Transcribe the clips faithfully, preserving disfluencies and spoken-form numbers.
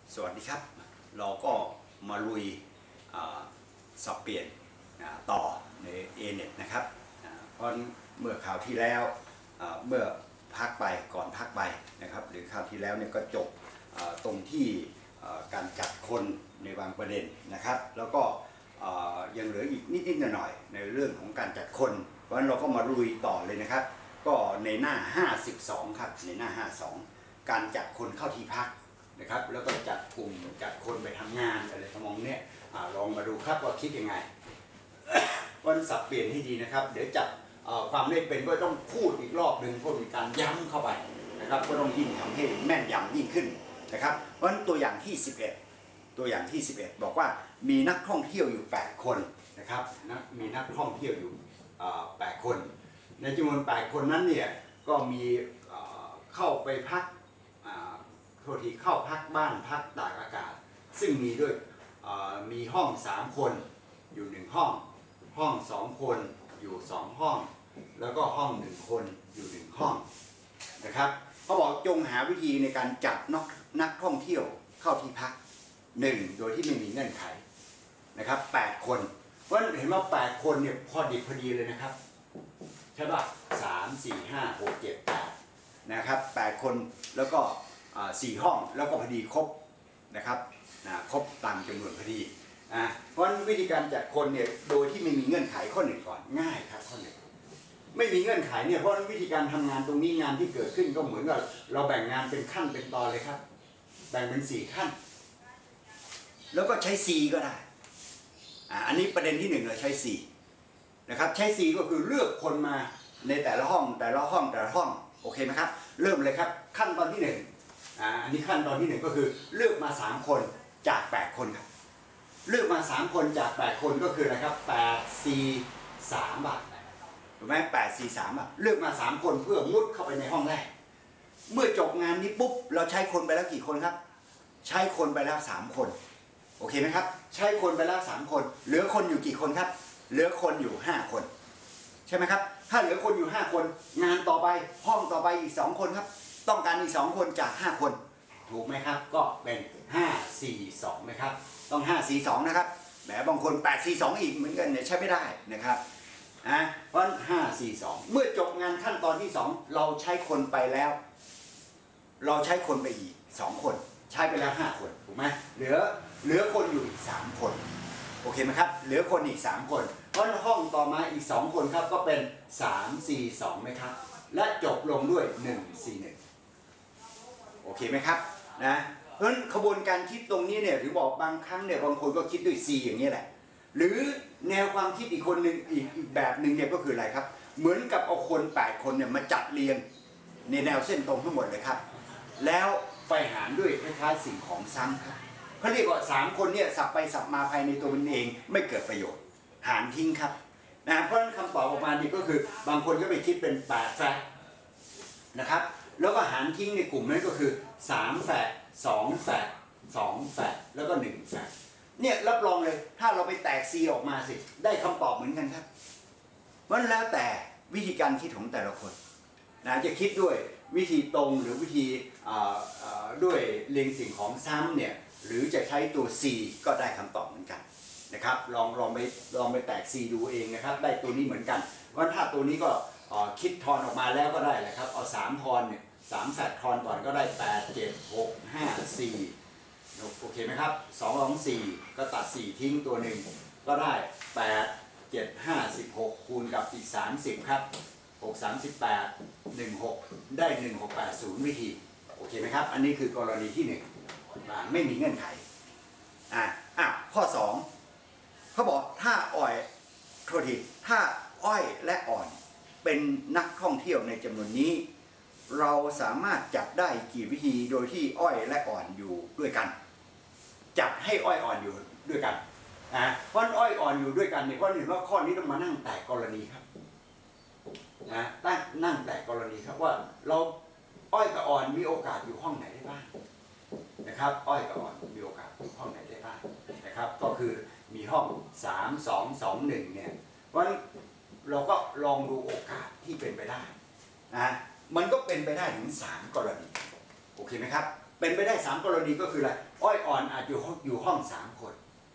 สวัสดีครับเราก็มาลุยสับเปลี่ยนต่อใน เอ เน็ต นะครับเพราะเมื่อข่าวที่แล้วเมื่อพักไปก่อนพักไปนะครับหรือข่าวที่แล้วเนี่ยก็จบตรงที่การจัดคนในบางประเด็นนะครับแล้วก็ยังเหลืออีกนิดๆหน่อยๆในเรื่องของการจัดคนเพราะฉะนั้นเราก็มาลุยต่อเลยนะครับก็ในหน้าห้าสิบสองครับในหน้าห้าสิบสองการจัดคนเข้าที่พักนะครับแล้วก็จัดกลุ่มจัดคนไปทำงานอะไรทำนองเนี้ยลองมาดูครับว่าคิดยังไง วันสับเปลี่ยนให้ดีนะครับเดี๋ยวจับความไม่เป็นก็ต้องพูดอีกรอบหนึ่งเพราะมีการย้ำเข้าไปนะครับก็ต้องยิ่งทำให้แม่นยำยิ่งขึ้นนะครับเพราะฉะนั้นตัวอย่างที่สิบเอ็ดตัวอย่างที่สิบเอ็ดบอกว่ามีนักท่องเที่ยวอยู่แปดคนนะครับนะมีนักท่องเที่ยวอยู่แปดคนในจำนวนแปดคนนั้นเนี่ยก็มีเข้าไปพักโทษทีเข้าพักบ้านพักตากอากาศซึ่งมีด้วยมีห้องสามคนอยู่หนึ่งห้องห้องสองคนอยู่สองห้องแล้วก็ห้องหนึ่งคนอยู่หนึ่งห้องนะครับเขาบอกจงหาวิธีในการจัดนักนักท่องเที่ยวเข้าที่พักหนึ่งโดยที่ไม่มีเงื่อนไขนะครับแปดคนเพราะเห็นว่าแปดคนเนี่ยพอดีพอดีเลยนะครับใช่ป่ะสามสี่ห้าหกเจ็ดแปดนะครับแปดคนแล้วก็สี่ห้องแล้วก็พอดีครบนะครับนะครบตามจำนวนพอดีอ่าเพราะวิธีการจัดคนเนี่ยโดยที่ไม่มีเงื่อนไขข้อหนึ่งก่อนง่ายครับข้อหนึ่งไม่มีเงื่อนไขเนี่ยเพราะวิธีการทำงานตรงนี้งานที่เกิดขึ้นก็เหมือนกับเราแบ่งงานเป็นขั้นเป็นตอนเลยครับแบ่งเป็นสี่ขั้นแล้วก็ใช้ C ก็ได้อ่าอันนี้ประเด็นที่หนึ่งเราใช้ C นะครับใช้ C ก็คือเลือกคนมาในแต่ละห้องแต่ละห้องแต่ละห้องโอเคไหมครับเริ่มเลยครับขั้นตอนที่หนึ่งอ่าอันนี้ขั้นตอนที่หนึ่งก็คือเลือกมาสามคนจากแปดคนครับเลือกมาสามคนจากแปดคนก็คืออะไรครับแปด สี่ สามบาทถูกไหมแปด สี่ สามอ่ะเลือกมาสามคนเพื่อมุดเข้าไปในห้องแรกเมื่อจบงานนี้ปุ๊บเราใช้คนไปแล้วกี่คนครับใช้คนไปแล้วสามคนโอเคไหมครับใช้คนไปแล้วสามคนเหลือคนอยู่กี่คนครับเหลือคนอยู่ห้าคนใช่ไหมครับถ้าเหลือคนอยู่ห้าคนงานต่อไปห้องต่อไปอีกสองคนครับต้องการอีกสองคนจากห้าคนถูกไหมครับก็เป็นห้า สี่ สองนะครับต้องห้า สี่ สองนะครับแหมบางคนแปด สี่ สองอีกเหมือนกันเนี่ยใช้ไม่ได้นะครับอ่ะเพราะห้า สี่ สองเมื่อจบงานขั้นตอนที่สองเราใช้คนไปแล้วเราใช้คนไปอีกสองคนใช้ไปแล้วห้าคนถูกไหมเหลือเหลือคนอยู่อีกสามคนโอเคไหมครับเหลือคนอีกสามคนเพราะห้องต่อมาอีกสองคนครับก็เป็นสาม สี่ สองไหมครับและจบลงด้วยหนึ่ง สี่ หนึ่งโอเคไหมครับนะเพราะฉะนั้นขบวนการคิดตรงนี้เนี่ยถือบอกบางครั้งเนี่ยบางคนก็คิดด้วย C อย่างนี้แหละหรือแนวความคิดอีกคนหนึ่งอีกอีกแบบหนึ่งเนี่ยก็คืออะไรครับเหมือนกับเอาคนแปดคนเนี่ยมาจัดเรียงในแนวเส้นตรงทั้งหมดเลยครับแล้วไปหารด้วยคล้ายๆสิ่งของซ้ำครับเขาเรียกว่าสามคนเนี่ยสับไปสับมาภายในตัวมันเองไม่เกิดประโยชน์หารทิ้งครับนะเพราะฉะนั้นคำตอบออกมานี่ก็คือบางคนก็ไปคิดเป็นแปดแฟกต์นะครับแล้วก็หารทิ้งในกลุ่มนั้นก็คือสามแฟกต์สองแฟกต์สองแฟกต์แล้วก็หนึ่งแฟกต์เนี่ยรับรองเลยถ้าเราไปแตก C ออกมาสิได้คำตอบเหมือนกันครับมันแล้วแต่วิธีการคิดของแต่ละคนนะจะคิดด้วยวิธีตรงหรือวิธีด้วยเรียงสิ่งของซ้ำเนี่ยหรือจะใช้ตัว C ก็ได้คำตอบเหมือนกันนะครับลองลองไปลองไปแตก C ดูเองนะครับได้ตัวนี้เหมือนกันเพราะถ้าตัวนี้ก็คิดทอนออกมาแล้วก็ได้แหละครับเอาสามทอนเนี่ยสามแฟกทอนก่อนก็ได้แปด เจ็ด หก ห้า สี่โอเคไหมครับสอง สอง สี่ก็ตัดสี่ทิ้งตัวหนึ่งก็ได้แปด เจ็ด ห้า สิบหกคูณกับอีกสามสิบครับหก สาม สิบแปด หนึ่ง หกได้หนึ่ง หก แปด ศูนย์วิธีโอเคไหมครับอันนี้คือกรณีที่หนึ่งไม่มีเงื่อนไขอ่ะอ่ะข้อสองเขาบอกถ้าอ้อยโทษทีถ้าอ้อยและอ่อนเป็นนักท่องเที่ยวในจำนวนนี้เราสามารถจับได้กี่วิธีโดยที่อ้อยและอ่อนอยู่ด้วยกันจับให้อ้อยอ่อนอยู่ด้วยกันอ่ะเพราะอ้อยอ่อนอยู่ด้วยกันเนี่ยเพราะเห็นว่าข้อนี้ต้องมานั่งแตกกรณีครับนะตั้งนั่งแตกกรณีครับว่าเราอ้อยกับอ่อนมีโอกาสอยู่ห้องไหนได้บ้างนะครับอ้อยกับอ่อนมีโอกาสอยู่ห้องไหนได้บ้างนะครับก็คือมีห้องสาม สอง สอง หนึ่งเนี่ยเพราะเราก็ลองดูโอกาสที่เป็นไปได้นะมันก็เป็นไปได้ถึงสามกรณีโอเคไหมครับเป็นไปได้สามกรณีก็คืออะไรอ้อยอ่อนอาจอยู่อยู่ห้องสามคน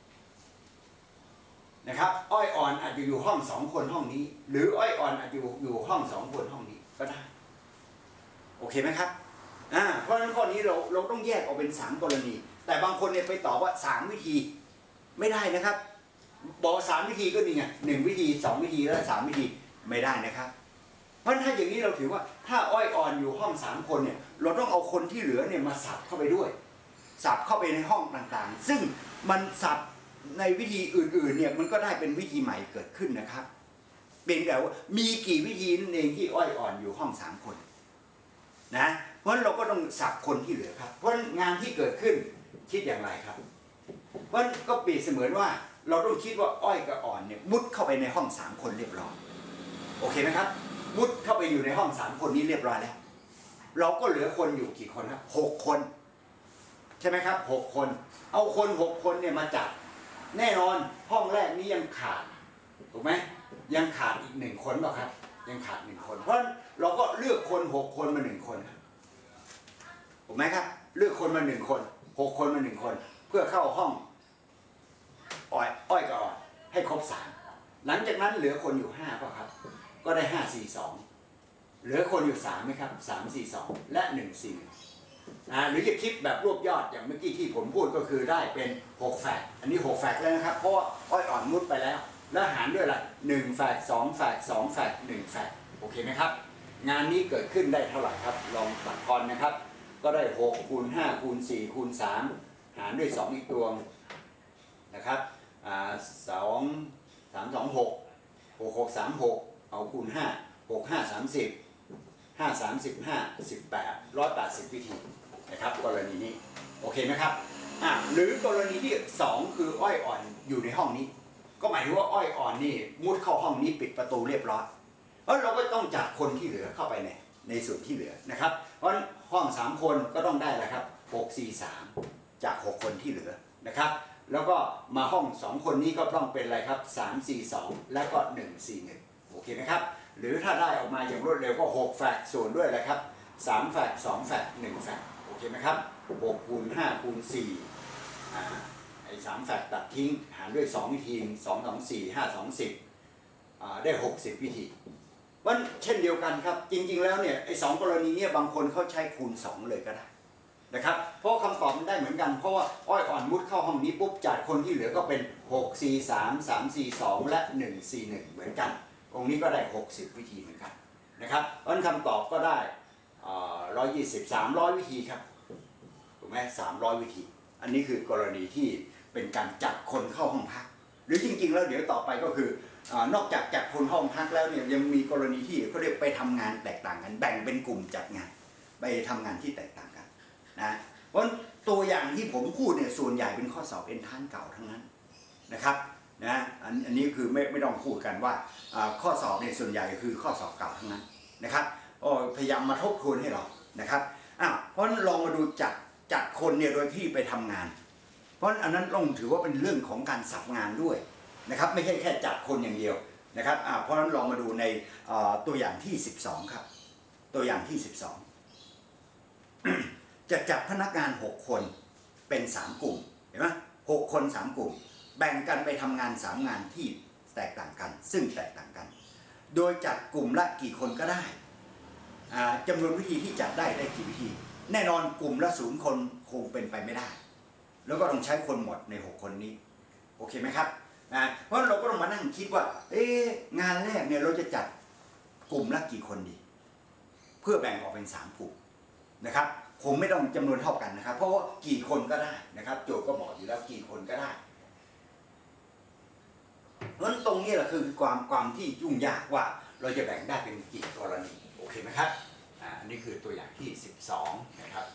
นะครับอ้อยอ่อนอาจจะอยู่ห้องสองคนห้องนี้หรืออ้อยอ่อนอาจจะอยู่อยู่ห้องสองคนห้องนี้ก็ได้โอเคไหมครับอ่าเพราะฉะนั้นข้อนี้เราเราต้องแยกออกเป็นสามกรณีแต่บางคนเนี่ยไปตอบว่าสามวิธีไม่ได้นะครับบอกสามวิธีก็มีไงหนึ่งวิธีสองวิธีและสามวิธีไม่ได้นะครับเพราะถ้าอย่างนี้เราถือว่าถ้าอ้อยอ่อนอยู่ห้องสามคนเนี่ยเราต้องเอาคนที่เหลือเนี่ยมาสับเข้าไปด้วยสับเข้าไปในห้องต่างๆซึ่งมันสับในวิธีอื่นๆเนี่ยมันก็ได้เป็นวิธีใหม่เกิดขึ้นนะครับเป็นแต่ว่ามีกี่วิธีนั่นเองที่อ้อยอ่อนอยู่ห้องสามคนนะเพราะฉะนั้นเราก็ต้องสับคนที่เหลือครับเพราะงานที่เกิดขึ้นคิดอย่างไรครับเพราะก็เปรียบเสมือนว่าเราต้องคิดว่าอ้อยกับอ่อนเนี่ยมุดเข้าไปในห้องสามคนเรียบร้อยโอเคไหมครับมุดเข้าไปอยู่ในห้องสามคนนี้เรียบร้อยแล้วเราก็เหลือคนอยู่กี่คนครับหกคนใช่ไหมครับหกคนเอาคนหกคนเนี่ยมาจับแน่นอนห้องแรกนี้ยังขาดถูกไหมยังขาดอีกหนึ่งคนเปล่าครับยังขาดหนึ่งคนเพราะเราก็เลือกคนหกคนมาหนึ่งคนถูกไหมครับเลือกคนมาหนึ่งคนหกคนมาหนึ่งคนเพื่อเข้าห้องอ้อยอ้อยกับอ่อนให้ครบสามหลังจากนั้นเหลือคนอยู่ห้าเปล่าครับก็ได้ห้าสี่สองเหลือคนอยู่สามไหมครับสามสี่สองและหนึ่งสี่อ่าหรือจะคิดแบบรวบยอดอย่างเมื่อกี้ที่ผมพูดก็คือได้เป็นหกแฝดอันนี้หกแฝดแล้วนะครับเพราะว่าอ้อยอ่อนมุดไปแล้วแล้วหารด้วยอะไรหนึ่งแฝดสองแฝดสองแฝดหนึ่งแฝดโอเคไหมครับงานนี้เกิดขึ้นได้เท่าไหร่ครับลองตัดกรนะครับก็ได้หกคูณห้าคูณสี่คูณสามหารด้วยสองอีกตัวนะครับอ่าสองสามสองหกหกหกสามหกเอาคูณห้าหกห้าสามสิบห้าสามสิบห้าสิบแปดร้อยแปดสิบวิธีนะครับกรณีนี้โอเคไหมครับอ่ะหรือกรณีที่สองคืออ้อยอ่อนอยู่ในห้องนี้ก็หมายถึงว่าอ้อยอ่อนนี่มุดเข้าห้องนี้ปิดประตูเรียบร้อยเพราะเราก็ต้องจัดคนที่เหลือเข้าไปในในส่วนที่เหลือนะครับเพราะห้องสามคนก็ต้องได้แหละครับหก สี่ สามจากหกคนที่เหลือนะครับแล้วก็มาห้องสองคนนี้ก็ต้องเป็นอะไรครับสาม สี่ สองและก็หนึ่ง สี่ หนึ่งโอเคไหมครับหรือถ้าได้ออกมาอย่างรวดเร็วก็หกแฝดส่วนด้วยอะไรครับสามแฝดสองแฝดหนึ่งแฝดโอเคไหมครับหกคูณห้าคูณสี่อ่าไอ้สามแฝดตัดทิ้งหารด้วยสองวิธีสอง สอง สี่ ห้า สอง สิบอ่าได้หกสิบวิธีมันเช่นเดียวกันครับจริงๆแล้วเนี่ยไอ้สองกรณีนี้บางคนเขาใช้คูณสองเลยก็ได้นะครับเพราะคำตอบมันได้เหมือนกันเพราะว่าอ้อยอ่อนมุดเข้าห้องนี้ปุ๊บจัดคนที่เหลือก็เป็นหก สี่ สาม สาม สี่ สองและหนึ่ง สี่ หนึ่งเหมือนกันตรงนี้ก็ได้หกสิบวิธีเหมือนกันนะครับเพราะฉะนั้นคำตอบก็ได้หนึ่งร้อยยี่สิบ สามร้อยวิธีครับถูกไหมสามร้อยวิธีอันนี้คือกรณีที่เป็นการจัดคนเข้าห้องพักหรือจริงๆแล้วเดี๋ยวต่อไปก็คือนอกจากจัดคนห้องพักแล้วเนี่ยยังมีกรณีที่เขาเรียกไปทำงานแตกต่างกันแบ่งเป็นกลุ่มจัดงานไปทำงานที่แตกต่างกันนะเพราะตัวอย่างที่ผมพูดเนี่ยส่วนใหญ่เป็นข้อสอบเอ็นทรานซ์เก่าทั้งนั้นนะครับนะอันอันนี้คือไม่ไม่ต้องพูดกันว่าข้อสอบเนี่ยส่วนใหญ่คือข้อสอบเก่าทั้งนั้นนะครับพยายามมาทบทวนให้เรานะครับอ้าวเพราะลองมาดูจัดจัดคนเนี่ยโดยที่ไปทำงานเพราะอันนั้นต้องถือว่าเป็นเรื่องของการสับงานด้วยนะครับไม่ใช่แค่จัดคนอย่างเดียวนะครับอ่าเพราะฉะนั้นลองมาดูในตัวอย่างที่สิบสองครับตัวอย่างที่สิบสอง จะจัดพนักงานหกคนเป็นสามกลุ่มเห็นไหมหกคนสามกลุ่มแบ่งกันไปทำงานสามงานที่แตกต่างกันซึ่งแตกต่างกันโดยจัดกลุ่มละกี่คนก็ได้จำนวนวิธีที่จัดได้ได้กี่วิธีแน่นอนกลุ่มละศูนย์คนคงเป็นไปไม่ได้แล้วก็ต้องใช้คนหมดในหกคนนี้โอเคไหมครับเพราะเราก็ต้องมานั่งคิดว่าเอ๊ะงานแรกเนี่ยเราจะจัดกลุ่มละกี่คนดีเพื่อแบ่งออกเป็นสามกลุ่มนะครับคงไม่ต้องจำนวนเท่ากันนะครับเพราะว่ากี่คนก็ได้นะครับโจทย์ก็บอกอยู่แล้วกี่คนก็ได้เพราะฉะนั้นตรงนี้แหละคือความความที่ยุ่งยากว่าเราจะแบ่งได้เป็นกี่กรณีโอเคไหมครับอ่าอันนี้คือตัวอย่างที่สิบสองนะครับ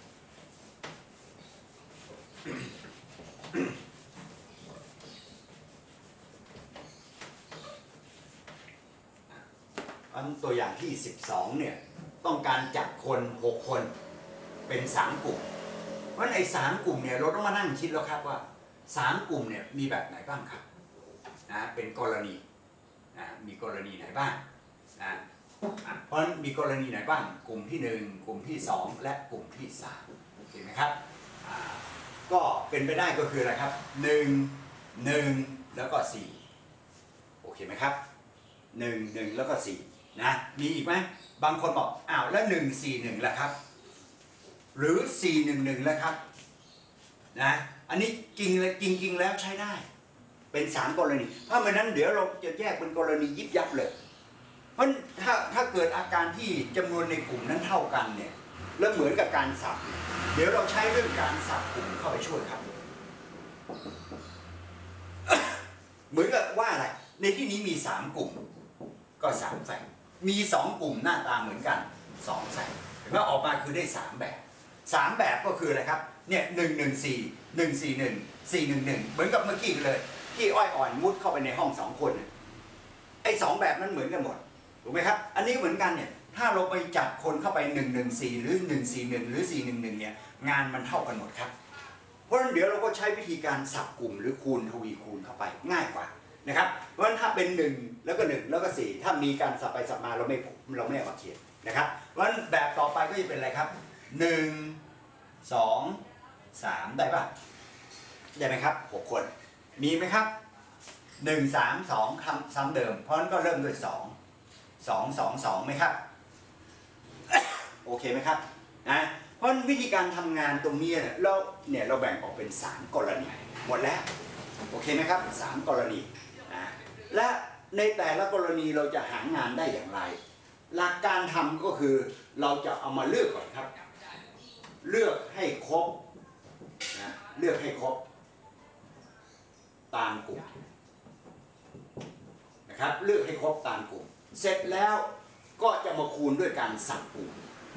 อันตัวอย่างที่สิบสองเนี่ยต้องการจัดคนหกคนเป็นสามกลุ่มเพราะในสามกลุ่มเนี่ยเราต้องมานั่งคิดแล้วครับว่าสามกลุ่มเนี่ยมีแบบไหนบ้างครับนะเป็นกรณีนะมีกรณีไหนบ้างนะเพราะฉะนั้นมีกรณีไหนบ้างกลุ่มที่หนึ่งกลุ่มที่สองและกลุ่มที่สามเคไหมครับก็เป็นไปได้ก็คืออะไรครับหนึ่ง หนึ่งแล้วก็สี่โอเคไหมครับหนึ่ง หนึ่งแล้วก็สี่นะมีอีกไหมบางคนบอกอ้าวแล้วหนึ่ง สี่ หนึ่งแล้วครับหรือสี่ หนึ่ง หนึ่งแล้วครับนะอันนี้จริงเลยจริงๆแล้วใช้ได้เป็นสามกรณีเพราะฉะนั้นเดี๋ยวเราจะแยกเป็นกรณียิบยับเลยเพราะถ้าถ้าเกิดอาการที่จำนวนในกลุ่มนั้นเท่ากันเนี่ยแล้วเหมือนกับการสับเดี๋ยวเราใช้เรื่องการสับกลุ่มเข้าไปช่วยครับเหมือนกับว่าอะไรในที่นี้มีสามกลุ่มก็สามแฝงมีสองกลุ่มหน้าตาเหมือนกันสองแฝงเห็นไหมออกมาคือได้สามแบบสามแบบก็คืออะไรครับเนี่ยหนึ่ง หนึ่ง สี่ หนึ่ง สี่ หนึ่ง สี่ หนึ่ง หนึ่งเหมือนกับเมื่อกี้เลยที่อ้อยอ่อนมุดเข้าไปในห้องสองคนไอ้สองแบบนั้นเหมือนกันหมดถูกไหมครับอันนี้เหมือนกันเนี่ยถ้าเราไปจัดคนเข้าไปหนึ่ง หนึ่ง สี่หรือหนึ่ง สี่ หนึ่งหรือสี่ หนึ่ง หนึ่งเนี่ยงานมันเท่ากันหมดครับเพราะฉะนั้นเดี๋ยวเราก็ใช้วิธีการสับกลุ่มหรือคูณทวีคูณเข้าไปง่ายกว่านะครับเพราะฉะนั้นถ้าเป็นหนึ่งแล้วก็หนึ่งแล้วก็สี่ถ้ามีการสับไปสับมาเราไม่เราไม่เอามาเขียนนะครับเพราะฉะนั้นแบบต่อไปก็จะเป็นอะไรครับหนึ่ง สอง สามได้ป่ะได้ไหมครับหกคนมีไหมครับหนึ่ง สาม สองคำซ้ำเดิมเพราะฉะนั้นก็เริ่มด้วยสอง สอง สอง สองไหมครับโอเคไหมครับนะเพราะวิธีการทำงานตรงนี้เนี่ยเราเนี่ยเราแบ่งออกเป็นสามกรณีหมดแล้วโอเคไหมครับสามกรณีนะและในแต่ละกรณีเราจะหางานได้อย่างไรหลักการทำก็คือเราจะเอามาเลือกก่อนครับเลือกให้ครบนะเลือกให้ครบตามกลุ่มนะครับเลือกให้ครบตามกลุ่มเสร็จแล้วก็จะมาคูณด้วยการสับกลุ่ม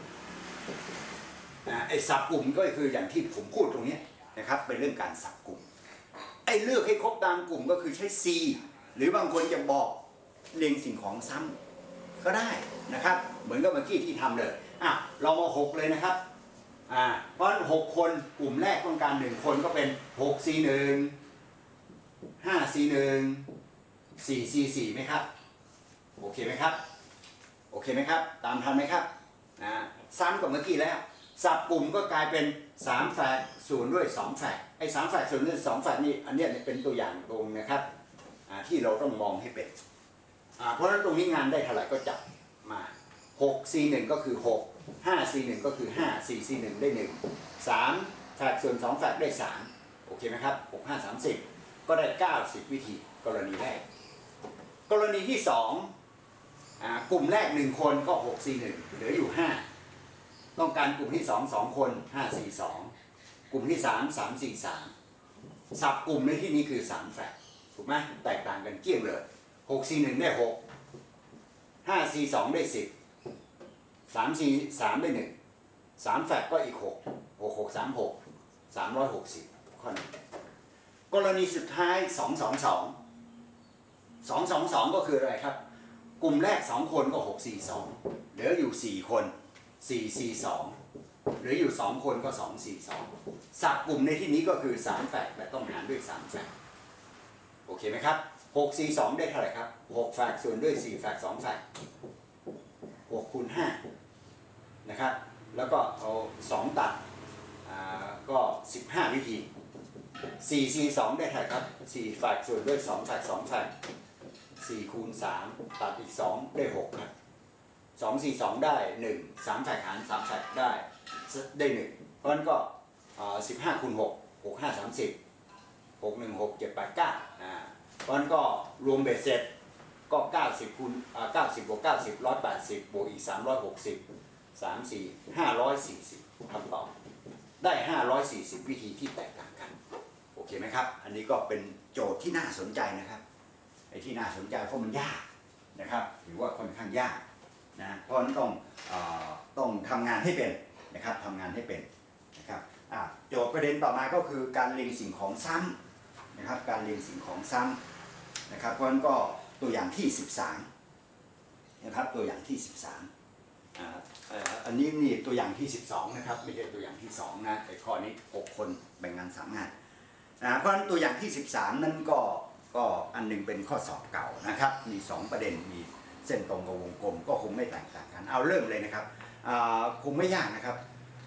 นะไอ้สับกลุ่มก็คืออย่างที่ผมพูดตรงนี้นะครับเป็นเรื่องการสับกลุ่มไอ้เลือกให้ครบตามกลุ่มก็คือใช้ C หรือบางคนจะบอกเรียงสิ่งของซ้ำก็ได้นะครับเหมือนกับเมื่อกี้ที่ทำเลยอ่ะเรามาหกเลยนะครับอ่าเพราะหกคนกลุ่มแรกต้องการหนึ่งคนก็เป็นหก สี่ หนึ่ง ห้า สี่ หนึ่ง สี่ สี่ สี่ไหมครับโอเคไหมครับโอเคไหมครับตามทันไหมครับอ่าซ้ำกับเมื่อกี้แล้วสับกลุ่มก็กลายเป็นสามแฝดส่วนด้วยสองแฝดไอ้สามแฝดส่วนด้วยสองแฝดนี่อันนี้เป็นตัวอย่างตรงนะครับอ่าที่เราต้องมองให้เป็นอ่าเพราะฉะนั้นตรงนี้งานได้เท่าไหร่ก็จับมาหก สี่ หนึ่งก็คือหก ห้า สี่ หนึ่งก็คือห้า สี่ สี่ หนึ่งได้หนึ่ง สามแฝดส่วนสองแฝดได้สามโอเคไหมครับหก ห้า สามสิบก็ได้เก้าสิบวิธีกรณีแรกกรณีที่สองกลุ่มแรกหนึ่งคนก็หก สี่ หนึ่งเหลืออยู่ห้าต้องการกลุ่มที่สอง สองคนห้า สี่ สองกลุ่มที่สาม สาม สี่ สามสับกลุ่มในที่นี้คือสามแฝดถูกไหมแตกต่างกันเกลี้ยงเลยหก สี่ หนึ่งได้หก ห้า สี่ สองได้สิบ สาม สี่ สามได้หนึ่ง สามแฝดก็อีกหก หก หก สาม หก สามร้อยหกสิบข้อนี้กรณีสุดท้ายสอง สอง สอง สอง สอง สองก็คืออะไรครับกลุ่มแรกสองคนก็หก สี่ สองเหลืออยู่สี่คนสี่ สี่ สองเหลืออยู่สองคนก็สอง สี่ สองสับกลุ่มในที่นี้ก็คือสามแฝดแต่ต้องหารด้วยสามแฝดโอเคไหมครับหก สี่ สองได้เท่าไหร่ครับหกแฝดส่วนด้วยสี่แฝดสองแฝดหกคูณห้านะครับแล้วก็เอาสองตัดก็สิบห้าวิธีสี่ สี่ สองได้เท่าไหร่ครับสี่แฝดส่วนด้วยสองแฝดสองแฝดสี่คูณสามตัดอีกสองได้หกครับสอง สี่ สองได้หนึ่ง สามแฝดหารสามแฝดได้ได้หนึ่งเพราะฉะนั้นก็สิบห้าคูณหก หก ห้า สามสิบ หก หนึ่ง หก เจ็ด แปด เก้าอ่าเพราะฉะนั้นก็รวมเบ็ดเสร็จก็เก้าสิบคูณเก้าสิบบวกเก้าสิบ หนึ่งร้อยแปดสิบบวกอีกสามร้อยหกสิบ สาม สี่ ห้าร้อยสี่สิบคำตอบได้ห้าร้อยสี่สิบวิธีที่แตกต่างกันโอเคไหมครับอันนี้ก็เป็นโจทย์ที่น่าสนใจนะครับไอ้ที่น่าสนใจเพราะมันยากนะครับหรือว่าค่อนข้างยากนะเพราะฉะนั้นต้องเอ่อต้องทำงานให้เป็นนะครับทำงานให้เป็นนะครับโจทย์ประเด็นต่อมาก็คือการเรียงสิ่งของซ้ำนะครับการเรียงสิ่งของซ้ำนะครับเพราะฉะนั้นก็ตัวอย่างที่สิบสามนะครับตัวอย่างที่สิบสามอ่าอันนี้นี่ตัวอย่างที่สิบสองนะครับไม่ใช่ตัวอย่างที่สองนะไอ้ข้อนี้หกคนแบ่งงานสามงานนะเพราะฉะนั้นตัวอย่างที่สิบสามนั้นก็ก็อันนึงเป็นข้อสอบเก่านะครับมีสองประเด็นมีเส้นตรงกับวงกลมก็คงไม่แตกต่างกันเอาเริ่มเลยนะครับคงไม่ยากนะครับ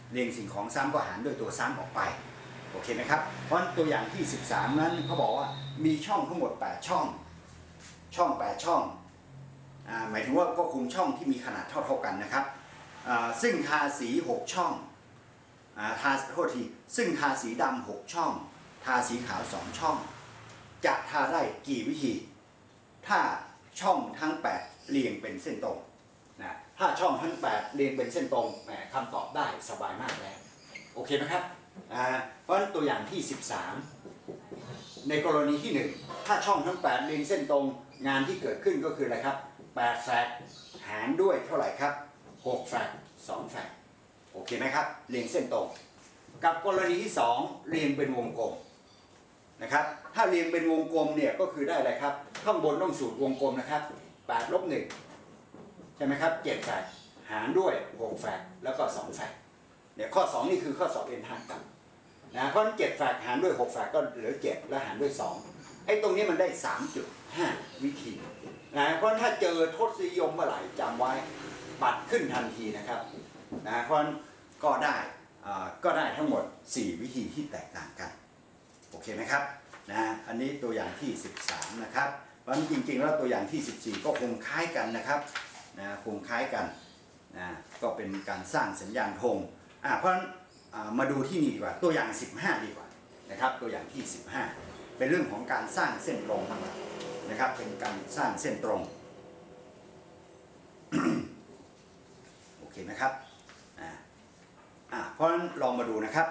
เรียงสิ่งของซ้ำก็หารด้วยตัวซ้ำออกไปโอเคไหมครับเพราะตัวอย่างที่สิบสามนั้นเขาบอกว่ามีช่องทั้งหมดแปดช่องช่องแปดช่องอ่าหมายถึงว่าก็คุมช่องที่มีขนาดเท่าๆกันนะครับอ่าซึ่งทาสีหกช่องอ่าทาโทษทีซึ่งทาสีดำหกช่องทาสีขาวสองช่องจะทาได้กี่วิธีถ้าช่องทั้งแปดเรียงเป็นเส้นตรงนะถ้าช่องทั้งแปดเรียงเป็นเส้นตรงแหมคำตอบได้สบายมากแล้วโอเคไหมครับอ่าเพราะฉะนั้นตัวอย่างที่สิบสามในกรณีที่หนึ่งถ้าช่องทั้งแปดเรียงเส้นตรงงานที่เกิดขึ้นก็คืออะไรครับแปดแฟกหารด้วยเท่าไหร่ครับหกแฟกสองแฟกโอเคไหมครับเรียงเส้นตรงกับกรณีที่สองเรียงเป็นวงกลมนะครับถ้าเรียงเป็นวงกลมเนี่ยก็คือได้อะไรครับข้างบนต้องสูตรวงกลมนะครับแปดลบหนึ่งใช่ไหมครับเจ็ดแฟกหารด้วยหกแฟกแล้วก็สองแฟกเนี่ยข้อสองนี่คือข้อสอบเอ็นทางกันนะเพราะเจ็ดแฟกหารด้วยหกแฟกก็เหลือเจ็ดแล้วหารด้วยสองไอ้ตรงนี้มันได้ สามจุดห้า วิธีนะเพราะถ้าเจอทศนิยมเมื่อไหร่จำไว้ปัดขึ้นทันทีนะครับนะเพราะก็ได้ก็ได้ทั้งหมดสี่วิธีที่แตกต่างกันโอเคไหมครับนะอันนี้ตัวอย่างที่สิบสามนะครับเพราะจริงๆแล้วตัวอย่างที่สิบสี่ก็คงคล้ายกันนะครับนะคงคล้ายกันนะก็เป็นการสร้างสัญญาณธงอ่าเพราะฉะนั้นมาดูที่นี่ดีกว่าตัวอย่างสิบห้าดีกว่านะครับตัวอย่างที่สิบห้าเป็นเรื่องของการสร้างเส้นตรงนะครับเป็นการสร้างเส้นตรง โอเคนะครับอ่าอ่าเพราะฉะนั้นลองมาดูนะครับ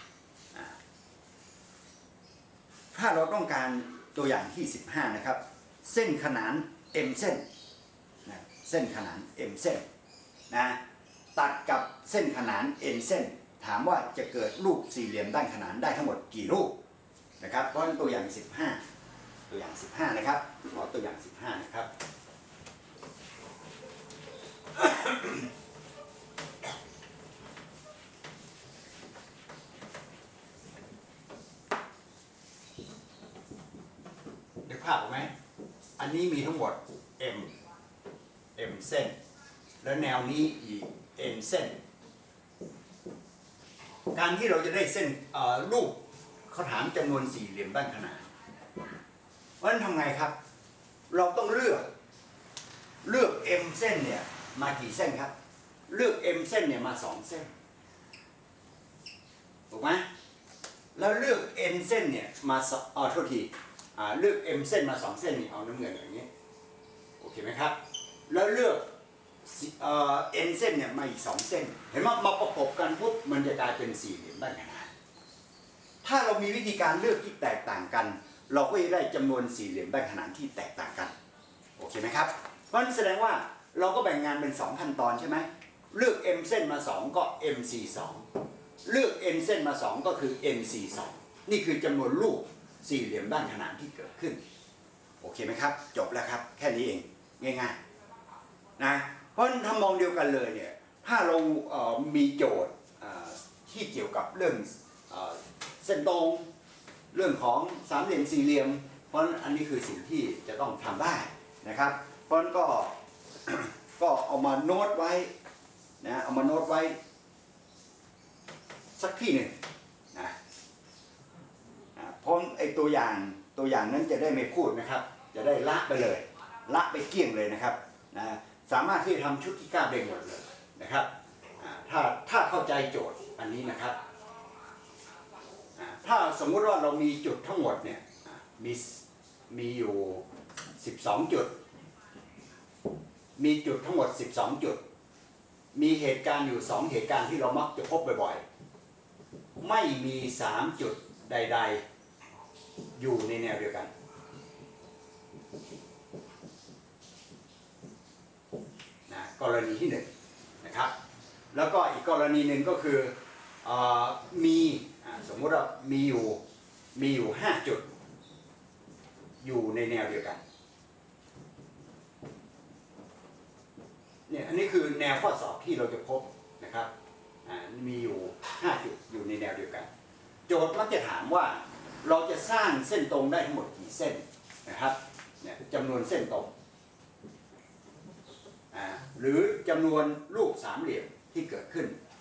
ถ้าเราต้องการตัวอย่างที่สิบห้านะครับเส้นขนาน m เส้นนะเส้นขนาน m เส้นนะตัดกับเส้นขนาน n เส้นถามว่าจะเกิดรูปสี่เหลี่ยมด้านขนานได้ทั้งหมดกี่รูปนะครับเพราะฉะนั้นตัวอย่างสิบห้าตัวอย่างสิบห้านะครับขอตัวอย่างสิบห้านะครับ นึกภาพออกไหมอันนี้มีทั้งหมด m m เส้นแล้วแนวนี้อีก n เส้นการที่เราจะได้เส้นรูปเขาถามจำนวนสี่เหลี่ยมด้านขนานเพราะฉะนั้นทำไงครับเราต้องเลือกเลือก m เส้นเนี่ยมากี่เส้นครับเลือก m เส้นเนี่ยมาสองเส้นถูกไหมแล้วเลือก n เส้นเนี่ยมาอ๋อโทษทีเลือก m เส้นมาสองเส้นนี่เอาน้ำเงินอย่างนี้โอเคไหมครับแล้วเลือก n เส้นเนี่ยมาอีกสองเส้นเห็นไหมมาประกบกันปุ๊บมันจะกลายเป็นสี่เหลี่ยมด้านขนานถ้าเรามีวิธีการเลือกที่แตกต่างกันเราก็จะได้จำนวนสี่เหลี่ยมด้านขนานที่แตกต่างกันโอเคไหมครับเพราะนั้นแสดงว่าเราก็แบ่งงานเป็นสองขั้นตอนใช่ไหมเลือก m เส้นมาสองก็ m สี่สองเลือก n เส้นมาสองก็คือ n สี่สองนี่คือจำนวนรูปสี่เหลี่ยมด้านขนานที่เกิดขึ้นโอเคไหมครับจบแล้วครับแค่นี้เองง่ายๆนะเพราะถ้ามองเดียวกันเลยเนี่ยถ้าเราเอ่อมีโจทย์ที่เกี่ยวกับเรื่องเอ่อเส้นตรงเรื่องของสามเหลี่ยมสี่เหลี่ยมเพราะอันนี้คือสิ่งที่จะต้องทำได้นะครับเพราะฉะนั้นก็ ก็เอามาโน้ตไว้นะเอามาโน้ตไว้สักที่หนึ่งนะเพราะไอ้ตัวอย่างตัวอย่างนั้นจะได้ไม่พูดนะครับจะได้ละไปเลยละไปเกลี้ยงเลยนะครับนะสามารถที่จะทำชุดที่เก้าได้หมดเลยนะครับถ้าถ้าเข้าใจโจทย์อันนี้นะครับถ้าสมมุติว่าเรามีจุดทั้งหมดเนี่ยมีมีอยู่สิบสองจุดมีจุดทั้งหมดสิบสองจุดมีเหตุการณ์อยู่สองเหตุการณ์ที่เรามักจะพบบ่อยๆไม่มีสามจุดใดๆอยู่ในแนวเดียวกันนะกรณีที่หนึ่งนะครับแล้วก็อีกกรณีหนึ่งก็คืออมีสมมติว่ามีอยู่มีอยู่ห้าจุดอยู่ในแนวเดียวกันเนี่ยอันนี้คือแนวข้อสอบที่เราจะพบนะครับมีอยู่ห้าจุดอยู่ในแนวเดียวกันโจทย์มักจะถามว่าเราจะสร้างเส้นตรงได้ทั้งหมดกี่เส้นนะครับเนี่ยจำนวนเส้นตรงหรือจำนวนรูปสามเหลี่ยมที่เกิดขึ้น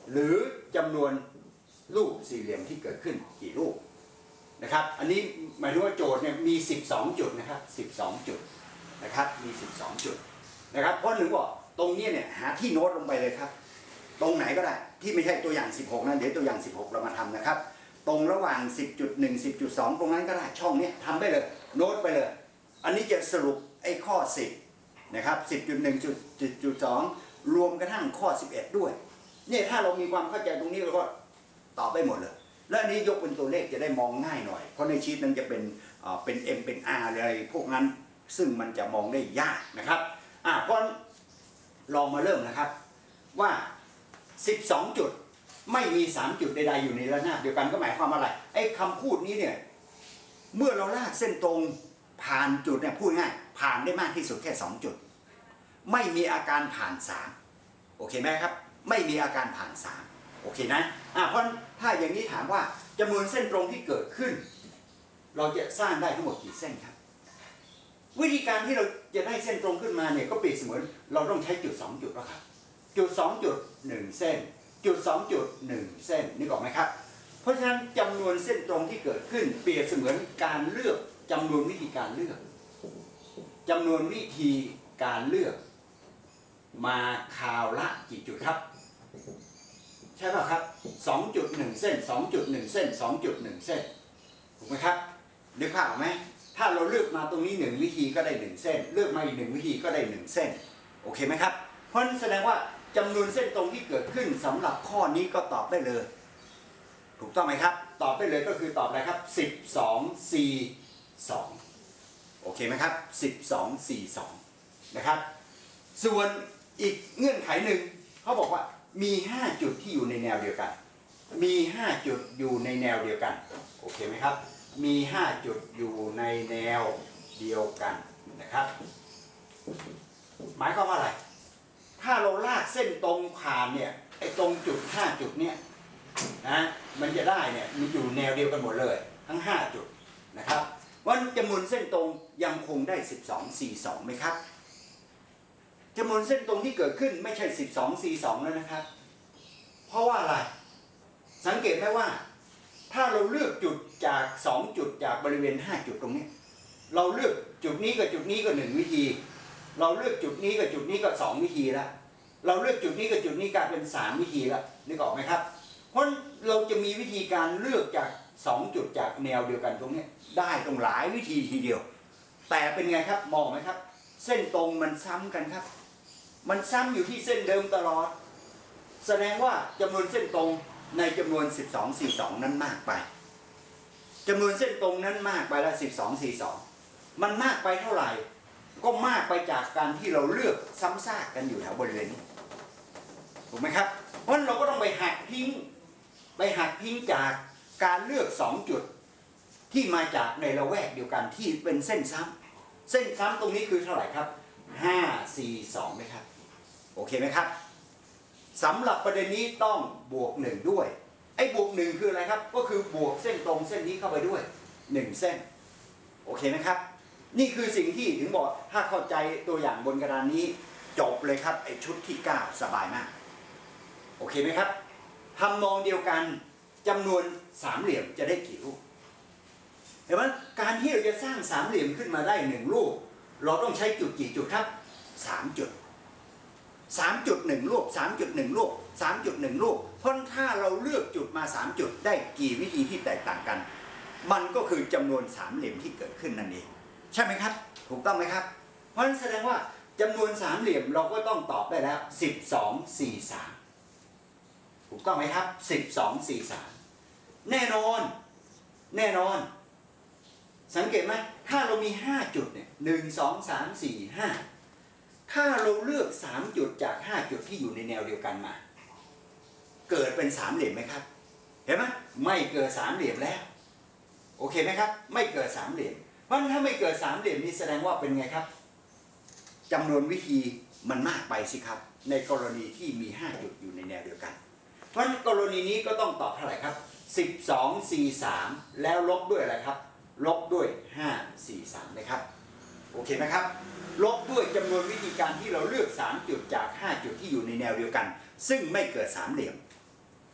หรือจำนวนรูปสี่เหลี่ยมที่เกิดขึ้นกี่รูปนะครับอันนี้หมายถึงว่าโจทย์เนี่ยมีสิบสองจุดนะครับสิบสองจุดนะครับมีสิบสองจุดนะครับเพราะหนึ่งบอกตรงนี้เนี่ยหาที่โน้ตลงไปเลยครับตรงไหนก็ได้ที่ไม่ใช่ตัวอย่างสิบหกนะเดี๋ยวตัวอย่างสิบหกเรามาทำนะครับตรงระหว่าง สิบจุดหนึ่ง สิบจุดสอง ตรงนั้นก็ได้ช่องนี้ทำไปเลยโน้ตไปเลยอันนี้จะสรุปไอ้ข้อสิบนะครับ สิบจุดหนึ่ง จุดสอง รวมกระทั่งข้อสิบเอ็ดด้วยเนี่ยถ้าเรามีความเข้าใจตรงนี้เราก็ตอบได้หมดเลยและอันนี้ยกเป็นตัวเลขจะได้มองง่ายหน่อยเพราะในชีตนั้นจะเป็นเป็น M เป็น R อะไรพวกนั้นซึ่งมันจะมองได้ยากนะครับอ่ะเพราะลองมาเริ่มนะครับว่าสิบสองจุดไม่มีสามจุดใดๆอยู่ในระนาบเดียวกันก็หมายความอะไรไอ้คำพูดนี้เนี่ยเมื่อเราลากเส้นตรงผ่านจุดเนี่ยพูดง่ายผ่านได้มากที่สุดแค่สองจุดไม่มีอาการผ่านสามโอเคไหมครับไม่มีอาการผ่านสามโอเคนะอ่ะเพราะถ้าอย่างนี้ถามว่าจำนวนเส้นตรงที่เกิดขึ้นเราจะสร้างได้ทั้งหมดกี่เส้นครับวิธีการที่เราจะได้เส้นตรงขึ้นมาเนี่ยก็เปรียบเสมือนเราต้องใช้จุดสองจุดแล้วครับจุดสองจุดหนึ่งเส้นจุดสองจุดหนึ่งเส้นนึกออกไหมครับเพราะฉะนั้นจำนวนเส้นตรงที่เกิดขึ้นเปรียบเสมือนการเลือกจำนวนวิธีการเลือกจำนวนวิธีการเลือกมาคราวละกี่จุดครับใช่ป่ะครับ สองจุดหนึ่ง เส้น สองจุดหนึ่ง เส้น สองจุดหนึ่ง เส้นถูกไหมครับนึกภาพออกไหมถ้าเราเลือกมาตรงนี้หนึ่งวิธีก็ได้หนึ่งเส้นเลือกมาอีกหนึ่งวิธีก็ได้หนึ่งเส้นโอเคไหมครับเพราะนั้นแสดงว่าจำนวนเส้นตรงที่เกิดขึ้นสำหรับข้อนี้ก็ตอบได้เลยถูกต้องไหมครับตอบได้เลยก็คือตอบอะไรครับสิบสอง สี่ สองโอเคไหมครับสิบสอง สี่ สองนะครับส่วนอีกเงื่อนไขหนึ่งเขาบอกว่ามีห้าจุดที่อยู่ในแนวเดียวกันมีห้าจุดอยู่ในแนวเดียวกันโอเคไหมครับมีห้าจุดอยู่ในแนวเดียวกันนะครับหมายความว่าอะไรถ้าเราลากเส้นตรงผ่านเนี่ยไอ้ตรงจุดห้าจุดเนี่ยนะมันจะได้เนี่ยมันอยู่แนวเดียวกันหมดเลยทั้งห้าจุดนะครับวันจำนวนเส้นตรงยังคงได้สิบสอง สี่ สองไหมครับจำนวนเส้นตรงที่เกิดขึ้นไม่ใช่สิบสอง สี่ สองแล้วนะครับเพราะว่าอะไรสังเกตไหมว่าถ้าเราเลือกจุดจากสองจุดจากบริเวณห้าจุดตรงนี้เราเลือกจุดนี้กับจุดนี้ก็หนึ่งวิธีเราเลือกจุดนี้กับจุดนี้ก็สองวิธีแล้วเราเลือกจุดนี้กับจุดนี้กลายเป็นสามวิธีแล้วนึกออกไหมครับเพราะเราจะมีวิธีการเลือกจากสองจุดจากแนวเดียวกันตรงนี้ได้ตรงหลายวิธีทีเดียวแต่เป็นไงครับมองไหมครับเส้นตรงมันซ้ำกันครับมันซ้ำอยู่ที่เส้นเดิมตลอดแสดงว่าจำนวนเส้นตรงในจำนวนสิบสอง สี่ สองนั้นมากไปจำนวนเส้นตรงนั้นมากไปแล้วสิบสอง สี่ สองมันมากไปเท่าไหร่ก็มากไปจากการที่เราเลือกซ้ำซากกันอยู่แถวบริเวณนี้ถูกไหมครับเพราะฉะนั้นเราก็ต้องไปหักทิ้งไปหักทิ้งจากการเลือกสองจุดที่มาจากในละแวกเดียวกันที่เป็นเส้นซ้ำเส้นซ้ำตรงนี้คือเท่าไหร่ครับห้า สี่ สองไหมครับโอเคไหมครับสำหรับประเด็นนี้ต้องบวกหนึ่งด้วยไอ้บวกหนึ่งคืออะไรครับก็คือบวกเส้นตรงเส้นนี้เข้าไปด้วยหนึ่งเส้นโอเคไหมครับนี่คือสิ่งที่ถึงบอกถ้าเข้าใจตัวอย่างบนกระดานนี้จบเลยครับไอ้ชุดที่เก้าสบายมากโอเคไหมครับทำนองเดียวกันจำนวนสามเหลี่ยมจะได้กี่รูปเห็นไหมการที่เราจะสร้างสามเหลี่ยมขึ้นมาได้หนึ่งรูปเราต้องใช้จุดกี่จุดครับสามจุดสามจุดหนึ่งรูปสามจุดหนึ่งรูปสามจุดหนึ่งรูปเพราะถ้าเราเลือกจุดมาสามจุดได้กี่วิธีที่แตกต่างกันมันก็คือจำนวนสามเหลี่ยมที่เกิดขึ้นนั่นเองใช่ไหมครับถูกต้องไหมครับเพราะฉะนั้นแสดงว่าจำนวนสามเหลี่ยมเราก็ต้องตอบได้แล้วสิบสอง สี่ สามถูกต้องไหมครับสิบสอง สี่ สามแน่นอนแน่นอนสังเกตไหมถ้าเรามีห้าจุดเนี่ยหนึ่ง สอง สาม สี่ ห้าถ้าเราเลือกสามจุดจากห้าจุดที่อยู่ในแนวเดียวกันมาเกิดเป็นสามเหลี่ยมไหมครับเห็นไหมไม่เกิดสามเหลี่ยมแล้วโอเคไหมครับไม่เกิดสามเหลี่ยมเพราะถ้าไม่เกิดสามเหลี่ยมนี้แสดงว่าเป็นไงครับจำนวนวิธีมันมากไปสิครับในกรณีที่มีห้าจุดอยู่ในแนวเดียวกันเพราะกรณีนี้ก็ต้องตอบเท่าไหร่ครับสิบสอง สี่ สามแล้วลบด้วยอะไรครับลบด้วยห้า สี่ สามนะครับโอเคไหมครับลบด้วยจำนวนวิธีการที่เราเลือกสามจุดจากห้าจุดที่อยู่ในแนวเดียวกันซึ่งไม่เกิดสามเหลี่ยม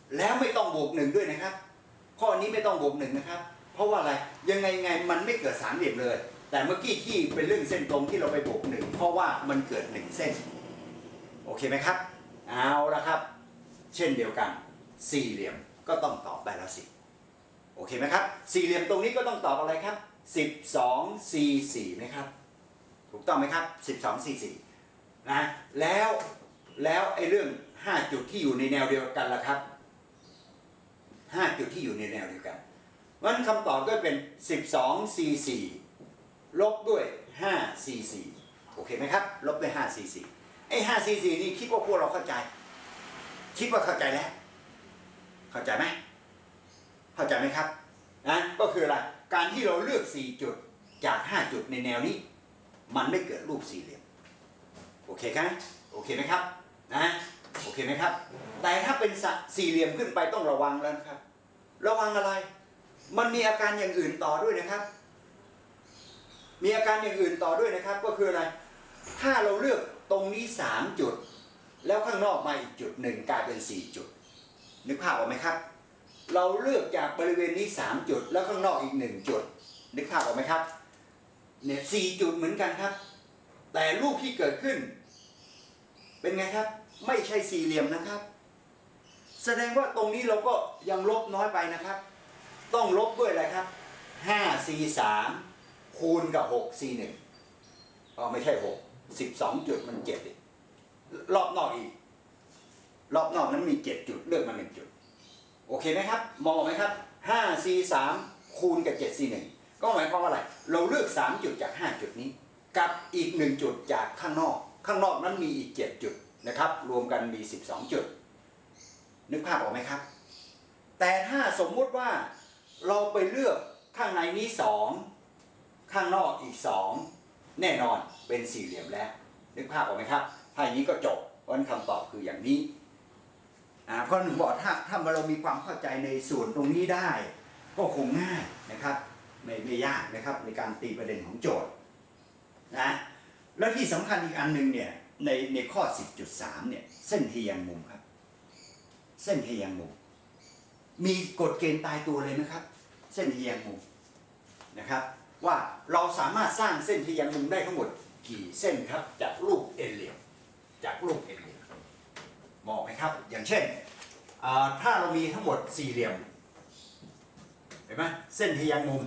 แล้วไม่ต้องบวกหนึ่งด้วยนะครับข้อนี้ไม่ต้องบวกหนึ่งนะครับเพราะว่าอะไรยังไงไงมันไม่เกิดสามเหลี่ยมเลยแต่เมื่อกี้ที่เป็นเรื่องเส้นตรงที่เราไปบวกหนึ่งเพราะว่ามันเกิดหนึ่งเส้นโอเคไหมครับเอาละครับเช่นเดียวกันสี่เหลี่ยมก็ต้องตอบได้แล้วสิโอเคไหมครับสี่เหลี่ยมตรงนี้ก็ต้องตอบอะไรครับสิบสอง สี่ สี่ไหมครับถูกต้องไหมครับสิบสอง สี่ สี่นะแล้วแล้วไอ้เรื่องห้าจุดที่อยู่ในแนวเดียวกันล่ะครับห้าจุดที่อยู่ในแนวเดียวกันงั้นคำตอบก็เป็นสิบสอง สี่ สี่ลบด้วยห้า สี่ สี่โอเคไหมครับลบด้วยห้า สี่ สี่ไอ้ห้า สี่ สี่นี่คิดว่าพวกเราเข้าใจคิดว่าเข้าใจแล้วเข้าใจไหมเข้าใจไหมครับนะก็คืออะไรการที่เราเลือกสี่จุดจากห้าจุดในแนวนี้มันไม่เกิดรูปสี่เหลี่ยมโอเคครับโอเคไหมครับนะโอเคไหมครับแต่ถ้าเป็นสี่เหลี่ยมขึ้นไปต้องระวังแล้วครับระวังอะไรมันมีอาการอย่างอื่นต่อด้วยนะครับมีอาการอย่างอื่นต่อด้วยนะครับก็คืออะไรถ้าเราเลือกตรงนี้สามจุดแล้วข้างนอกมาอีกจุดหนึ่งกลายเป็นสี่จุดนึกภาพออกไหมครับเราเลือกจากบริเวณนี้สามจุดแล้วข้างนอกอีกหนึ่งจุดนึกภาพออกไหมครับเนี่ยสี่จุดเหมือนกันครับแต่รูปที่เกิดขึ้นเป็นไงครับไม่ใช่สี่เหลี่ยมนะครับแสดงว่าตรงนี้เราก็ยังลบน้อยไปนะครับต้องลบด้วยอะไรครับห้า สี่ สามคูณกับหก สี่ หนึ่งอ๋อไม่ใช่หก สิบสองจุดมันเจ็ดอีกรอบนอกอีกรอบนอกนั้นมีเจ็ดจุดเลือกมาหนึ่งจุดโอเคไหมครับมองไหมครับห้า สี่ สามคูณกับเจ็ด สี่ หนึ่งก็หมายความว่าอะไรเราเลือกสามจุดจากห้าจุดนี้กับอีกหนึ่งจุดจากข้างนอกข้างนอกนั้นมีอีกเจ็ดจุดนะครับรวมกันมีสิบสองจุดนึกภาพออกไหมครับแต่ถ้าสมมุติว่าเราไปเลือกข้างในนี้สองข้างนอกอีกสองแน่นอนเป็นสี่เหลี่ยมแล้วนึกภาพออกไหมครับถ้าอย่างนี้ก็จบวันคำตอบคืออย่างนี้อ่าเพราะหนึ่งบอกถ้าถ้าเรามีความเข้าใจในส่วนตรงนี้ได้ก็คงง่ายนะครับไม่ไม่ยากนะครับในการตีประเด็นของโจทย์นะแล้วที่สำคัญอีกอันหนึ่งเนี่ยในในข้อ สิบจุดสาม เนี่ยเส้นทแยงมุมครับเส้นทแยงมุมมีกฎเกณฑ์ตายตัวเลยไหมครับเส้นทแยงมุมนะครับว่าเราสามารถสร้างเส้นทแยงมุมได้ทั้งหมดกี่เส้นครับจากรูปเอ็นเหลี่ยมจากรูปเอ็นเหลี่ยมมองไหมครับอย่างเช่นถ้าเรามีทั้งหมดสี่เหลี่ยมเห็นไหมเส้นทแยงมุม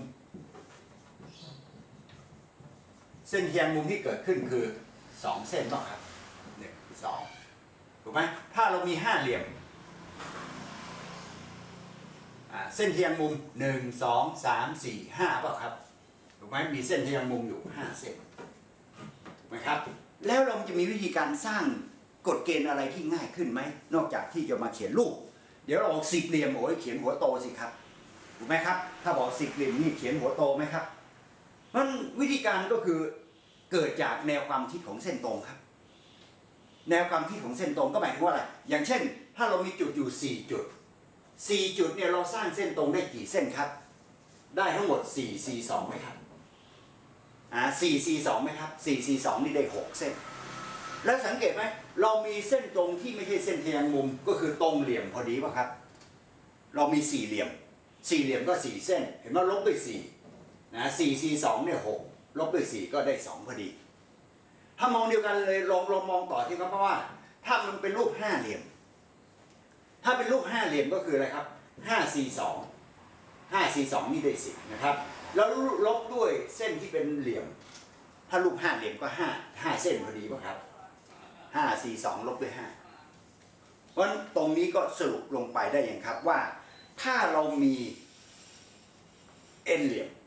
เส้นทแยงมุมที่เกิดขึ้นคือสองเส้นเนาะครับหนึ่ง สองถูกไหมถ้าเรามีห้าเหลี่ยมเส้นทแยงมุมหนึ่ง สอง สาม สี่ ห้าเปล่าครับถูกไหมมีเส้นทแยงมุมอยู่ห้าเส้นถูกไหมครับแล้วเราจะมีวิธีการสร้างกฎเกณฑ์อะไรที่ง่ายขึ้นไหมนอกจากที่จะมาเขียนรูปเดี๋ยวเราบอกสิบเหลี่ยมโอ้ยเขียนหัวโตสิครับถูกไหมครับถ้าบอกสิบเหลี่ยมนี่เขียนหัวโตไหมครับมันวิธีการก็คือเกิดจากแนวความคิดของเส้นตรงครับแนวความคิดของเส้นตรงก็หมายถึงว่าอะไรอย่างเช่นถ้าเรามีจุดอยู่สี่จุดสี่จุดเนี่ยเราสร้างเส้นตรงได้กี่เส้นครับได้ทั้งหมดสี่ สี่ สองไหมครับอ่าสี่ สี่ สองไหมครับสี่ สี่ สองนี่ได้หกเส้นแล้วสังเกตไหมเรามีเส้นตรงที่ไม่ใช่เส้นทแยงมุมก็คือตรงเหลี่ยมพอดีป่ะครับเรามีสี่เหลี่ยมสี่เหลี่ยมก็สี่เส้นเห็นไหมลบด้วยสี่นะสี่ สี่ สองเนี่ยหกลบด้วยสี่ก็ได้สองพอดีถ้ามองเดียวกันเลยลองลองมองต่อที่ครับเพราะว่าถ้ามันเป็นรูปห้าเหลี่ยมถ้าเป็นรูปห้าเหลี่ยมก็คืออะไรครับห้า สี่ สอง ห้า สี่ สองนี่ได้สิบนะครับแล้วลบด้วยเส้นที่เป็นเหลี่ยมถ้ารูปห้าเหลี่ยมก็ห้า ห้าเส้นพอดีป่ะครับห้า สี่ สองลบด้วยห้าเพราะฉะนั้นตรงนี้ก็สรุปลงไปได้อย่างครับว่าถ้าเรามีเอ็นเหลี่ยม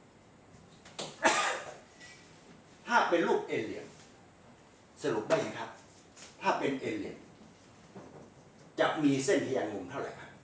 ถ้าเป็นรูปเอ็นเหลี่ยมสรุปได้ยังครับถ้าเป็นเอ็นเหลี่ยมจะมีเส้นทแยงมุมเท่าไหร่ครับ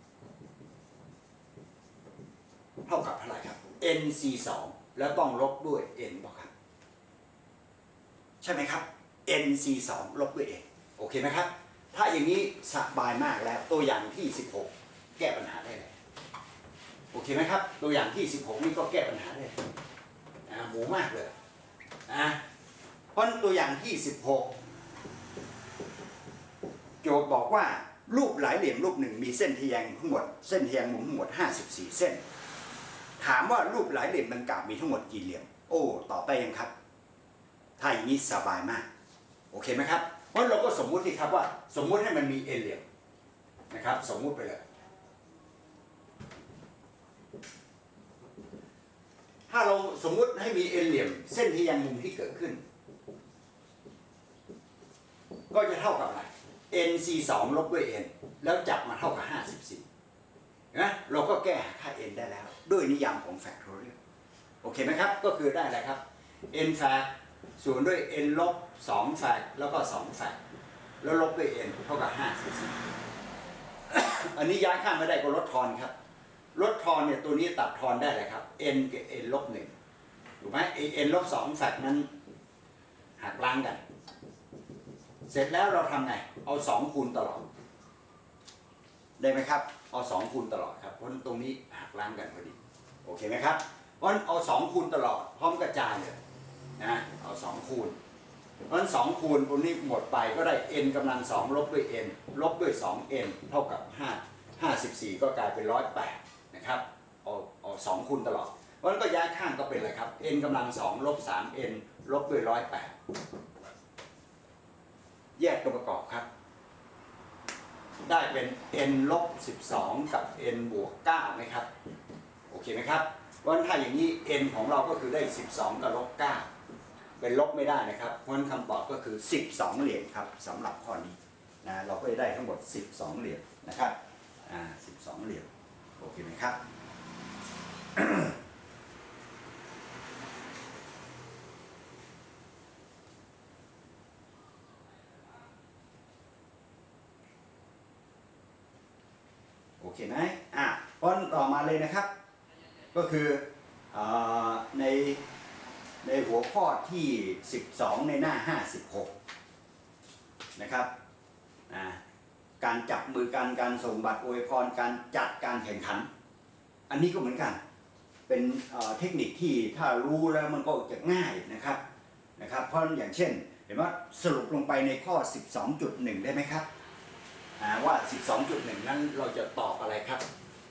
เท่ากับเท่าไหร่ครับ n สี่ สองแล้วต้องลบด้วย n ป่ะครับใช่ไหมครับ n สี่ สองลบด้วย n โอเคไหมครับถ้าอย่างนี้สบายมากแล้วตัวอย่างที่สิบหกแก้ปัญหาได้เลยโอเคไหมครับตัวอย่างที่สิบหกนี่ก็แก้ปัญหาได้นะหมูมากเลยนะเพราะตัวอย่างที่สิบหกโจทย์บอกว่ารูปหลายเหลี่ยมรูปหนึ่งมีเส้นทะแยงทั้งหมดเส้นทะแยงมุมทั้งหมดห้าสิบสี่เส้นถามว่ารูปหลายเหลี่ยมดังกล่าวมีทั้งหมดกี่เหลี่ยมโอ้ตอบได้ยังครับถ้าอย่างนี้สบายมากโอเคไหมครับเพราะเราก็สมมุติที่ครับว่าสมมุติให้มันมี n เหลี่ยมนะครับสมมุติไปเลยถ้าเราสมมุติให้มี n เหลี่ยมเส้นทะแยงมุมที่เกิดขึ้นก็จะเท่ากับอะไร n ซีสองลบด้วย n แล้วจับมาเท่ากับห้าสิบสี่นะเราก็แก้ค่า n ได้แล้วด้วยนิยามของแฟกทอเรียลโอเคไหมครับก็คือได้อะไรครับ n แฟกส่วนด้วย n ลบสองแฟกแล้วก็สองแฟกแล้วลบด้วย n เท่ากับห้าสิบสี่ อันนี้ย้ายข้างไม่ได้ก็ลดทอนครับลดทอนเนี่ยตัวนี้ตัดทอนได้เลยครับ n กับ n ลบหนึ่งถูกไหม n ลบสองแฟกนั้นหักล้างกันเสร็จแล้วเราทำไงเอาสองคูณตลอดได้ไหมครับเอาสองคูณตลอดครับเพราะตรงนี้หักล้างกันพอดีโอเคไหมครับเพราะเอาสองคูณตลอดพร้อมกระจายเลยนะเอาสองคูณเพราะฉะนั้นสองคูณตรงนี้หมดไปก็ได้ n กำลังสองลบด้วย n ลบด้วย สอง n เท่ากับห้า ห้าสิบสี่ก็กลายเป็นหนึ่งร้อยแปดนะครับเอาเอาสองคูณตลอดเพราะฉะนั้นก็ย้ายข้างก็เป็นอะไรครับ n กำลังสองลบ สาม n ลบด้วยหนึ่งร้อยแปดแยกตัวประกอบครับได้เป็น n ลบสิบสองกับ n บวกเก้าไหมครับโอเคไหมครับเพราะฉะนั้นถ้าอย่างนี้ n ของเราก็คือได้สิบสองกับลบเก้าเป็นลบไม่ได้นะครับเพราะฉะนั้นคำตอบก็คือสิบสองเหลี่ยมครับสำหรับข้อนี้นะเราก็จะได้ทั้งหมดสิบสองเหลี่ยมนะครับอ่าสิบสองเหลี่ยมโอเคไหมครับ โอเคไหมอ่ะพ้นต่อมาเลยนะครับก็คืออในในหัวข้อที่สิบสองในหน้าห้าสิบหกนะครับการจับมือกันการส่งบัตรอวยพรการจัดการแข่งขันอันนี้ก็เหมือนกันเป็นเทคนิคที่ถ้ารู้แล้วมันก็จะง่ายนะครับนะครับเพราะอย่างเช่นเห็นว่าสรุปลงไปในข้อ สิบสองจุดหนึ่ง ได้ไหมครับว่า สิบสองจุดหนึ่ง นั้นเราจะตอบอะไรครับ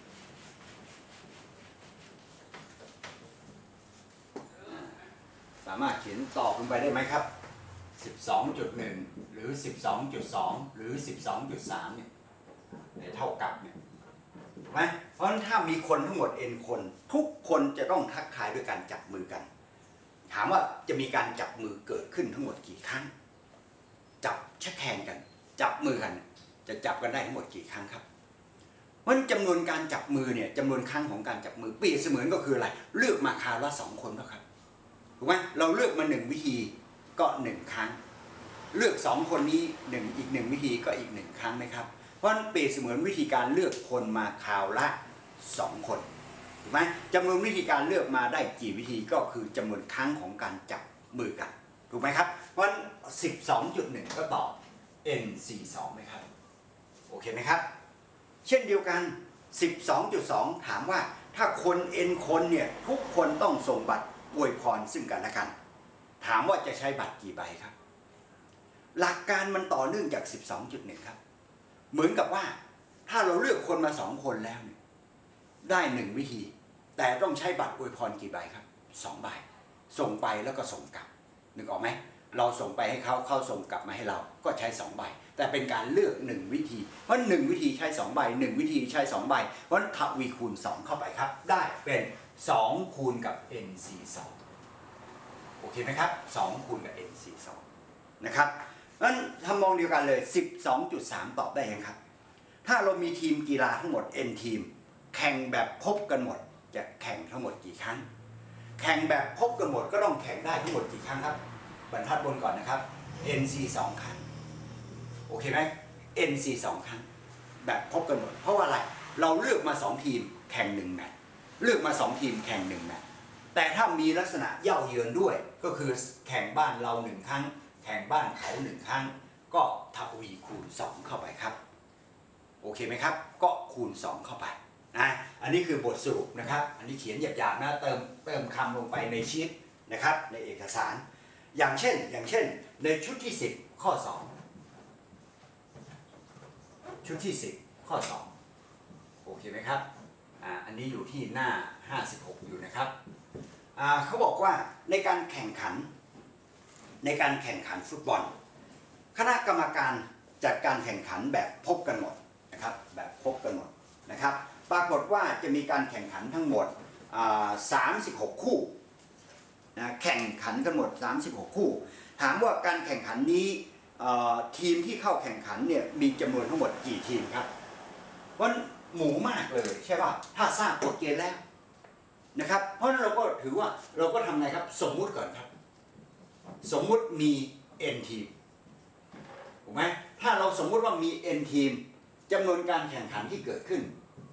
สามารถเขียนตอบลงไปได้ไหมครับ สิบสองจุดหนึ่ง หรือ สิบสองจุดสอง หรือ สิบสองจุดสาม เนี่ยเท่ากับเนี่ยถูกไหมเพราะฉะนั้นถ้ามีคนทั้งหมด n คนทุกคนจะต้องทักทายด้วยการจับมือกันถามว่าจะมีการจับมือเกิดขึ้นทั้งหมดกี่ครั้งจับชักแขนกันจับมือกันจะจับกันได้ทั้งหมดกี่ครั้งครับเพราะจำนวนการจับมือเนี่ยจำนวนครั้งของการจับมือเปรียบเสมือนก็คืออะไรเลือกมาคราวละสองคนแล้วครับถูกไหมเราเลือกมาหนึ่งวิธีก็หนึ่งครั้งเลือกสองคนนี้หนึ่งอีกหนึ่งวิธีก็อีกหนึ่งครั้งไหมครับเพราะเปรียบเสมือนวิธีการเลือกคนมาคราวละสองคนถูกไหมจำนวนวิธีการเลือกมาได้กี่วิธีก็คือจำนวนครั้งของการจับมือกันถูกไหมครับเพราะ สิบสองจุดหนึ่ง ก็ตอบ n สี่สิบสองไหมครับโอเคไหมครับเช่นเดียวกัน สิบสองจุดสอง ถามว่าถ้าคน n คนเนี่ยทุกคนต้องส่งบัตรอวยพรซึ่งกันและกันถามว่าจะใช้บัตรกี่ใบครับหลักการมันต่อเนื่องจาก สิบสองจุดหนึ่ง ครับเหมือนกับว่าถ้าเราเลือกคนมาสองคนแล้วเนี่ยได้หนึ่งวิธีแต่ต้องใช้บัตรอวยพรกี่ใบครับสองใบส่งไปแล้วก็ส่งกลับนึกออกไหมเราส่งไปให้เขาเขาส่งกลับมาให้เราก็ใช้สองใบแต่เป็นการเลือกหนึ่งวิธีเพราะหนึ่งวิธีใช้สองใบหนึ่งวิธีใช้สองใบเพราะทวีคูณสองเข้าไปครับได้เป็นสองคูณกับ n สี่สิบสองโอเคไหมครับสองคูณกับ n สี่สิบสองนะครับงั้นทำมองเดียวกันเลย สิบสองจุดสาม ตอบได้ยังครับถ้าเรามีทีมกีฬาทั้งหมด n ทีมแข่งแบบพบกันหมดจะแข่งทั้งหมดกี่ครั้งแข่งแบบพบกันหมดก็ต้องแข่งได้ทั้งหมดกี่ครั้งครับบรรทัดบนก่อนนะครับ n สี่สิบสองครั้งโอเคไหม n สี่สิบสองครั้งแบบพบกันหมดเพราะว่าอะไรเราเลือกมาสองทีมแข่งหนึ่งแมตช์เลือกมาสองทีมแข่งหนึ่งแมตช์แต่ถ้ามีลักษณะเย่าเยือนด้วยก็คือแข่งบ้านเราหนึ่งครั้งแข่งบ้านเขาหนึ่งครั้งก็ทวีคูณสองเข้าไปครับโอเคไหมครับก็คูณสองเข้าไปนะอันนี้คือบทสรุปนะครับอันนี้เขียนหยาบๆนะเติมเติมคำลงไปในชีทนะครับในเอกสารอย่างเช่นอย่างเช่นในชุดที่สิบข้อสองชุดที่สิบข้อสองโอเคไหมครับอ่าอันนี้อยู่ที่หน้าห้าสิบหกอยู่นะครับอ่าเขาบอกว่าในการแข่งขันในการแข่งขันฟุตบอลคณะกรรมการจัดการแข่งขันแบบพบกันหมดนะครับแบบพบกันหมดนะครับปรากฏว่าจะมีการแข่งขันทั้งหมดสามสิบหกคู่นะแข่งขันกันหมดสามสิบหกคู่ถามว่าการแข่งขันนี้ทีมที่เข้าแข่งขันเนี่ยมีจำนวนทั้งหมดกี่ทีมครับเพราะหมูมากเลยใช่ป่ะถ้าทราบกฎเกณฑ์แล้วนะครับเพราะฉะนั้นเราก็ถือว่าเราก็ทำไงครับสมมุติก่อนครับสมมุติมี n ทีมถูกไหมถ้าเราสมมุติว่ามี n ทีมจำนวนการแข่งขันที่เกิดขึ้น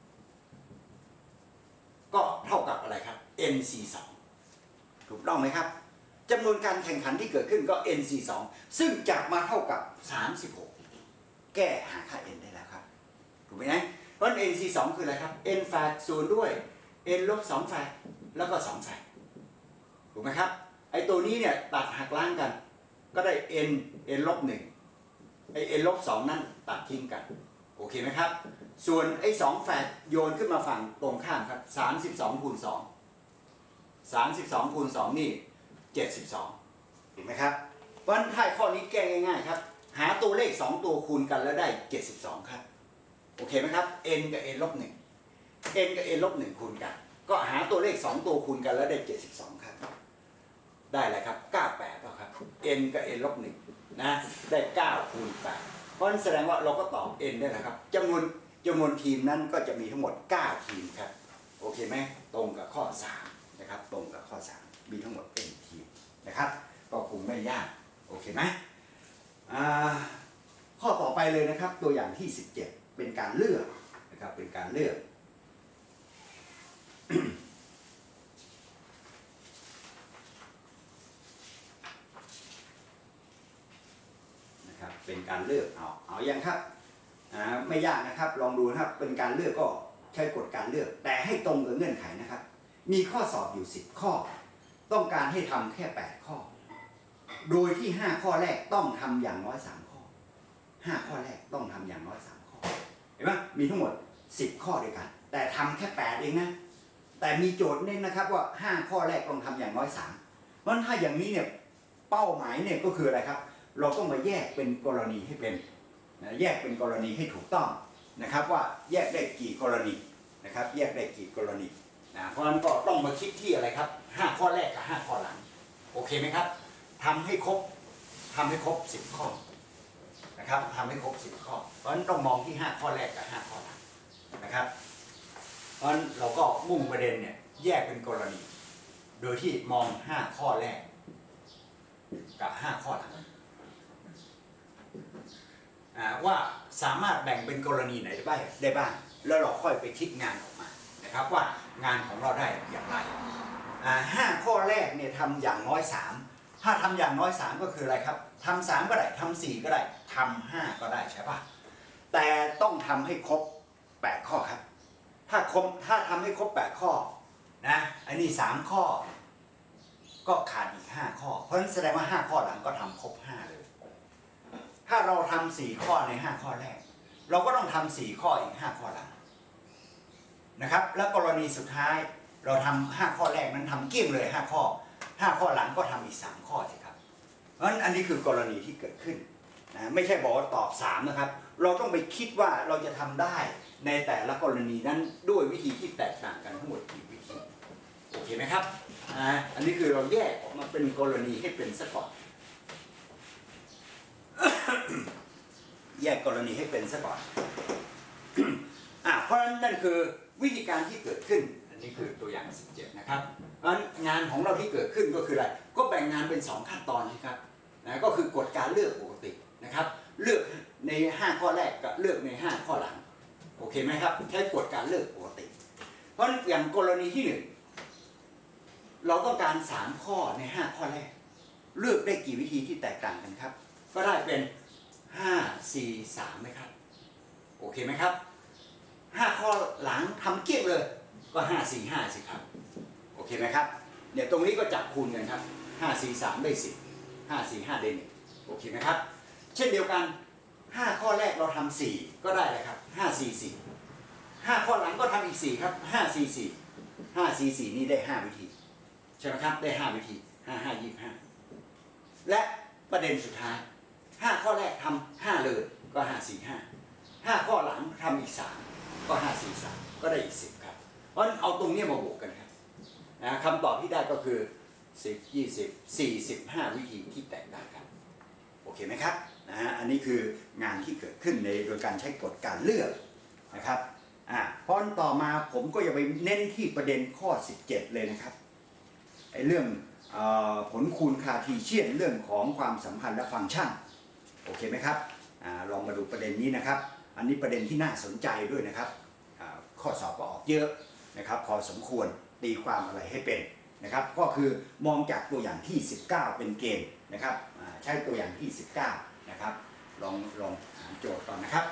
ก็เท่ากับอะไรครับ n สี่สิบสองถูกต้องไหมครับจำนวนการแข่งขันที่เกิดขึ้นก็ n สี่สิบสองซึ่งจะมาเท่ากับสามสิบหกแก้หาค่า n ได้แล้วครับถูกไหมนะเพราะ n สี่สิบสองคืออะไรครับ n แฝดส่วนด้วย n ลบสองแฝดแล้วก็สองแฝดถูกไหมครับไอ้ตัวนี้เนี่ยตัดหักล้างกันก็ได้ n n ลบหนึ่งไอ้ n ลบสองนั่นตัดทิ้งกันโอเคไหมครับส่วนไอ้สองแฝดโยนขึ้นมาฝั่งตรงข้ามครับสามสิบสองคูณสองสามสิบสองคูณสองนี่เจ็ดสิบสองเห็นไหมครับเพราะฉะนั้นถ้าข้อนี้แก้ง่ายๆครับหาตัวเลขสองตัวคูณกันแล้วได้เจ็ดสิบสองครับโอเคไหมครับ n กับ n ลบหนึ่ง n กับ n ลบหนึ่งคูณกันก็หาตัวเลขสองตัวคูณกันแล้วได้เจ็ดสิบสองครับได้อะไรครับเก้าสิบแปดป่ะครับ n กับ n ลบหนึ่งนะได้เก้าคูณแปดเพราะฉะนั้นแสดงว่าเราก็ตอบ n ได้แล้วครับจำนวนจำนวนทีมนั้นก็จะมีทั้งหมดเก้าทีมครับโอเคไหมตรงกับข้อสามนะครับตรงกับข้อสามมีทั้งหมด n ทีมนะครับก็คงไม่ยากโอเคไหมอ่าข้อต่อไปเลยนะครับตัวอย่างที่สิบเจ็ดเป็นการเลือกนะครับเป็นการเลือก นะครับเป็นการเลือกเอาเอายังครับอ่าไม่ยากนะครับลองดูนะครับเป็นการเลือกก็ใช้กฎการเลือกแต่ให้ตรงกับเงื่อนไขนะครับมีข้อสอบอยู่สิบข้อต้องการให้ทำแค่แปดข้อโดยที่ห้าข้อแรกต้องทำอย่างน้อยสามข้อห้าข้อแรกต้องทำอย่างน้อยสามข้อเห็นไหมมีทั้งหมดสิบข้อด้วยกันแต่ทำแค่แปดเองนะแต่มีโจทย์เน้นนะครับว่าห้าข้อแรกต้องทำอย่างน้อยสามเพราะฉะนั้นถ้าอย่างนี้เนี่ยเป้าหมายเนี่ยก็คืออะไรครับเราต้องมาแยกเป็นกรณีให้เป็นนะแยกเป็นกรณีให้ถูกต้องนะครับว่าแยกได้กี่กรณีนะครับแยกได้กี่กรณีนะเพราะฉะนั้นก็ต้องมาคิดที่อะไรครับห้าข้อแรกกับห้าข้อหลังโอเคไหมครับทำให้ครบทำให้ครบสิบข้อนะครับทำให้ครบสิบข้อเพราะฉะนั้นต้องมองที่ห้าข้อแรกกับห้าข้อหลังนะครับเพราะฉะนั้นเราก็มุ่งประเด็นเนี่ยแยกเป็นกรณีโดยที่มองห้าข้อแรกกับห้าข้อหลังว่าสามารถแบ่งเป็นกรณีไหนได้บ้างได้บ้างแล้วเราค่อยไปคิดงานออกมานะครับว่างานของเราได้อย่างไรห้าข้อแรกเนี่ยทำอย่างน้อยสามถ้าทำอย่างน้อยสามก็คืออะไรครับทำสามก็ได้ทำสี่ก็ได้ทำห้าก็ได้ใช่ปะแต่ต้องทำให้ครบแปดข้อครับถ้าครบถ้าทำให้ครบแปดข้อนะอันนี้สามข้อก็ขาดอีกห้าข้อเพราะฉะนั้นแสดงว่าห้าข้อหลังก็ทำครบห้าเลยถ้าเราทำสี่ข้อในห้าข้อแรกเราก็ต้องทำสี่ข้ออีกห้าข้อหลังนะครับแล้วกรณีสุดท้ายเราทำห้าข้อแรกนั้นทำเกลี้ยงเลยห้าข้อห้าข้อหลังก็ทำอีกสามข้อสิครับเพราะฉะนั้นอันนี้คือกรณีที่เกิดขึ้นนะไม่ใช่บอกว่าตอบสามนะครับเราต้องไปคิดว่าเราจะทำได้ในแต่ละกรณีนั้นด้วยวิธีที่แตกต่างกันทั้งหมดกี่วิธีโอเคไหมครับอ่าอันนี้คือเราแยกออกมาเป็นกรณีให้เป็นซะก่อนแยกกรณีให้เป็นซะก่อน อ่ะเพราะฉะนั้นนั่นคือวิธีการที่เกิดขึ้นอันนี้คือตัวอย่างสิบเจ็ดนะครับเพราะฉะนั้นงานของเราที่เกิดขึ้นก็คืออะไรก็แบ่งงานเป็นสองขั้นตอนนะครับนะก็คือกฎการเลือกปกตินะครับเลือกในห้าข้อแรกกับเลือกในห้าข้อหลังโอเคไหมครับใช้กฎการเลือกปกติเพราะอย่างกรณีที่หนึ่งเราต้องการสามข้อในห้าข้อแรกเลือกได้กี่วิธีที่แตกต่างกันครับก็ได้เป็นห้า สี่ สามไหมครับโอเคไหมครับห้าข้อหลังทำเกลี้ยงเลยก็ห้า สี่ ห้าสิครับโอเคไหมครับเนี่ยตรงนี้ก็จับคูณกันครับห้า สี่ สามได้สิบ ห้า สี่ ห้าได้หนึ่งโอเคไหมครับเช่นเดียวกันห้าข้อแรกเราทำสี่ก็ได้เลยครับห้าสี่สี่ห้าข้อหลังก็ทำอีกสี่ครับห้าสี่สี่ห้าสี่สี่นี่ได้ห้าวิธีใช่ไหมครับได้ห้าวิธีห้าห้ายี่ห้าและประเด็นสุดท้ายห้าข้อแรกทำห้าเลยก็ห้าสี่ห้าห้าข้อหลังทำอีกสามก็ห้าสี่สามก็ได้อีกสิบครับเพราะฉะนั้นเอาตรงนี้มาบวกกันครับนะคำตอบที่ได้ก็คือสิบ ยี่สิบ สี่สิบห้าวิธีที่แตกต่างกันโอเคไหมครับนะฮะอันนี้คืองานที่เกิดขึ้นในโดยการใช้กฎการเลือกนะครับอ่าเพราะต่อมาผมก็จะไปเน้นที่ประเด็นข้อสิบเจ็ดเลยนะครับไอ้เรื่องเอ่อผลคูณคาร์ทีเชียนเรื่องของความสัมพันธ์และฟังก์ชันโอเคไหมครับอ่าลองมาดูประเด็นนี้นะครับอันนี้ประเด็นที่น่าสนใจด้วยนะครับอ่าข้อสอบก็ออกเยอะนะครับพอสมควรตีความอะไรให้เป็นนะครับก็คือมองจากตัวอย่างที่สิบเก้าเป็นเกณฑ์นะครับใช้ตัวอย่างที่สิบเก้านะครับลองลองหาโจทย์ก่อนนะครับ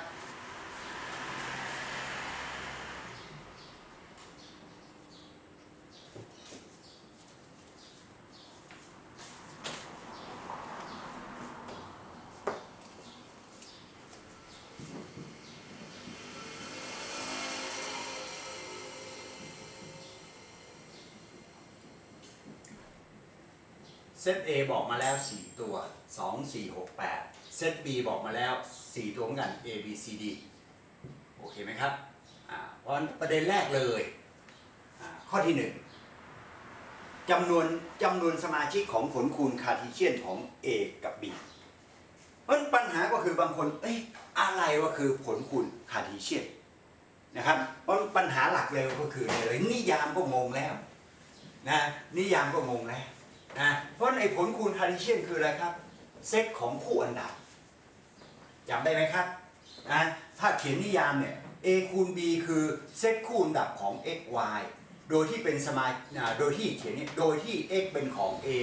เซต A บอกมาแล้วสี่ตัวสอง สี่ หก แปดเซต B บอกมาแล้วสี่ตัวเหมือนกัน A B C D โอเคไหมครับอ่าเพราะประเด็นแรกเลยอ่าข้อที่หนึ่งจำนวนจำนวนสมาชิกของผลคูณคาร์ทีเชียนของ A กับ B เพราะปัญหาก็คือบางคนเอ้ยอะไรว่าคือผลคูณคาร์ทีเชียนนะครับเพราะปัญหาหลักเลยก็คืออะไรนิยามก็งงแล้วนะนิยามก็งงแล้วนะเพราะไอ้ผลคูณคาร์ทีเชียนคืออะไรครับเซตของคู่อันดับจำได้ไหมครับนะถ้าเขียนนิยามเนี่ย A คูณ B คือเซตคู่อันดับของ x y โดยที่เป็นสมาโดยที่เขียนนี้โดยที่ x เป็นของ A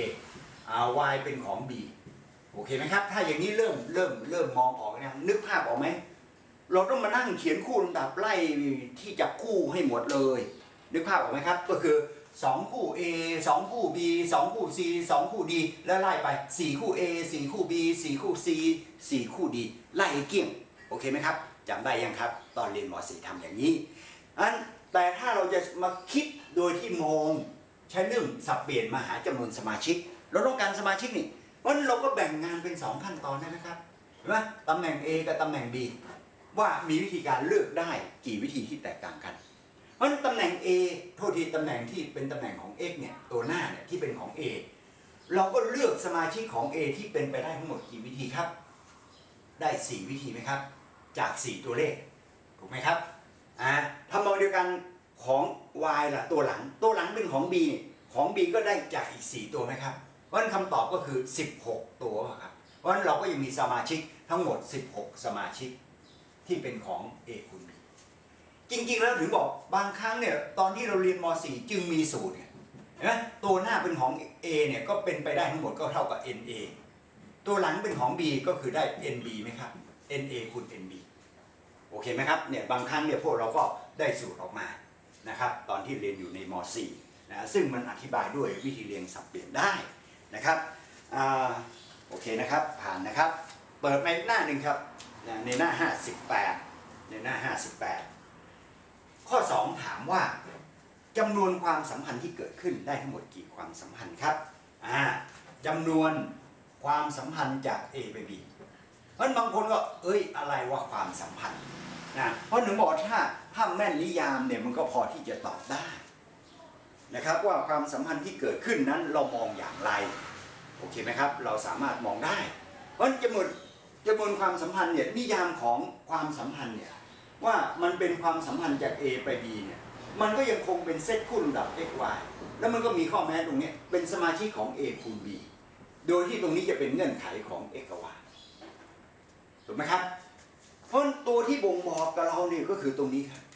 y เป็นของ B โอเคไหมครับถ้าอย่างนี้เริ่มเริ่มเริ่มมองออกนะนึกภาพออกไหมเราต้องมานั่งเขียนคู่อันดับไล่ที่จับคู่ให้หมดเลยนึกภาพออกไหมครับก็คือสองคู่ A สองคู่ B สองคู่ C สองคู่ D แล้วไล่ไปสี่คู่ A สี่คู่ B สี่คู่ C สี่คู่ D ไล่เกี่ยงโอเคไหมครับจำได้ยังครับตอนเรียนม .สี่ ทำอย่างนี้อันแต่ถ้าเราจะมาคิดโดยที่มองใช้เรื่องสับเปลี่ยนมาหาจำนวนสมาชิกเราต้องการสมาชิกนี่เพราะเราก็แบ่งงานเป็นสองขั้นตอนได้ไหมครับเห็นไหมตำแหน่ง A กับตำแหน่ง B ว่ามีวิธีการเลือกได้กี่วิธีที่แตกต่างกันเพราะตำแหน่ง A โทษทีตำแหน่งที่เป็นตำแหน่งของ x เนี่ยตัวหน้าเนี่ยที่เป็นของ A เราก็เลือกสมาชิกของ A ที่เป็นไปได้ทั้งหมดกี่วิธีครับได้สี่วิธีไหมครับจากสี่ตัวเลขถูกไหมครับอ่าทำนองเดียวกันของ y ล่ะตัวหลังตัวหลังเป็นของ B ของ B ก็ได้จากอีกสี่ตัวไหมครับเพราะฉะนั้นคำตอบก็คือสิบหกตัวครับเพราะฉะนั้นเราก็ยังมีสมาชิกทั้งหมดสิบหกสมาชิกที่เป็นของ A คูณ Bจริงๆแล้วถึงบอกบางครั้งเนี่ยตอนที่เราเรียนม .สี่ จึงมีสูตรเนี่ยเห็นไหมตัวหน้าเป็นของ A เนี่ยก็เป็นไปได้ทั้งหมดก็เท่ากับ เอ็น เอ ตัวหลังเป็นของ B ก็คือได้ เอ็น บี ไหมครับ เอ็น เอ คูณ เอ็น บี โอเคไหมครับเนี่ยบางครั้งเนี่ยพวกเราก็ได้สูตรออกมานะครับตอนที่เรียนอยู่ในม .สี่ นะซึ่งมันอธิบายด้วยวิธีเรียงสับเปลี่ยนได้นะครับอ่าโอเคนะครับผ่านนะครับเปิดไปหน้าหนึ่งครับในหน้าห้าสิบแปดในหน้าห้าสิบแปดข้อสองถามว่าจำนวนความสัมพันธ์ที่เกิดขึ้นได้ทั้งหมดกี่ความสัมพันธ์ครับอ่าจำนวนความสัมพันธ์จาก A ไป B เพราะบางคนก็เอ้ยอะไรว่าความสัมพันธ์นะเพราะหนูบอกถ้าถ้าแม่นนิยามเนี่ยมันก็พอที่จะตอบได้นะครับว่าความสัมพันธ์ที่เกิดขึ้นนั้นเรามองอย่างไรโอเคไหมครับเราสามารถมองได้เพราะจำนวนจำนวนความสัมพันธ์เนี่ยนิยามของความสัมพันธ์เนี่ยว่ามันเป็นความสัมพันธ์จาก A ไป B เนี่ยมันก็ยังคงเป็นเซตคู่ลำดับ x y แล้วมันก็มีข้อแม้ตรงนี้เป็นสมาชิกของ A คูณ B โดยที่ตรงนี้จะเป็นเงื่อนไขของ x กับ y ถูกไหมครับเพราะตัวที่บ่งบอกกับเราเนี่ยก็คือตรงนี้ครับ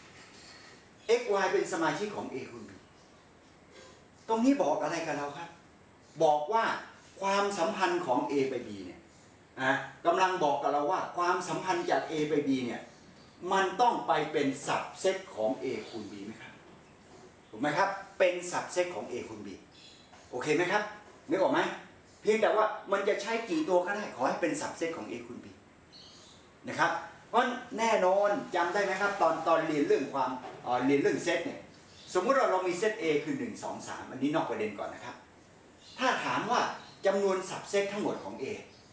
x y เป็นสมาชิกของ A คูณ B ตรงนี้บอกอะไรกับเราครับบอกว่าความสัมพันธ์ของ A ไป B เนี่ยนะกำลังบอกกับเราว่าความสัมพันธ์จาก A ไป B เนี่ยมันต้องไปเป็นสับเซตของ A คูณ B ไหมครับถูกไหมครับเป็นสับเซตของ A คูณ B โอเคไหมครับนึกออกไหมเพียงแต่ว่ามันจะใช้กี่ตัวก็ได้ขอให้เป็นสับเซตของ A คูณ B นะครับเพราะแน่นอนจำได้ไหมครับตอนตอนเรียนเรื่องความเรียนเรื่องเซตเนี่ยสมมุติเราเรามีเซต A คือหนึ่ง สอง สามอันนี้นอกประเด็นก่อนนะครับถ้าถามว่าจำนวนสับเซตทั้งหมดของ A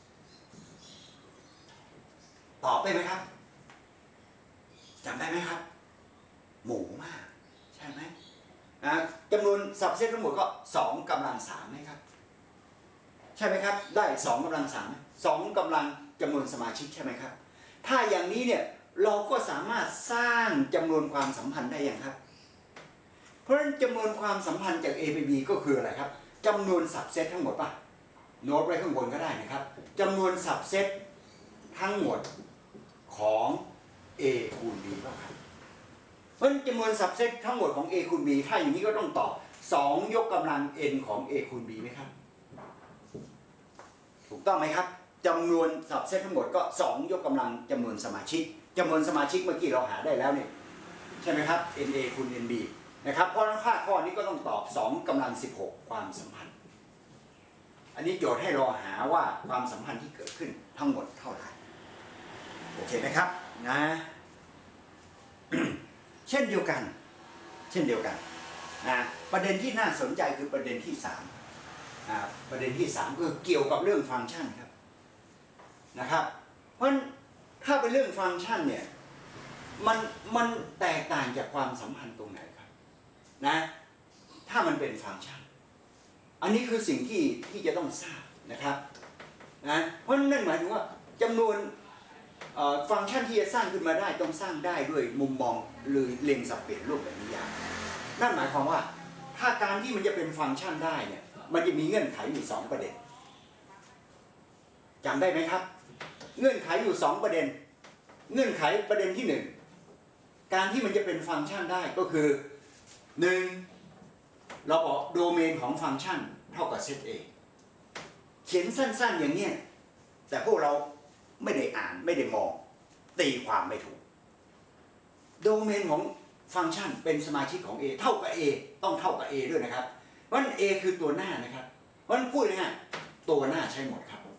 ตอบได้ไหมครับจำได้ไหมครับหมู่มากใช่ไหมนะจำนวนสับเซตทั้งหมดก็สองกำลังสามไหมครับใช่ไหมครับได้สองกำลังสามสองกำลังจำนวนสมาชิกใช่ไหมครับถ้าอย่างนี้เนี่ยเราก็สามารถสร้างจำนวนความสัมพันธ์ได้อย่างครับเพราะฉะนั้นจำนวนความสัมพันธ์จาก A ไป B ก็คืออะไรครับจำนวนสับเซตทั้งหมดป่ะโน้ตไว้ข้างบนก็ได้นะครับจำนวนสับเซตทั้งหมดของ A คูณ B ป่ะครับเพราะฉะนั้นจำนวนสับเซตทั้งหมดของ A คูณ B ถ้าอย่างนี้ก็ต้องตอบสองยกกำลัง n ของ A คูณ B ไหมครับถูกต้องไหมครับจำนวนสับเซตทั้งหมดก็สองยกกำลังจำนวนสมาชิกจำนวนสมาชิกเมื่อกี้เราหาได้แล้วเนี่ยใช่ไหมครับ n a คูณ n b นะครับเพราะฉะนั้นค่าข้อนี้ก็ต้องตอบสองกำลังสิบหกความสัมพันธ์อันนี้โจทย์ให้เราหาว่าความสัมพันธ์ที่เกิดขึ้นทั้งหมดเท่าไหร่โอเคไหมครับนะ เช่นเดียวกันเช่นเดียวกันนะประเด็นที่น่าสนใจคือประเด็นที่สามประเด็นที่สามคือเกี่ยวกับเรื่องฟังก์ชันครับนะครับเพราะถ้าเป็นเรื่องฟังก์ชันเนี่ยมันมันแตกต่างจากความสัมพันธ์ตรงไหนครับนะถ้ามันเป็นฟังก์ชันอันนี้คือสิ่งที่ที่จะต้องทราบนะครับนะเพราะนั่นหมายถึงว่าจำนวนฟังก์ชันที่จะสร้างขึ้นมาได้ต้องสร้างได้ด้วยมุมมองหรือเล็งสับเปลี่ยนรูปแบบนิยามนั่นหมายความว่าถ้าการที่มันจะเป็นฟังก์ชันได้เนี่ยมันจะมีเงื่อนไขอยู่สองประเด็นจำได้ไหมครับเงื่อนไขอยู่สองประเด็นเงื่อนไขประเด็นที่หนึ่งการที่มันจะเป็นฟังก์ชันได้ก็คือหนึ่งเราบอกโดเมนของฟังก์ชันเท่ากับเซต A เขียนสั้นๆอย่างนี้แต่พวกเราไม่ได้อ่านไม่ได้มองตีความไม่ถูกโดเมนของฟังก์ชันเป็นสมาชิกของ A เท่ากับ A ต้องเท่ากับ A ด้วยนะครับเพราะฉะนั้น A คือตัวหน้านะครับเพราะฉะนั้นพูดง่ายๆตัวหน้าใช้หมดครับ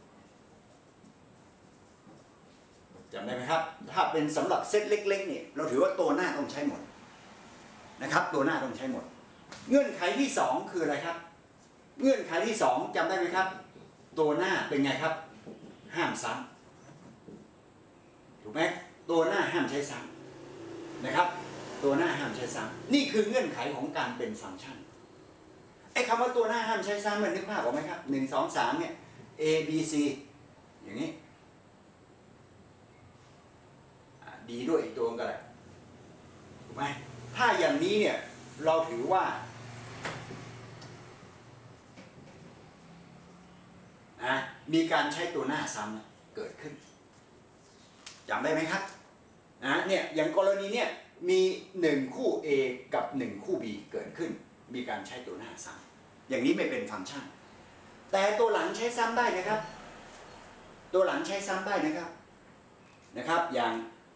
จำได้ไหมครับถ้าเป็นสำหรับเซตเล็กๆเนี่ยเราถือว่าตัวหน้าต้องใช้หมดนะครับตัวหน้าต้องใช้หมดเงื่อนไขที่สองคืออะไรครับเงื่อนไขที่สองจำได้ไหมครับตัวหน้าเป็นไงครับห้ามซ้ำถูกไหมตัวหน้าห้ามใช้ซ้ำนะครับตัวหน้าห้ามใช้ซ้ำนี่คือเงื่อนไขของการเป็นฟังก์ชันไอ้คำว่าตัวหน้าห้ามใช้ซ้ำมันนึกภาพออกไหมครับหนึ่งสองสามเนี่ย A B C อย่างนี้ดีด้วยอีกตัวก็ได้ถูกไหมถ้าอย่างนี้เนี่ยเราถือว่านะมีการใช้ตัวหน้าซ้ำเกิดขึ้นจำได้ไหมครับนะเนี่ยอย่างกรณีเนี่ยมีหนึ่งคู่ A กับหนึ่งคู่ B เกิดขึ้นมีการใช้ตัวหน้าซ้ำอย่างนี้ไม่เป็นฟังก์ชันแต่ตัวหลังใช้ซ้ำได้นะครับตัวหลังใช้ซ้ำได้นะครับนะครับอย่าง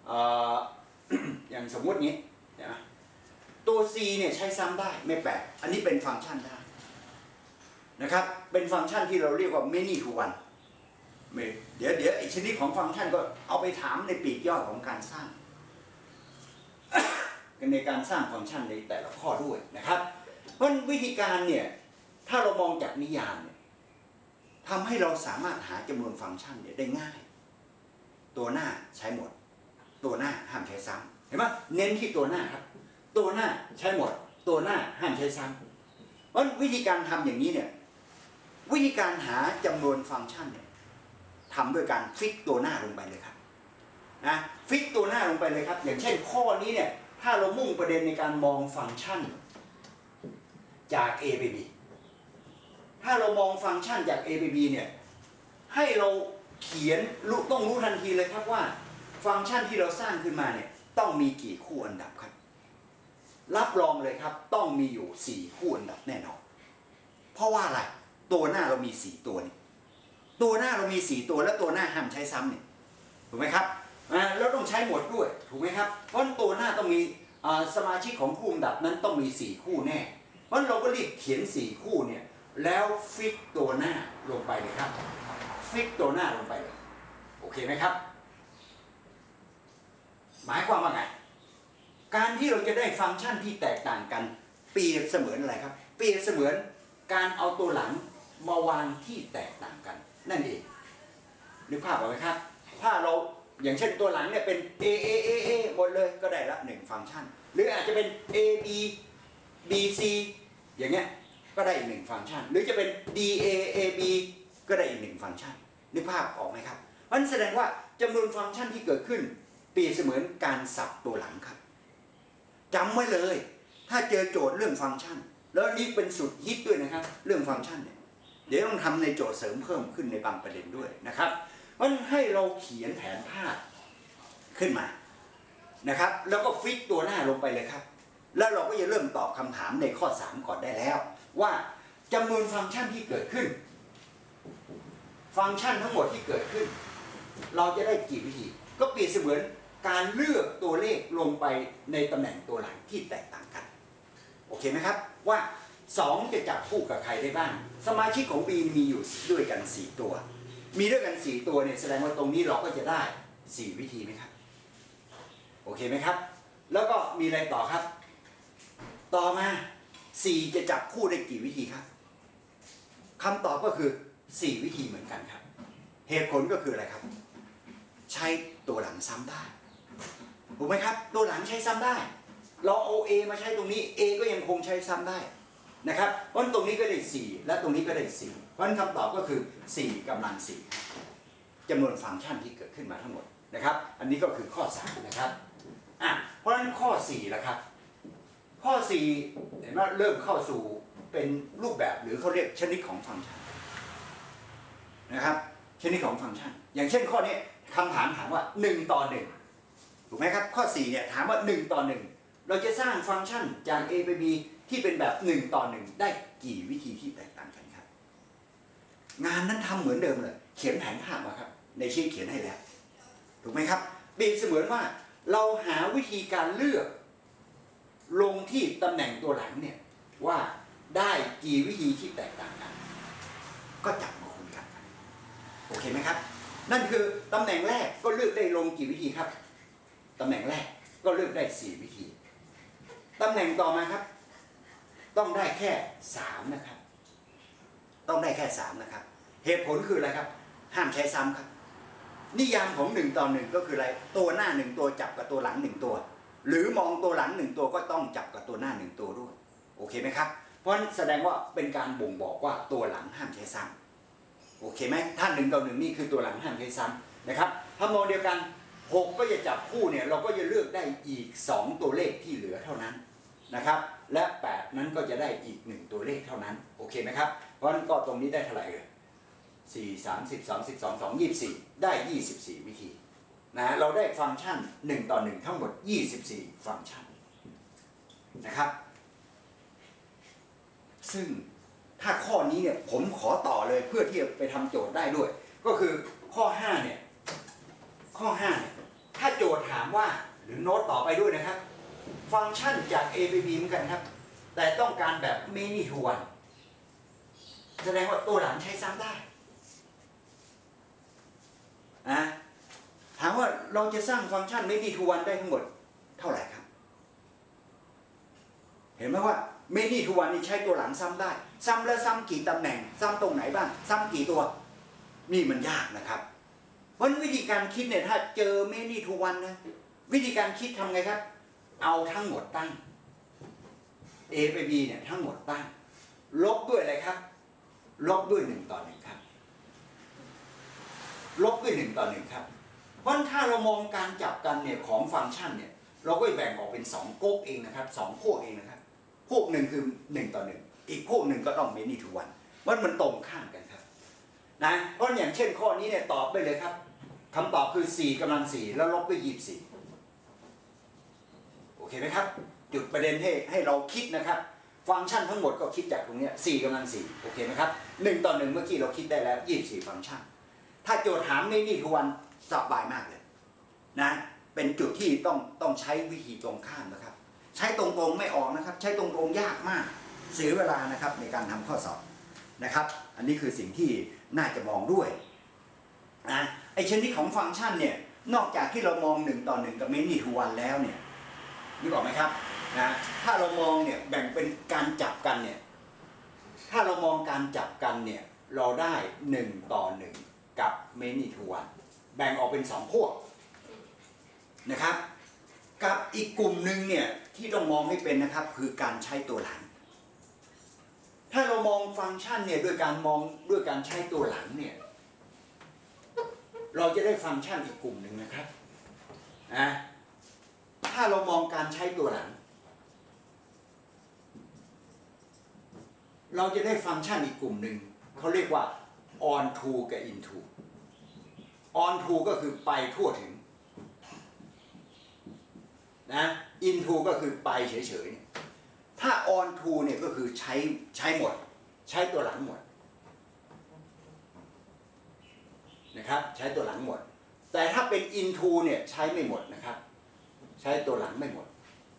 อย่างสมมุตินี้นะตัว C เนี่ยใช้ซ้ำได้ไม่แปลกอันนี้เป็นฟังก์ชันได้นะครับเป็นฟังก์ชันที่เราเรียกว่า many to one เดี๋ยวเดี๋ยวไอ้ชนิดของฟังก์ชันก็เอาไปถามในปีกย่อยของการสร้างในการสร้างฟังก์ชันในแต่ละข้อด้วยนะครับเพราะวิธีการเนี่ยถ้าเรามองจากนิยามเนี่ยทำให้เราสามารถหาจำนวนฟังก์ชันเนี่ยได้ง่ายตัวหน้าใช้หมดตัวหน้าห้ามใช้ซ้ำเห็นไหมเน้นที่ตัวหน้าครับตัวหน้าใช้หมดตัวหน้าห้ามใช้ซ้ำเพราะวิธีการทำอย่างนี้เนี่ยวิธีการหาจำนวนฟังก์ชันเนี่ยทำด้วยการฟิกตัวหน้าลงไปเลยครับนะฟิกตัวหน้าลงไปเลยครับอย่างเช่นข้อนี้เนี่ยถ้าเรามุ่งประเด็นในการมองฟังก์ชันจาก A ไป B ถ้าเรามองฟังก์ชันจาก A ไป B เนี่ยให้เราเขียนรู้ต้องรู้ทันทีเลยครับว่าฟังก์ชันที่เราสร้างขึ้นมาเนี่ยต้องมีกี่คู่อันดับครับรับรองเลยครับต้องมีอยู่สี่คู่อันดับแน่นอนเพราะว่าอะไรตัวหน้าเรามีสี่ตัวนี่ตัวหน้าเรามีสี่ตัวแล้วตัวหน้าห้ามใช้ซ้ำเนี่ยถูกไหมครับแล้วต้องใช้หมดด้วยถูกไหมครับเพราะตัวหน้าต้องมีสมาชิกของคู่อันดับนั้นต้องมีสี่คู่แน่เพราะเราก็รีบเขียนสี่คู่เนี่ยแล้วฟิกตัวหน้าลงไปเลยครับฟิกตัวหน้าลงไปเลยโอเคไหมครับหมายความว่าไงการที่เราจะได้ฟังก์ชันที่แตกต่างกันเปรียบเสมือนอะไรครับเปรียบเสมือนการเอาตัวหลังมาวางที่แตกต่างกันนั่นเองนึกภาพออกไหมครับถ้าเราอย่างเช่นตัวหลังเนี่ยเป็น a a a a หมดเลยก็ได้ละหนึ่งฟังก์ชันหรืออาจจะเป็น a b b c อย่างเงี้ยก็ได้อีกหนึ่งฟังก์ชันหรือจะเป็น d a a b ก็ได้อีกหนึ่งฟังก์ชันนึกภาพออกไหมครับมันแสดงว่าจำนวนฟังก์ชันที่เกิดขึ้นเปรียบเสมือนการสับตัวหลังครับจำไว้เลยถ้าเจอโจทย์เรื่องฟังก์ชันแล้วนี่เป็นสุดฮิตด้วยนะครับเรื่องฟังก์ชันเนี่ยเดี๋ยวต้องทำในโจทย์เสริมเพิ่มขึ้นในบางประเด็นด้วยนะครับมันให้เราเขียนแผนภาพขึ้นมานะครับแล้วก็ฟิกตัวหน้าลงไปเลยครับแล้วเราก็จะเริ่มตอบคำถามในข้อสามก่อนได้แล้วว่าจำนวนฟังก์ชันที่เกิดขึ้นฟังก์ชันทั้งหมดที่เกิดขึ้นเราจะได้กี่วิธีก็เปรียบเสมือนการเลือกตัวเลขลงไปในตำแหน่งตัวหลังที่แตกต่างกันโอเคไหมครับว่าสองจะจับคู่กับใครได้บ้างสมาชิกของ B มีอยู่ด้วยกันสี่ตัวมีด้วยกันสี่ตัวเนี่ยแสดงว่าตรงนี้เราก็จะได้สี่วิธีไหมครับโอเคไหมครับแล้วก็มีอะไรต่อครับต่อมาสี่จะจับคู่ได้กี่วิธีครับคำตอบก็คือสี่วิธีเหมือนกันครับเหตุผลก็คืออะไรครับใช้ตัวหลังซ้ำได้ถูกไหมครับตัวหลังใช้ซ้ำได้เราเอา A มาใช้ตรงนี้ A ก็ยังคงใช้ซ้ำได้นะครับเพราะตรงนี้ก็ได้สี่และตรงนี้ก็ได้สี่เพราะฉะนั้นคำตอบก็คือสี่กำลังสี่จำนวนฟังก์ชันที่เกิดขึ้นมาทั้งหมดนะครับอันนี้ก็คือข้อสามนะครับอ่ะเพราะฉะนั้นข้อสี่แล้วครับข้อสี่เห็นว่าเริ่มเข้าสู่เป็นรูปแบบหรือเขาเรียกชนิดของฟังก์ชันนะครับชนิดของฟังก์ชันอย่างเช่นข้อนี้คำถามถามว่าหนึ่งต่อหนึ่งถูกไหมครับข้อสี่เนี่ยถามว่าหนึ่งต่อหนึ่งเราจะสร้างฟังก์ชันจาก a ไป b ที่เป็นแบบหนึ่งต่อหนึ่งได้กี่วิธีที่แตกต่างกันครับงานนั้นทำเหมือนเดิมเลยเขียนแผนภาพมาครับในชีทเขียนให้แล้วถูกไหมครับเปรียบเสมือนว่าเราหาวิธีการเลือกลงที่ตำแหน่งตัวหลังเนี่ยว่าได้กี่วิธีที่แตกต่างกันก็จับมาคูณกันโอเคไหมครับนั่นคือตำแหน่งแรกก็เลือกได้ลงกี่วิธีครับตำแหน่งแรกก็เลือกได้สี่วิธีตำแหน่งต่อมาครับต้องได้แค่สามนะครับต้องได้แค่สามนะครับเหตุผลคืออะไรครับห้ามใช้ซ้ำครับนิยามของหนึ่งต่อหนึ่งก็คืออะไรตัวหน้าหนึ่งตัวจับกับตัวหลังหนึ่งตัวหรือมองตัวหลังหนึ่งตัวก็ต้องจับกับตัวหน้าหนึ่งตัวด้วยโอเคไหมครับเพราะแสดงว่าเป็นการบ่งบอกว่าตัวหลังห้ามใช้ซ้ำโอเคไหมถ้าหนึ่งต่อหนึ่งนี่คือตัวหลังห้ามใช้ซ้ำนะครับถ้ามองเดียวกันหกก็จะจับคู่เนี่ยเราก็จะเลือกได้อีกสองตัวเลขที่เหลือเท่านั้นนะครับและแปดนั้นก็จะได้อีกหนึ่งตัวเลขเท่านั้นโอเคไหมครับเพราะฉะนั้นก็ตรงนี้ได้เท่าไหร่เลยสี่ สาม สิบ สอง สิบสอง สอง ยี่สิบสี่ได้ยี่สิบสี่วิธีนะเราได้ฟังก์ชันหนึ่งต่อหนึ่งทั้งหมดยี่สิบสี่ฟังก์ชันนะครับซึ่งถ้าข้อนี้เนี่ยผมขอต่อเลยเพื่อที่จะไปทำโจทย์ได้ด้วยก็คือข้อห้าเนี่ยข้อห้าเนี่ยถ้าโจทย์ถามว่าหรือโน้ตต่อไปด้วยนะครับฟังก์ชันจาก a ไป b เหมือนกันครับแต่ต้องการแบบ many to one แสดงว่าตัวหลังใช้ซ้ำได้นะถามว่าเราจะสร้างฟังก์ชัน many to one ได้ทั้งหมดเท่าไหร่ครับเห็นไหมว่า many to one นี่ใช้ตัวหลังซ้ำได้ซ้ำแล้วซ้ำกี่ตำแหน่งซ้ำตรงไหนบ้างซ้ำกี่ตัวนี่มันยากนะครับเพราะวิธีการคิดเนี่ยถ้าเจอ many to one นะวิธีการคิดทำไงครับเอาทั้งหมดตั้ง a ไป b เนี่ยทั้งหมดตั้งลบด้วยอะไรครับลบด้วยหนึ่งต่อหนึ่งครับลบด้วยหนึ่งต่อหนึ่งครับเพราะถ้าเรามองการจับกันเนี่ยของฟังก์ชันเนี่ยเราก็แบ่งออกเป็นสองก๊กเองนะครับสองพวกเองนะครับพวกหนึ่งคือหนึ่งต่อหนึ่งอีกพวกหนึ่งก็ต้อง many to one มันมันตรงข้ามกันครับนะเพราะอย่างเช่นข้อนี้เนี่ยตอบไปเลยครับคำตอบคือสี่กำลังสี่แล้วลบด้วยยี่สิบสี่โอเคไหมครับจุดประเด็นให้ให้เราคิดนะครับฟังก์ชันทั้งหมดก็คิดจากตรงนี้สี่กำลังสี่โอเคไหมครับหนึ่งต่อหนึ่งเมื่อกี้เราคิดได้แล้วยี่สิบสี่ฟังก์ชันถ้าโจทย์ถามนี่นี่คือวันสบายมากเลยนะเป็นจุดที่ต้องต้องใช้วิธีตรงข้ามนะครับใช้ตรงๆไม่ออกนะครับใช้ตรงๆยากมากเสียเวลานะครับในการทำข้อสอบนะครับอันนี้คือสิ่งที่น่าจะมองด้วยนะไอชนิดของฟังก์ชันเนี่ยนอกจากที่เรามองหนึ่งต่อหนึ่งกับ many to one แล้วเนี่ยนึกออกไหมครับนะถ้าเรามองเนี่ยแบ่งเป็นการจับกันเนี่ยถ้าเรามองการจับกันเนี่ยเราได้หนึ่งต่อหนึ่งกับ many to one แบ่งออกเป็นสองพวกนะครับกับอีกกลุ่มหนึ่งเนี่ยที่ต้องมองให้เป็นนะครับคือการใช้ตัวหลังถ้าเรามองฟังก์ชันเนี่ยด้วยการมองด้วยการใช้ตัวหลังเนี่ยเราจะได้ฟังก์ชันอีกกลุ่มหนึ่งนะครับนะถ้าเรามองการใช้ตัวหลังเราจะได้ฟังก์ชันอีกกลุ่มหนึ่งเขาเรียกว่า on to กับ into on to ก็คือไปทั่วถึงนะ into ก็คือไปเฉยๆถ้า on to เนี่ยก็คือใช้ใช้หมดใช้ตัวหลังหมดนะครับใช้ตัวหลังหมดแต่ถ้าเป็น into เนี่ยใช้ไม่หมดนะครับใช้ตัวหลังไม่หมด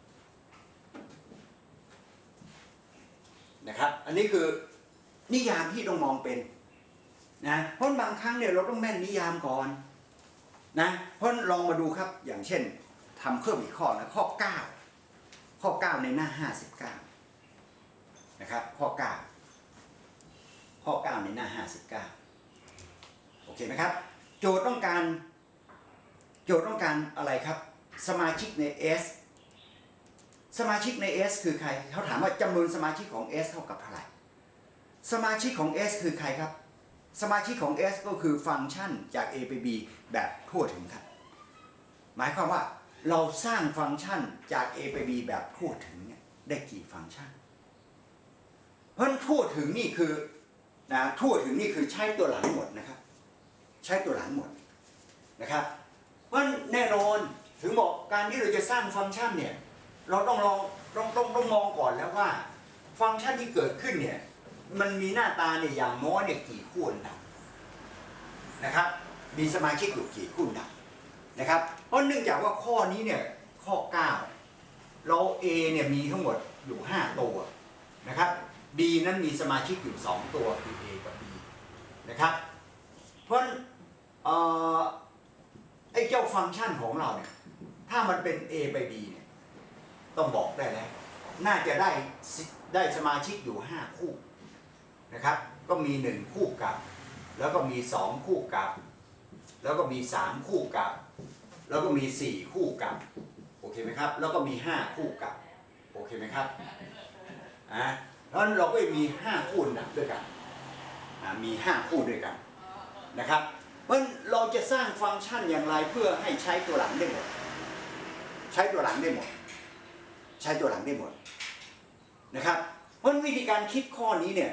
นะครับอันนี้คือนิยามที่ต้องมองเป็นนะเพราะบางครั้งเนี่ยเราต้องแม่นนิยามก่อนนะเพราะลองมาดูครับอย่างเช่นทำเพิ่มอีกข้อนะข้อเก้าข้อเก้าในหน้าห้าสิบเก้านะครับข้อเก้าข้อเก้าในหน้าห้าสิบเก้าโอเคไหมครับโจทย์ต้องการโจทย์ต้องการอะไรครับสมาชิกใน S สมาชิกใน S คือใครเขาถามว่าจำนวนสมาชิกของ S เท่ากับเท่าไหร่สมาชิกของ S คือใครครับสมาชิกของ S ก็คือฟังก์ชันจาก A ไป B แบบทั่วถึงครับหมายความว่าเราสร้างฟังก์ชันจาก A ไป B แบบทั่วถึงเนี่ยได้กี่ฟังก์ชันเพราะทั่วถึงนี่คือนะทั่วถึงนี่คือใช้ตัวหลังหมดนะครับใช้ตัวหลังหมดนะครับเพราะแน่นอนถึงบอกการที่เราจะสร้างฟังก์ชันเนี่ยเราต้องลองต้องต้องต้องมองก่อนแล้วว่าฟังก์ชันที่เกิดขึ้นเนี่ยมันมีหน้าตาเนี่ยอย่างน้อยเนี่ยกี่คู่อันดับนะครับมีสมาชิกอยู่กี่คู่อันดับนะครับเพราะเนื่องจากว่าข้อนี้เนี่ยข้อเก้าเรา A เนี่ยมีทั้งหมดอยู่ห้าตัวนะครับ B นั้นมีสมาชิกอยู่สองตัวคือ A กับ B นะครับเพราะเอ่อไอ้เจ้าฟังก์ชันของเราเนี่ยถ้ามันเป็น A ไป B เนี่ยต้องบอกได้แล้วน่าจะได้ได้สมาชิกอยู่ห้าคู่นะครับก็มีหนึ่งคู่กับแล้วก็มีสองคู่กับแล้วก็มีสามคู่กับแล้วก็มีสี่คู่กับโอเคไหมครับแล้วก็มีห้าคู่กับโอเคไหมครับอ่ะเพราะฉะนั้นเราก็มีห้าคู่นะด้วยกันนะมีห้าคู่ด้วยกันนะครับเพราะเราจะสร้างฟังก์ชันอย่างไรเพื่อให้ใช้ตัวหลังได้หมดใช้ตัวหลังได้หมดใช้ตัวหลังได้หมดนะครับเพราะวิธีการคิดข้อนี้เนี่ย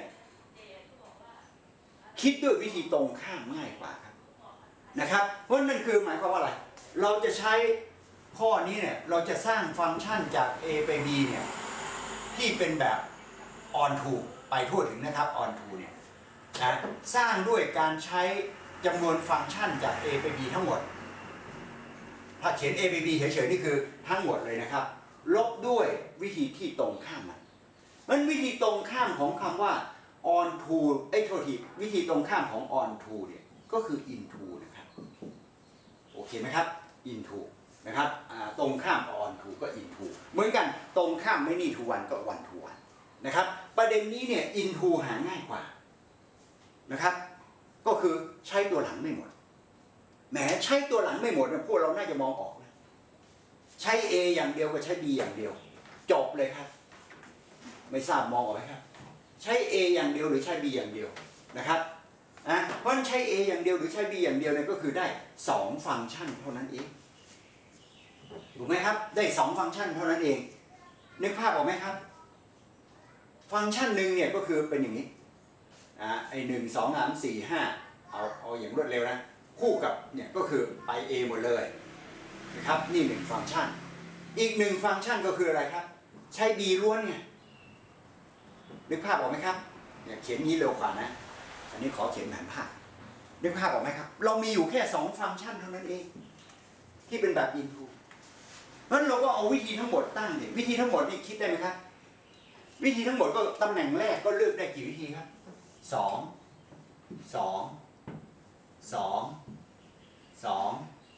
คิดด้วยวิธีตรงข้ามง่ายกว่าครับนะครับเพราะนั่นคือหมายความว่าอะไรเราจะใช้ข้อนี้เนี่ยเราจะสร้างฟังก์ชันจาก A ไป B เนี่ยที่เป็นแบบ on to ไปทั่วถึงนะครับ on to เนี่ยนะสร้างด้วยการใช้จำนวนฟังก์ชันจาก A ไป B ทั้งหมดถ้าเขียน A ไป B เฉยๆนี่คือทั้งหมดเลยนะครับลบด้วยวิธีที่ตรงข้ามมันมันวิธีตรงข้ามของคำว่า on to ไอ้โทษทีวิธีตรงข้ามของ on to เนี่ยก็คือ into นะครับโอเคไหมครับ into นะครับตรงข้าม on to ก็ into เหมือนกันตรงข้าม many to one ก็ one to one นะครับประเด็นนี้เนี่ย into หาง่ายกว่านะครับก็คือใช้ตัวหลังไม่หมดแหมใช้ตัวหลังไม่หมดนะพวกเราน่าจะมองออกนะใช้ A อย่างเดียวกับใช้ B อย่างเดียวจบเลยครับไม่ทราบมองออกไหมครับใช้ A อย่างเดียวหรือใช้ B อย่างเดียวนะครับนะเพราะใช้ A อย่างเดียวหรือใช้ B อย่างเดียวเนี่ยก็คือได้สองฟังก์ชันเท่านั้นเองถูกไหมครับได้สองฟังก์ชันเท่านั้นเองนึกภาพออกไหมครับฟังก์ชันหนึ่งเนี่ยก็คือเป็นอย่างนี้อ่าไอหนึ่งสองสามสี่ห้าเอาเอาอย่างรวดเร็วนะคู่กับเนี่ยก็คือไป A หมดเลยนะครับนี่หนึ่งฟังก์ชันอีกหนึ่งฟังก์ชันก็คืออะไรครับใช้ B ล้วนเนี่ยนึกภาพออกไหมครับเนี่ยเขียนนี้เร็วกว่านะอันนี้ขอเขียนแผนภาพนึกภาพออกไหมครับเรามีอยู่แค่สองฟังก์ชันเท่านั้นเองที่เป็นแบบ into เพราะฉะนั้นเราก็เอาวิธีทั้งหมดตั้งดิวิธีทั้งหมดนี่คิดได้ไหมครับวิธีทั้งหมดก็ตำแหน่งแรกก็เลือกได้กี่วิธีครับสองสองสองสอง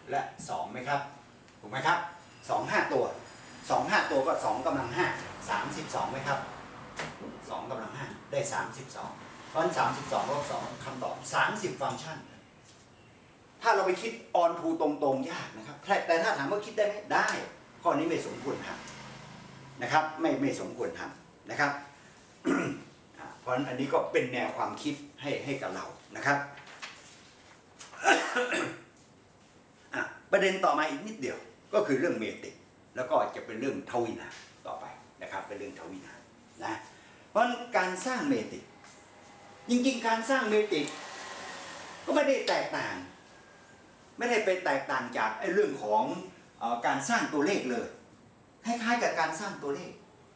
และสองไหมครับถูกไหมครับสองห้าตัวสองห้าตัวก็สองกำลังห้าสามสิบสองไหมครับสองกำลังห้าได้สามสิบสองเพราะฉะนั้นสามสิบสองลบสองคำตอบสามสิบฟังก์ชันถ้าเราไปคิดออนทูตรงๆยากนะครับแต่ถ้าถามว่าคิดได้ไหมได้ข้อนี้ไม่สมควรทำนะครับไม่ไม่สมควรทำนะครับ เพราะฉะนั้นอันนี้ก็เป็นแนวความคิดให้ให้กับเรานะครับ ประเด็นต่อมาอีกนิดเดียวก็คือเรื่องเมตริกแล้วก็จะเป็นเรื่องทวินาต่อไปนะครับเป็นเรื่องทวินานะเพราะการสร้างเมตริกจริงๆการสร้างเมตริกก็ไม่ได้แตกต่างไม่ได้ไปแตกต่างจากไอ้เรื่องของเอ่อการสร้างตัวเลขเลยคล้ายๆกับการสร้างตัวเลข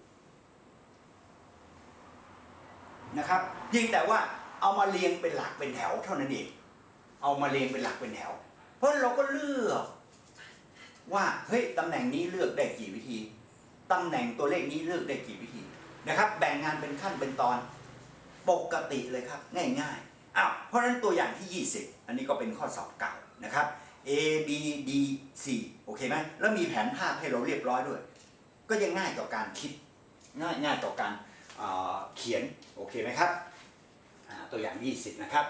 นะครับเพียงแต่ว่าเอามาเรียงเป็นหลักเป็นแถวเท่านั้นเองเอามาเรียงเป็นหลักเป็นแถวเพราะเราก็เลือกว่าเฮ้ยตำแหน่งนี้เลือกได้กี่วิธีตำแหน่งตัวเลขนี้เลือกได้กี่วิธีนะครับแบ่งงานเป็นขั้นเป็นตอนปกติเลยครับง่ายๆอ้าวเพราะฉะนั้นตัวอย่างที่ยี่สิบอันนี้ก็เป็นข้อสอบเก่านะครับ A B D C โอเคไหมแล้วมีแผนภาพให้เราเรียบร้อยด้วยก็ยังง่ายต่อการคิดง่ายง่ายต่อการเอ่อเขียนโอเคไหมครับตัวอย่างยี่สิบนะครับ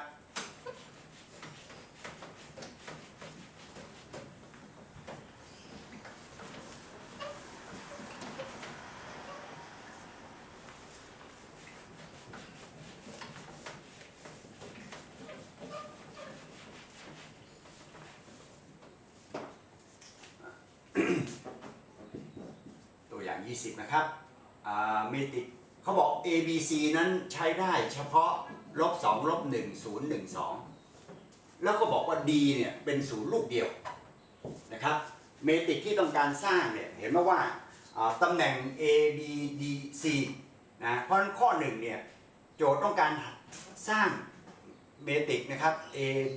ตัวอย่างยี่สิบนะครับเมตริกเขาบอก A B C นั้นใช้ได้เฉพาะลบสองลบหนึ่งศูนย์หนึ่งสองแล้วก็บอกว่า D เนี่ยเป็นศูนย์ลูกเดียวนะครับเมตริกที่ต้องการสร้างเนี่ยเห็นไหมว่าตำแหน่ง A B D C นะเพราะฉะนั้นข้อหนึ่งเนี่ยโจทย์ต้องการสร้างเมตริกนะครับ A B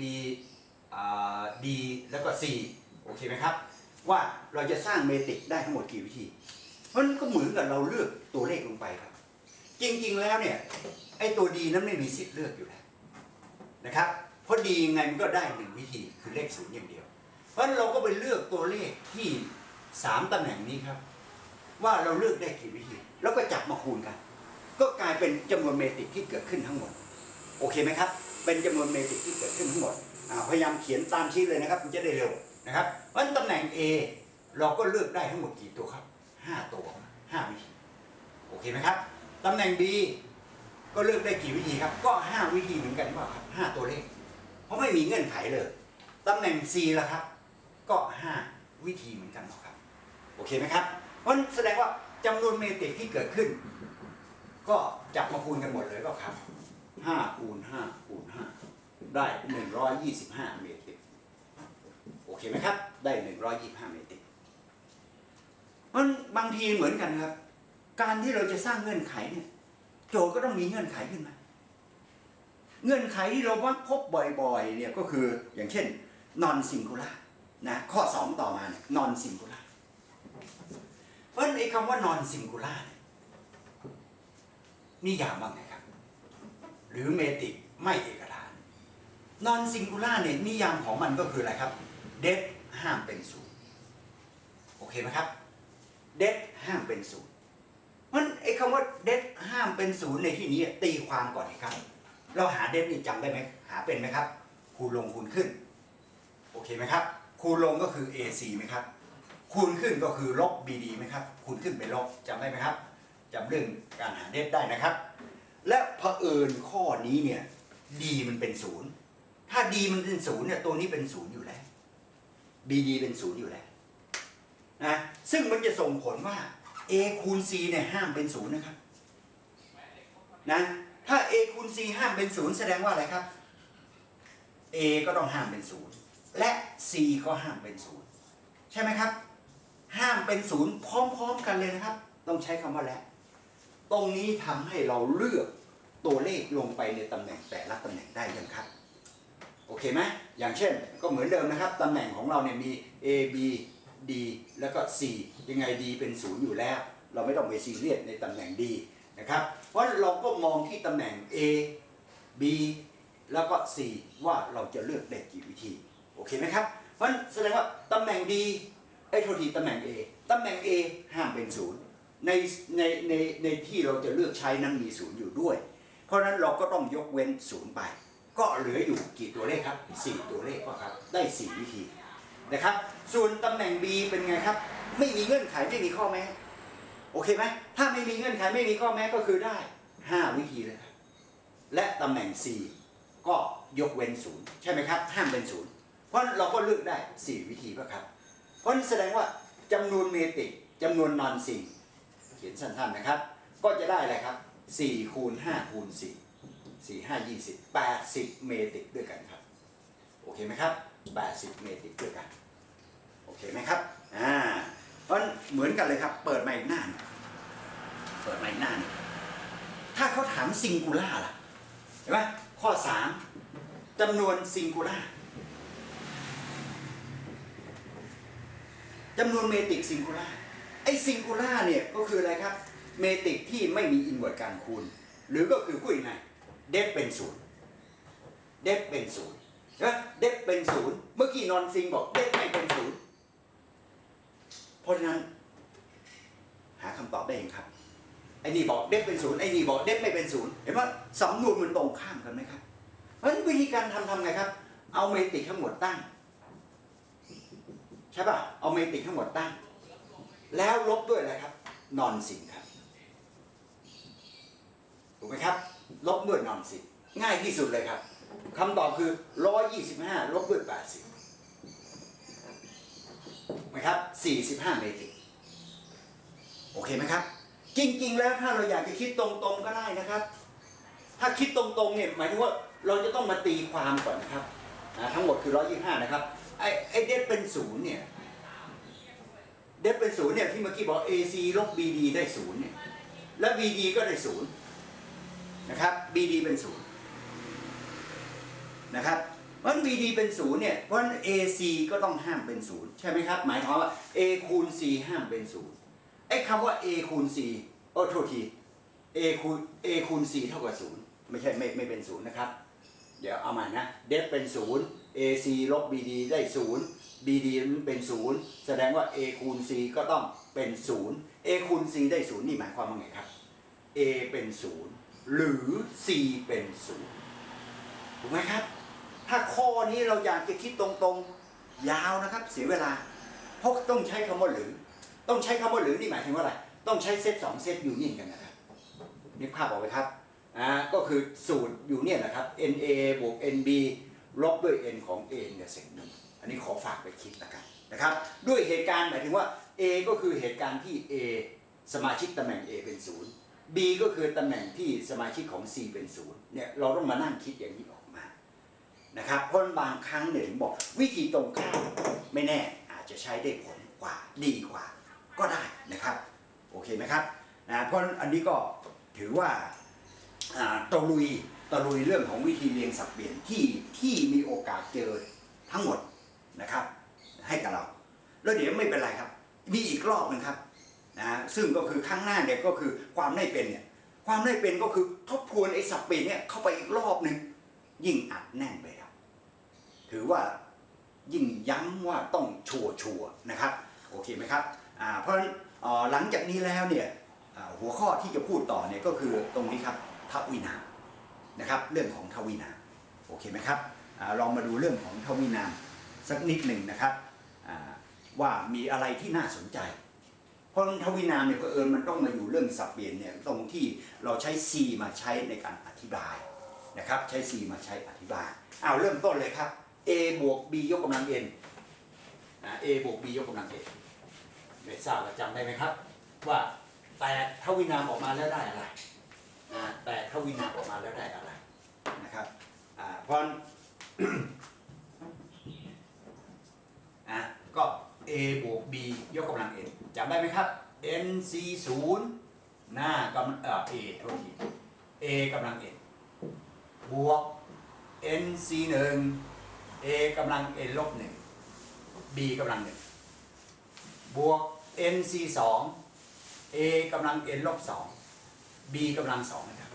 D แล้วก็ C โอเคไหมครับว่าเราจะสร้างเมตริกได้ทั้งหมดกี่วิธีเพราะนั้นก็เหมือนกับเราเลือกตัวเลขลงไปครับจริงๆแล้วเนี่ยไอ้ตัวดีนั้นไม่มีสิทธิ์เลือกอยู่แล้วนะครับเพราะดียังไงมันก็ได้หนึ่งวิธีคือเลขศูนย์อย่างเดียวเพราะฉะนั้นเราก็ไปเลือกตัวเลขที่สามตำแหน่งนี้ครับว่าเราเลือกได้กี่วิธีแล้วก็จับมาคูณกันก็กลายเป็นจำนวนเมตริกที่เกิดขึ้นทั้งหมดโอเคไหมครับเป็นจำนวนเมตริกที่เกิดขึ้นทั้งหมดพยายามเขียนตามชี้เลยนะครับมันจะได้เร็วนะครับเพราะฉะนั้นตำแหน่ง A เราก็เลือกได้ทั้งหมดกี่ตัวครับห้าตัวห้าวิธีโอเคไหมครับตำแหน่ง B ก็เลือกได้กี่วิธีครับก็ห้าวิธีเหมือนกันว่าครับห้าตัวเลขเพราะไม่มีเงื่อนไขเลยตำแหน่ง C ล่ะครับก็ห้าวิธีเหมือนกันครับโอเคไหมครับเพราะแสดงว่าจำนวนเมตริกที่เกิดขึ้นก็จับมาคูณกันหมดเลยก็ครับห้าคูณห้าคูณห้าได้หนึ่งร้อยยี่สิบห้าเมตริกโอเคไหมครับได้หนึ่งร้อยยี่สิบห้าเมตริกมันบางทีเหมือนกันครับการที่เราจะสร้างเงื่อนไขเนี่ยโจทย์ก็ต้องมีเงื่อนไขขึ้นมาเงื่อนไขที่เรามักพบบ่อยๆเนี่ยก็คืออย่างเช่น non singular นะข้อสองต่อมาเนี่ย non singular เพราะฉะนั้นไอ้คำว่า non singular เนี่ยนิยามว่าไงครับหรือเมตริกไม่เอกฐาน non singular เนี่ยนิยามของมันก็คืออะไรครับ det ห้ามเป็นศูนย์โอเคไหมครับ det ห้ามเป็นศูนย์มันไอ้คำว่าเดฟห้ามเป็นศูนย์ในที่นี้ตีความก่อนนะครับเราหาเดฟนี่จำได้ไหมหาเป็นไหมครับคูณลงคูณขึ้นโอเคไหมครับคูณลงก็คือ เอ ซี ไหมครับคูณขึ้นก็คือลบ บี ดี ไหมครับคูณขึ้นเป็นลบจำได้ไหมครับจำเรื่องการหาเดฟได้นะครับและเผอิญข้อนี้เนี่ย D มันเป็นศูนย์ถ้า D มันเป็นศูนย์เนี่ยตัวนี้เป็นศูนย์อยู่แล้ว บี ดี เป็นศูนย์อยู่แล้วนะซึ่งมันจะส่งผลว่าA คูณ C เนี่ยห้ามเป็นศูนย์นะครับนะถ้า A คูณ C ห้ามเป็นศูนย์แสดงว่าอะไรครับ A ก็ต้องห้ามเป็นศูนย์และ C ก็ห้ามเป็นศูนย์ใช่ไหมครับห้ามเป็นศูนย์พร้อมๆกันเลยนะครับต้องใช้คำว่าและตรงนี้ทำให้เราเลือกตัวเลขลงไปในตำแหน่งแต่ละตำแหน่งได้ยังครับโอเคไหมอย่างเช่นก็เหมือนเดิมนะครับตำแหน่งของเราเนี่ยมี A B D แล้วก็ C ยังไง D เป็นศูนย์อยู่แล้วเราไม่ต้องไปซีเรียสในตำแหน่ง D นะครับเพราะเราก็มองที่ตำแหน่ง A B แล้วก็ C ว่าเราจะเลือกได้กี่วิธีโอเคไหมครับเพราะฉะนั้นแสดงว่าตำแหน่ง D ไอ้โทษทีตำแหน่ง A ตำแหน่ง A ห้ามเป็นศูนย์ในในในในที่เราจะเลือกใช้นั้นมีศูนย์อยู่ด้วยเพราะฉะนั้นเราก็ต้องยกเว้นศูนย์ไปก็เหลืออยู่กี่ตัวเลขครับสี่ตัวเลขก็ครับได้สี่วิธีนะครับส่วนตำแหน่ง B เป็นไงครับไม่มีเงื่อนไขไม่มีข้อแม้โอเคไหมถ้าไม่มีเงื่อนไขไม่มีข้อแม้ก็คือได้ห้าวิธีเลยครับและตำแหน่ง C ก็ยกเว้นศูนย์ใช่ไหมครับห้ามเป็นศูนย์เพราะเราก็เลือกได้สี่วิธีป่ะครับเพราะนั้นแสดงว่าจำนวนเมตริกจำนวนนอนซิงเขียนสั้นๆนะครับก็จะได้อะไรครับสี่คูณห้าคูณสี่สี่ห้ายี่สิบแปดสิบเมตริกด้วยกันครับโอเคไหมครับแปดสิบเมตริกด้วยกันโอเคไหมครับอ่าเพราะเหมือนกันเลยครับเปิดมาอีกหน้านึงเปิดมาอีกหน้านึงถ้าเขาถามซิงคูล่าล่ะเห็นไหมข้อสามจำนวนซิงคูล่าจำนวนเมตริกซิงคูล่าไอ้ซิงคูล่าเนี่ยก็คืออะไรครับเมตริกที่ไม่มีอินเวอร์สการคูณหรือก็คือพูดยังไงเดฟเป็นศูนย์เดฟเป็นศูนย์ใช่ไหมเดฟเป็นศูนย์เมื่อกี้นอนซิงบอกเดฟไม่เป็นศูนย์เพราะฉะนั้นหาคำตอบได้เองครับไอ้นี่บอกเดฟเป็นศูนย์ไอ้นี่บอกเดฟไม่เป็นศูนย์เห็นไหมสำนวนมันตรงข้ามกันไหมครับเพราะฉะนั้นวิธีการทำทำไงครับเอาเมตริกทั้งหมดตั้งใช่ป่ะเอาเมตริกทั้งหมดตั้งแล้วลบด้วยอะไรครับนอนซิงครับถูกไหมครับลบด้วยนอนซิงง่ายที่สุดเลยครับคำตอบคือหนึ่งร้อยยี่สิบห้าลบด้วยแปดสิบนะครับสี่สิบห้าเมตริกโอเคไหมครับจริงๆแล้วถ้าเราอยากจะคิดตรงๆก็ได้นะครับถ้าคิดตรงๆเนี่ยหมายถึงว่าเราจะต้องมาตีความก่อนนะครับทั้งหมดคือหนึ่งร้อยยี่สิบห้านะครับไอ้ไอ้เดฟเป็นศูนย์เนี่ยเดฟเป็นศูนย์เนี่ยที่เมื่อกี้บอก เอ ซี ลบ บี ดี ได้ศูนย์เนี่ยและ บี ดี ก็ได้ศูนย์นะครับ บี ดี เป็นศูนย์นะครับเพราะฉะนั้น บี ดี เป็นศูนย์เนี่ยเพราะฉะนั้น เอ ซี ก็ต้องห้ามเป็นศูนย์ใช่ไหมครับหมายความว่า A คูณ C ห้ามเป็นศูนย์ไอ้คำว่า A คูณ C โอ้โทษที A คูณ A คูณ C เท่ากับศูนย์ไม่ใช่ไม่ไม่เป็นศูนย์นะครับเดี๋ยวเอาใหม่นะเดฟเป็นศูนย์ เอ ซี ลบ บี ดี ได้ศูนย์ บี ดี เป็นศูนย์แสดงว่า A คูณ C ก็ต้องเป็นศูนย์ A คูณ C ได้ศูนย์นี่หมายความว่าไงครับ A เป็นศูนย์หรือ C เป็นศูนย์ถูกไหมครับถ้าข้อนี้เราอยากจะคิดตรงๆยาวนะครับเสียเวลาเพราะต้องใช้คำว่าหรือต้องใช้คำว่าหรือนี่หมายถึงว่าอะไรต้องใช้เซตสองเซตยูเนียนกันนะครับนึกภาพออกไหมครับอ่าก็คือสูตรยูเนียนนะครับ เอ็น เอ บวก เอ็น บี ลบด้วย n ของ A เนี่ยเศษหนึ่งอันนี้ขอฝากไปคิดละกันนะครับด้วยเหตุการณ์หมายถึงว่า A ก็คือเหตุการณ์ที่ A สมาชิกตำแหน่ง A เป็นศูนย์ B ก็คือตำแหน่งที่สมาชิกของ C เป็นศูนย์เนี่ยเราต้องมานั่งคิดอย่างนี้ออกมานะครับเพราะบางครั้งเนี่ยผมบอกวิธีตรงข้ามไม่แน่อาจจะใช้ได้ผลกว่าดีกว่าก็ได้นะครับโอเคไหมครับนะเพราะอันนี้ก็ถือว่าตะลุยตะลุยเรื่องของวิธีเรียงสับเปลี่ยนที่ที่มีโอกาสเจอทั้งหมดนะครับให้กับเราแล้วเดี๋ยวไม่เป็นไรครับมีอีกรอบนึงครับนะซึ่งก็คือครั้งหน้าเนี่ยก็คือความไม่เป็นเนี่ยความไม่เป็นก็คือทบทวนไอ้สับเปลี่ยนเนี่ยเข้าไปอีกรอบนึงยิ่งอัดแน่นไปครับถือว่ายิ่งย้ำว่าต้องชัวชัวนะครับโอเคไหมครับอ่าเพราะฉะนั้นหลังจากนี้แล้วเนี่ยหัวข้อที่จะพูดต่อเนี่ยก็คือตรงนี้ครับทวินามนะครับเรื่องของทวินามโอเคไหมครับลองมาดูเรื่องของทวินามสักนิดหนึ่งนะครับว่ามีอะไรที่น่าสนใจเพราะทวินามเนี่ยเออมันต้องมาอยู่เรื่องสับเปลี่ยนเนี่ยตรงที่เราใช้ C มาใช้ในการอธิบายนะครับใช้ C มาใช้อธิบายเอาเริ่มต้นเลยครับ A บวก B ยกกำลัง n A บวก B ยกกำลัง n ไม่ทราบว่าจำได้ไหมครับว่าแต่ทวินามออกมาแล้วได้อะไรแต่ทวินามออกมาแล้วได้อะไรนะครับเพราะอ่ะก็ A บวก B ยกกำลัง n จำได้ไหมครับ n c ศูนย์หน้ากำลังเอ่อ A โทษที A กำลัง n บวก n c หนึ่ง A กำลัง n ลบหนึ่ง B กำลังหนึ่งบวก n c สอง A กำลัง n ลบสอง B กำลังสองนะครับ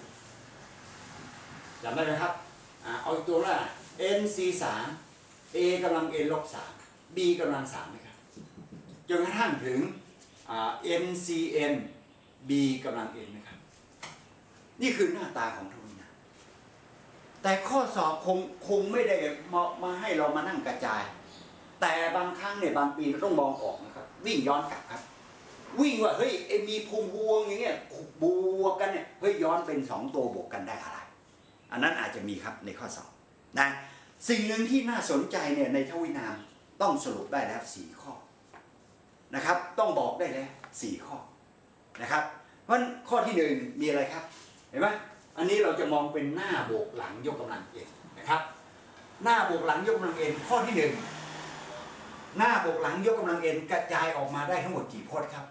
จำได้ไหมครับเอาตัวแรก n c สาม A กำลัง n ลบสาม b กำลังสามไหมครับจนกระทั่งถึง n c n b กำลัง n นะครับนี่คือหน้าตาของทวีนามแต่ข้อสอบคงคงไม่ได้มามาให้เรามานั่งกระจาย แต่บางครั้งเนี่ยบางปีเราต้องมองออกนะครับวิ่งย้อนกลับครับวิ่งว่าเฮ้ยมีภูมิพวงอย่างเงี้ยบวกกันเนี่ยเฮ้ยย้อนเป็นสองตัวบวกกันได้อะไรอันนั้นอาจจะมีครับในข้อสอบนะสิ่งหนึ่งที่น่าสนใจเนี่ยในทวีนามต้องสรุปได้แล้วสี่ข้อนะครับต้องบอกได้แล้วสี่ข้อนะครับเพราะข้อที่หนึ่งมีอะไรครับเห็นไหมอันนี้เราจะมองเป็นหน้าบวกหลังยกกำลังเอ็นนะครับหน้าบวกหลังยกกำลังเอ็นข้อที่หนึ่งหน้าบวกหลังยกกำลังเอ็นกระจายออกมาได้ทั้งหมดกี่พจน์ครับ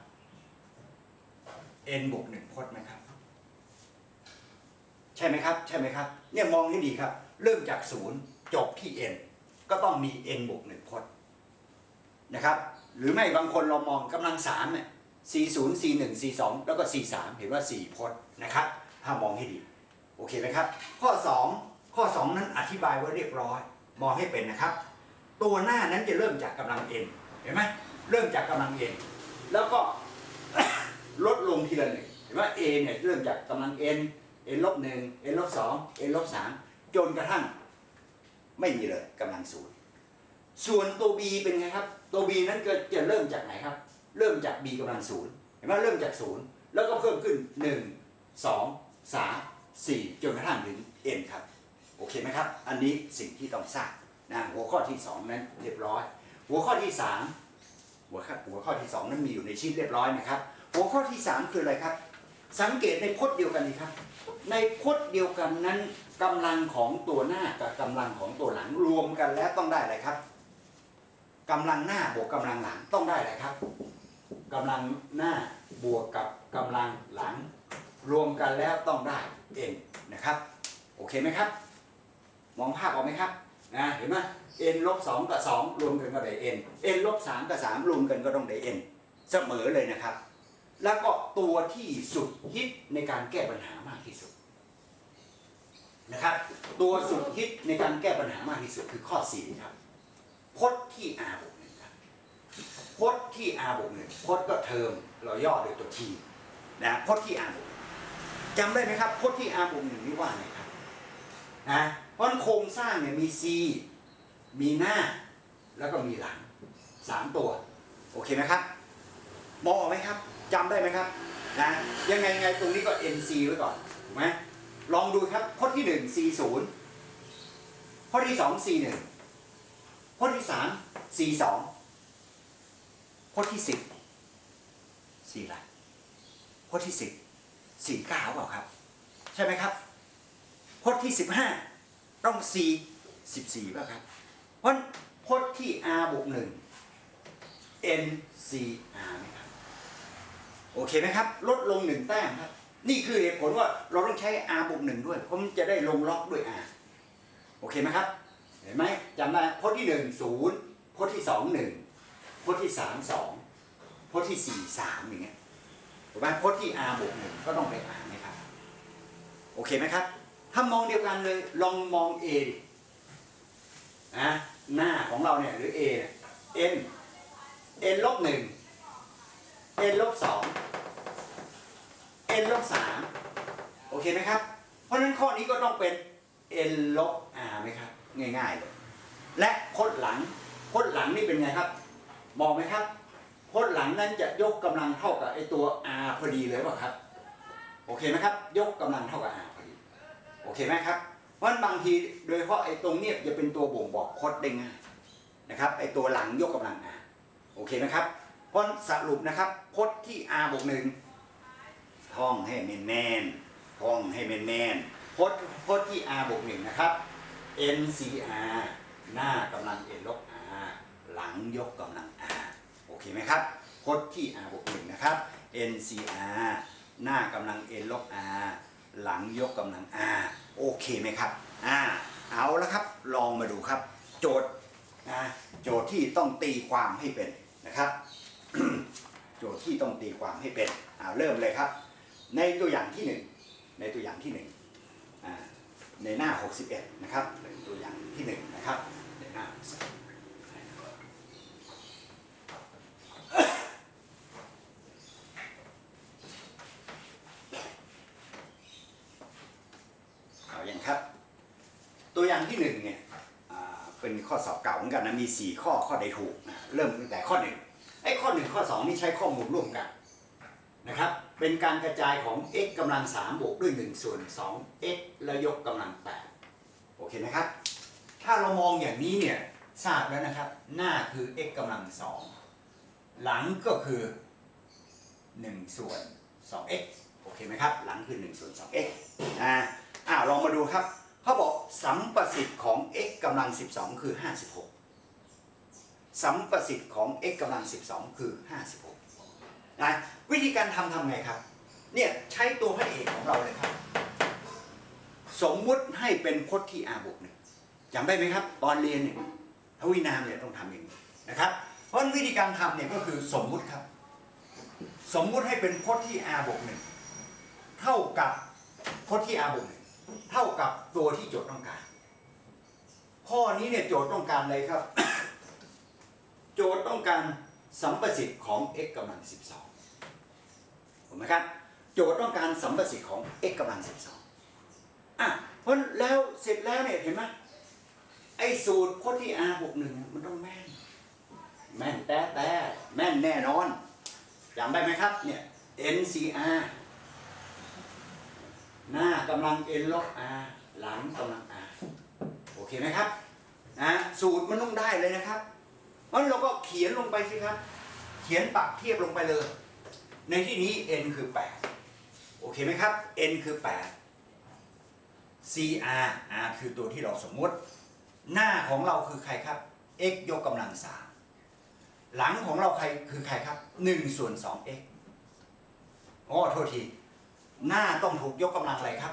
n บวกหนึ่งพจน์นะครับใช่ไหมครับใช่ไหมครับเนี่ยมองให้ดีครับเริ่มจากศูนย์จบที่ n ก็ต้องมี n บวกหนึ่งพจน์นะครับหรือไม่บางคนเรามองกำลังสามเนี่ย สี่ศูนย์ สี่หนึ่ง สี่สอง แล้วก็ สี่สาม เห็นว่าสี่พจน์นะครับถ้ามองให้ดีโอเคไหมครับข้อสองข้อสองนั้นอธิบายไว้เรียบร้อยมองให้เป็นนะครับตัวหน้านั้นจะเริ่มจากกำลัง n เห็นไหมเริ่มจากกำลัง n แล้วก็ ลดลงทีละหนึ่งเห็นว่า a เนี่ยเริ่มจากกำลัง n n ลบหนึ่ง n ลบสอง n ลบสามจนกระทั่งไม่มีเลยกำลังศูนย์ส่วนตัว b เป็นไงครับตัว b นั้นก็จะเริ่มจากไหนครับเริ่มจาก b กำลังศูนย์เห็นไหมเริ่มจากศูนย์แล้วก็เพิ่มขึ้นหนึ่ง สอง สาม สี่จนกระทั่งถึง n ครับโอเคไหมครับอันนี้สิ่งที่ต้องทราบนะหัวข้อที่สองนั้นเรียบร้อยหัวข้อที่สามหัวข้อหัวข้อที่สองนั้นมีอยู่ในชีทเรียบร้อยนะครับหัวข้อที่สามคืออะไรครับสังเกตในพจน์เดียวกันดีครับในพจน์เดียวกันนั้นกำลังของตัวหน้ากับกำลังของตัวหลังรวมกันแล้วต้องได้อะไรครับกำลังหน้าบวกกำลังหลังต้องได้อะไรครับกำลังหน้าบวกกับกำลังหลังรวมกันแล้วต้องได้ n นะครับโอเคไหมครับมองภาพออกไหมครับนะเห็นไหม n ลบสองกับสองรวมกันก็ได้ n n ลบสามกับสามรวมกันก็ต้องได้ n เสมอเลยนะครับแล้วก็ตัวที่สุดฮิตในการแก้ปัญหามากที่สุดนะครับตัวสุดฮิตในการแก้ปัญหามากที่สุดคือข้อสี่ครับพจน์ที่ r บวกหนึ่งครับพจน์ที่ r บวกหนึ่งพจน์ก็เทอมเราย่อโดยตัว t นะพจน์ที่ r บวกจำได้ไหมครับพจน์ที่ r บวกหนึ่งนี่ว่าไงครับนะเพราะโครงสร้างเนี่ยมี c มีหน้าแล้วก็มีหลังสามตัวโอเคไหมครับมองออกไหมครับจำได้ไหมครับนะยังไงไงตรงนี้ก็ nc ไว้ก่อนถูกไหมลองดูครับพจน์ที่หนึ่ง c ศูนย์พจน์ที่สอง c หนึ่งพจน์ที่สาม c สองพจน์ที่สิบ c อะไรพจน์ที่สิบ c เก้าเปล่าครับใช่ไหมครับพจน์ที่สิบห้าต้อง c สิบสี่ป่ะครับเพราะพจน์ที่ r บวกหนึ่ง n c r ไหมครับโอเคไหมครับลดลงหนึ่งแต้มครับนี่คือเหตุผลว่าเราต้องใช้ r บวกหนึ่งด้วยเพราะมันจะได้ลงล็อกด้วย r โอเคไหมครับเห็นไหมจำได้พจน์ที่หนึ่ง ศูนย์พจน์ที่สอง หนึ่งพจน์ที่สาม สองพจน์ที่สี่ สามอย่างเงี้ยถูกไหมพจน์ที่ r บวกหนึ่งก็ต้องไป r ไหมครับโอเคไหมครับถ้ามองเดียวกันเลยลองมอง a นะหน้าของเราเนี่ยหรือ a เนี่ย n n ลบหนึ่ง n ลบสอง n ลบสามโอเคไหมครับเพราะฉะนั้นข้อนี้ก็ต้องเป็น n ลบ r ไหมครับง่ายๆเลยและพจน์หลังพจน์หลังนี่เป็นไงครับมองไหมครับพจน์หลังนั้นจะยกกำลังเท่ากับไอตัว r พอดีเลยเปล่าครับโอเคไหมครับยกกำลังเท่ากับ r พอดีโอเคไหมครับเพราะบางทีโดยเฉพาะไอ้ตรงเนี้ยจะเป็นตัวบ่งบอกพจน์ได้ง่ายนะครับไอ้ตัวหลังยกกำลัง r โอเคไหมครับเพราะสรุปนะครับพจน์ที่ r บวกหนึ่งท่องให้แม่นๆท่องให้แม่นๆพจน์พจน์ที่ r บวกหนึ่งนะครับ n c r หน้ากำลัง n ลบ r หลังยกกำลัง r โอเคไหมครับพจน์ที่ r บวกหนึ่งนะครับ n c r หน้ากำลัง n ลบ r หลังยกกำลัง r โอเคไหมครับอ่าเอาละครับลองมาดูครับโจทย์นะโจทย์ที่ต้องตีความให้เป็นนะครับ โจทย์ที่ต้องตีความให้เป็นอ่าเริ่มเลยครับในตัวอย่างที่หนึ่งในตัวอย่างที่หนึ่งอ่าในหน้าหกสิบเอ็ดนะครับเป็นตัวอย่างที่หนึ่งนะครับในหน้าครับ ตัวอย่างที่หนึ่งเนี่ยเป็นข้อสอบเก่าเหมือนกันนะมีสี่ข้อข้อใดถูกนะเริ่มตั้งแต่ข้อหนึ่งไอ้ข้อหนึ่งข้อสองนี่ใช้ข้อมูลร่วมกันนะครับเป็นการกระจายของ x กำลังสามบวกด้วยหนึ่งส่วนสอง x แล้วยกกำลังแปดโอเคไหมครับถ้าเรามองอย่างนี้เนี่ยทราบแล้วนะครับหน้าคือ x กำลังสองหลังก็คือหนึ่งส่วนสอง x โอเคไหมครับหลังคือหนึ่งส่วนสอง x อ่าอ้าวลองมาดูครับเขาบอกสัมประสิทธิ์ของ x กำลังสิบสองคือห้าสิบหกสัมประสิทธิ์ของ x กำลังสิบสองคือห้าสิบหกนะวิธีการทำทำไงครับเนี่ยใช้ตัวพระเอกของเราเลยครับสมมุติให้เป็นพจน์ที่ r บวกหนึ่งจำได้ไหมครับตอนเรียนเนี่ยทวีนามเนี่ยต้องทำอย่างนี้นะครับเพราะวิธีการทำเนี่ยก็คือสมมุติครับสมมุติให้เป็นพจน์ที่ r บวกหนึ่งเท่ากับพจน์ที่ r บวกหนึ่งเท่ากับตัวที่โจทย์ต้องการข้อนี้เนี่ยโจทย์ต้องการอะไรครับ โจทย์ต้องการสัมประสิทธิ์ของ x กำลังสิบสองถูกไหมครับโจทย์ต้องการสัมประสิทธิ์ของ x กำลังสิบสองอ่ะเพราะแล้วเสร็จแล้วเนี่ยเห็นไหมไอ้สูตรพจน์ที่ r บวกหนึ่งมันต้องแม่นแม่นแต่แต่แม่นแน่นอนจำได้ไหมครับเนี่ย เอ็น ซี อาร์ หน้ากำลัง n ลบ r หลังกำลัง r โอเคไหมครับนะสูตรมันต้องได้เลยนะครับเพราะเราก็เขียนลงไปสิครับเขียนปักเทียบลงไปเลยในที่นี้ n คือแปดโอเคไหมครับ n คือแปด cr r คือตัวที่เราสมมุติหน้าของเราคือใครครับ x ยกกำลังสามหลังของเราใครคือใครครับหนึ่งส่วนสอง x อ๋อโทษทีหน้าต้องถูกยกกำลังอะไรครับ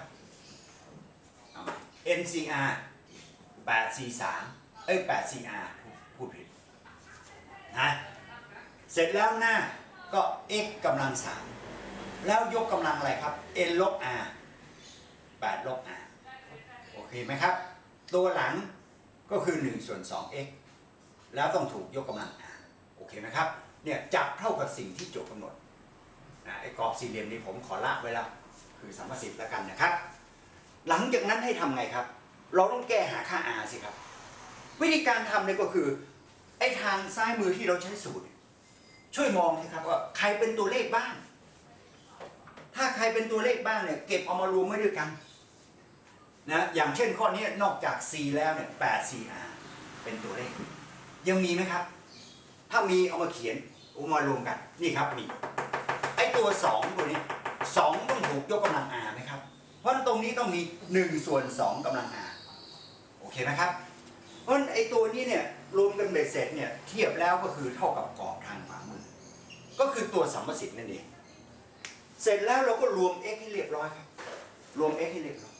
เอ็น ซี อาร์ แปด สี่ สามเอ้ย แปด ซี อาร์ พูดผิดนะเสร็จแล้วหน้าก็ x กำลังสามแล้วยกกำลังอะไรครับ n ลบ r แปด ลบ r โอเคไหมครับตัวหลังก็คือหนึ่งส่วนสอง x แล้วต้องถูกยกกำลัง r โอเคไหมครับเนี่ยจับเท่ากับสิ่งที่โจทย์กำหนดไอ้กรอบสี่เหลี่ยมนี้ผมขอละไว้แล้วคือสัมประสิทธิ์แล้วกันนะครับหลังจากนั้นให้ทำไงครับเราต้องแก้หาค่า r สิครับวิธีการทำเนี่ยก็คือไอ้ทางซ้ายมือที่เราใช้สูตรช่วยมองสิครับว่าใครเป็นตัวเลขบ้างถ้าใครเป็นตัวเลขบ้างเนี่ยเก็บเอามารวมไว้ด้วยกันนะอย่างเช่นข้อนี้นอกจาก c แล้วเนี่ย แปด ซี อาร์ เป็นตัวเลขยังมีไหมครับถ้ามีเอามาเขียนเอามารวมกันนี่ครับนี่ไอ้ตัวสองตัวนี้สองต้องถูกยกกำลัง r ไหมครับเพราะตรงนี้ต้องมีหนึ่งส่วนสองกำลัง r โอเคไหมครับเพราะไอ้ตัวนี้เนี่ยรวมกันเบ็ดเสร็จเนี่ยเทียบแล้วก็คือเท่ากับกรอบทางขวามือก็คือตัวสัมประสิทธิ์นั่นเองเสร็จแล้วเราก็รวม x ให้เรียบร้อยครับรวม x ให้เรียบร้อย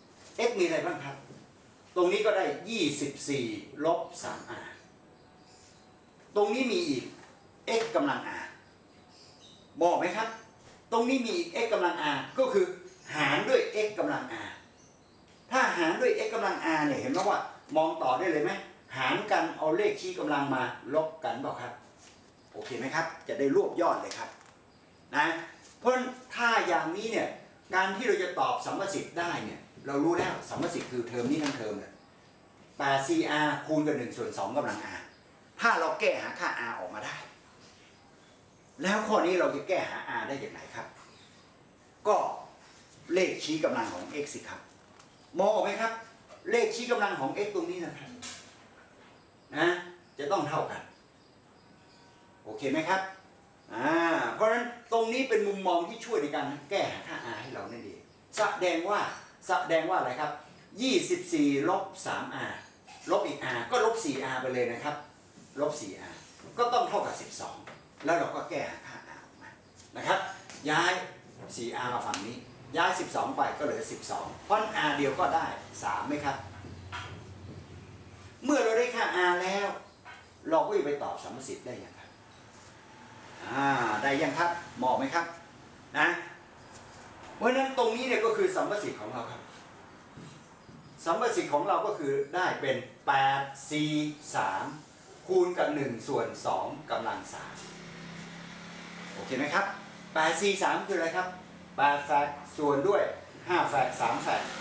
x มีอะไรบ้างครับตรงนี้ก็ได้ยี่สิบสี่ลบ สาม r ตรงนี้มีอีก x กำลัง r บอกไหมครับตรงนี้มีอีก x กำลัง r ก็คือหารด้วย x กำลัง r ถ้าหารด้วย x กำลัง r เนี่ยเห็นไหมว่ามองต่อได้เลยไหมหารกันเอาเลขชี้กำลังมาลบกันเปล่าครับโอเคไหมครับจะได้รวบยอดเลยครับนะเพราะถ้าอย่างนี้เนี่ยการที่เราจะตอบสัมประสิทธิ์ได้เนี่ยเรารู้แล้วสัมประสิทธิ์คือเทอมนี้ทั้งเทอมเนี่ย แปด ซี อาร์ คูณกับหนึ่งส่วนสองกำลัง r ถ้าเราแก้หาค่า r ออกมาได้แล้วข้อนี้เราจะแก้หา r ได้อย่างไรครับก็เลขชี้กำลังของ x สิครับมองออกไหมครับเลขชี้กำลังของ x ตรงนี้นะครับนะจะต้องเท่ากันโอเคไหมครับอ่าเพราะฉะนั้นตรงนี้เป็นมุมมองที่ช่วยในการแก้หาค่า r ให้เรานั่นเองแสดงว่าแสดงว่าอะไรครับยี่สิบสี่ลบ สาม r ลบอีก r ก็ลบ สี่ r ไปเลยนะครับลบ สี่ r ก็ต้องเท่ากับสิบสองแล้วเราก็แก้หาค่า r ออกมานะครับย้าย สี่ r มาฝั่งนี้ย้ายสิบสองไปก็เหลือสิบสองเพราะ r เดียวก็ได้สามไหมครับเมื่อเราได้ค่า r แล้วเราก็จะไปตอบสัมประสิทธิ์ได้ยังครับอ่าได้ยังครับมองไหมครับนะเพราะฉะนั้นตรงนี้เนี่ยก็คือสัมประสิทธิ์ของเราครับสัมประสิทธิ์ของเราก็คือได้เป็นแปด ซี สาม คูณกับหนึ่งส่วนสองกำลังสามโอเคไหมครับแปด ซี สามคืออะไรครับแปดแฟกส่วนด้วยห้าแฟกสามแฟก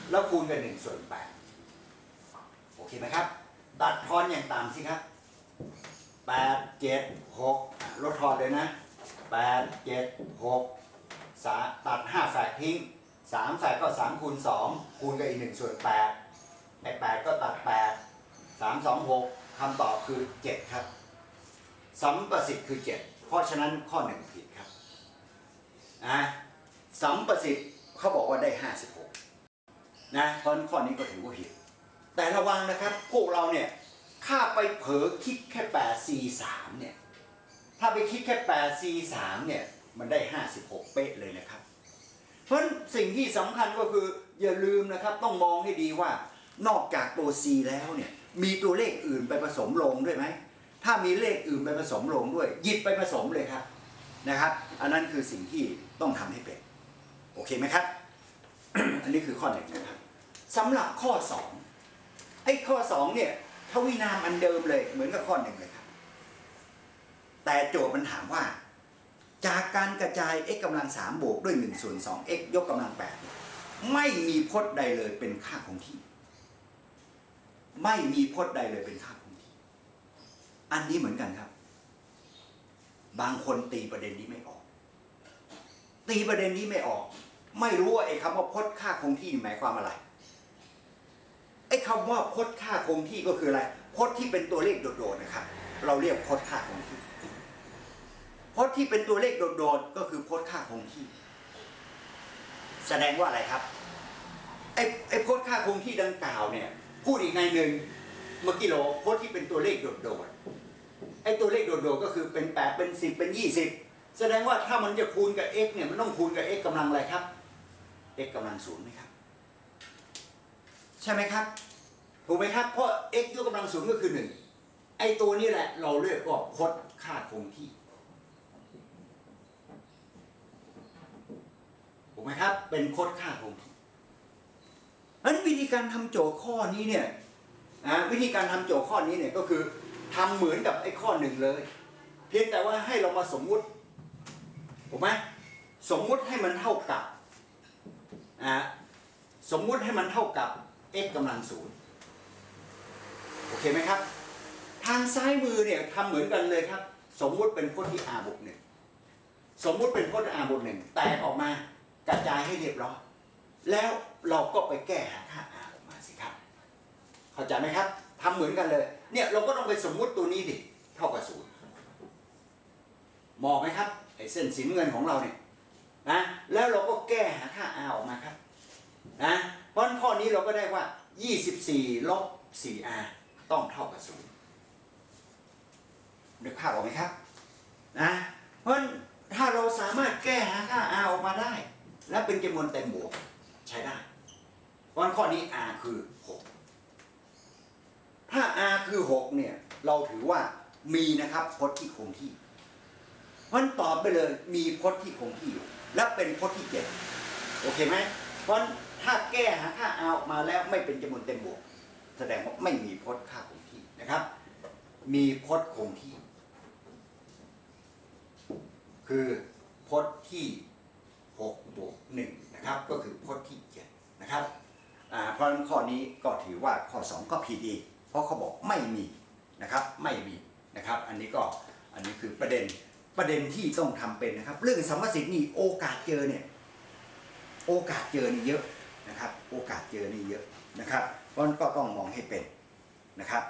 แล้วคูณกับหนึ่งส่วนแปดโอเคไหมครับตัดทอนอย่างต่ำสิครับแปดเจ็ดหกลดทอนเลยนะแปดเจ็ดหกสาตัดห้าแฝดทิ้งสามแฝดก็สามคูณสองคูณกับอีกหนึ่งส่วนแปดไอ้แปดก็ตัดแปดสามสองหกคำตอบคือเจ็ดครับสัมประสิทธิ์คือเจ็ดเพราะฉะนั้นข้อหนึ่งผิดครับนะสัมประสิทธิ์เขาบอกว่าได้ห้าสิบหกนะเพราะข้อนี้ก็ถือว่าผิดแต่ระวังนะครับพวกเราเนี่ยถ้าไปเผลอคิดแค่แปด สี่ สามเนี่ยถ้าไปคิดแค่แปด สี่ สามเนี่ยมันได้ห้าสิบหกเป๊ะเลยนะครับเพราะสิ่งที่สำคัญก็คืออย่าลืมนะครับต้องมองให้ดีว่านอกจากตัว C แล้วเนี่ยมีตัวเลขอื่นไปผสมลงด้วยไหมถ้ามีเลขอื่นไปผสมลงด้วยหยิบไปผสมเลยครับนะครับอันนั้นคือสิ่งที่ต้องทำให้เป็นโอเคไหมครับ อันนี้คือข้อหนึ่งนะครับสำหรับข้อสองไอ้ข้อสองเนี่ยทวินามอันเดิมเลยเหมือนกับข้อหนึ่งเลยครับแต่โจทย์มันถามว่าจากการกระจาย x กำลังสามบวกด้วยหนึ่งส่วนสอง x ยกกำลังแปดไม่มีพจน์ใดเลยเป็นค่าคงที่ไม่มีพจน์ใดเลยเป็นค่าคงที่อันนี้เหมือนกันครับบางคนตีประเด็นนี้ไม่ออกตีประเด็นนี้ไม่ออกไม่รู้ว่าไอ้คำว่าพจน์ค่าคงที่หมายความอะไรไอ้คำว่าพจน์ค่าคงที่ก็คืออะไรพจน์ที่เป็นตัวเลขโดดๆนะครับเราเรียกพจน์ค่าคงที่พจน์ที่เป็นตัวเลขโดดๆก็คือพจน์ค่าคงที่แสดงว่าอะไรครับไอ้ไอ้พจน์ค่าคงที่ดังกล่าวเนี่ยพูดอีกในหนึ่งเมื่อกี้เราพจน์ที่เป็นตัวเลขโดดๆไอ้ตัวเลขโดดๆก็คือเป็นแปดเป็นสิบเป็นยี่สิบแสดงว่าถ้ามันจะคูณกับ x เนี่ยมันต้องคูณกับ x กำลังอะไรครับ x กำลังศูนย์ไหมครับใช่ไหมครับถูกไหมครับเพราะ x ยกกำลังศูนย์ก็คือหนึ่งไอ้ตัวนี้แหละเราเรียกว่าพจน์ค่าคงที่ถูกไหมครับเป็นพจน์ค่าคงที่อันวิธีการทำโจทย์ข้อนี้เนี่ยนะวิธีการทำโจทย์ข้อนี้เนี่ยก็คือทำเหมือนกับไอ้ข้อหนึ่งเลยเพียงแต่ว่าให้เรามาสมมุติถูกไหมสมมุติให้มันเท่ากับอ่าสมมุติให้มันเท่ากับ x กำลังศูนย์โอเคไหมครับทางซ้ายมือเนี่ยทำเหมือนกันเลยครับสมมุติเป็นพจน์ที่ r บวกหนึ่งสมมุติเป็นพจน์ r บวกหนึ่งแตกออกมากระจายให้เรียบร้อยแล้วเราก็ไปแก้หาค่า r ออกมาสิครับเข้าใจไหมครับทำเหมือนกันเลยเนี่ยเราก็ต้องไปสมมุติตัวนี้ดิเท่ากับศูนย์มองไหมครับไอ้เส้นสีเงินของเราเนี่ยนะแล้วเราก็แก้หาค่า r ออกมาครับนะเพราะข้อนี้เราก็ได้ว่ายี่สิบสี่ลบ สี่ r ต้องเท่ากับศูนย์นึกภาพออกไหมครับนะเพราะถ้าเราสามารถแก้หาค่า r ออกมาได้และเป็นจำนวนเต็มบวกใช้ได้เพราะข้อนี้ r คือหกถ้า r คือหกเนี่ยเราถือว่ามีนะครับพจน์ที่คงที่เพราะตอบไปเลยมีพจน์ที่คงที่อยู่และเป็นพจน์ที่เจ็ดโอเคไหมเพราะถ้าแก้หาค่า r ออกมาแล้วไม่เป็นจำนวนเต็มบวกแสดงว่าไม่มีพจน์ค่าคงที่นะครับมีพจน์คงที่คือพจน์ที่หกบวกหนึ่งนะครับก็คือพจน์ที่เจ็ดนะครับเพราะฉะนั้นข้อนี้ก็ถือว่าข้อสองก็ผิดอีกเพราะเขาบอกไม่มีนะครับไม่มีนะครับอันนี้ก็อันนี้คือประเด็นประเด็นที่ต้องทำเป็นนะครับเรื่องสัมประสิทธิ์นี่โอกาสเจอเนี่ยโอกาสเจอนี่เยอะนะครับโอกาสเจอนี่เยอะนะครับเพราะฉะนั้นก็ต้องมองให้เป็นนะครับ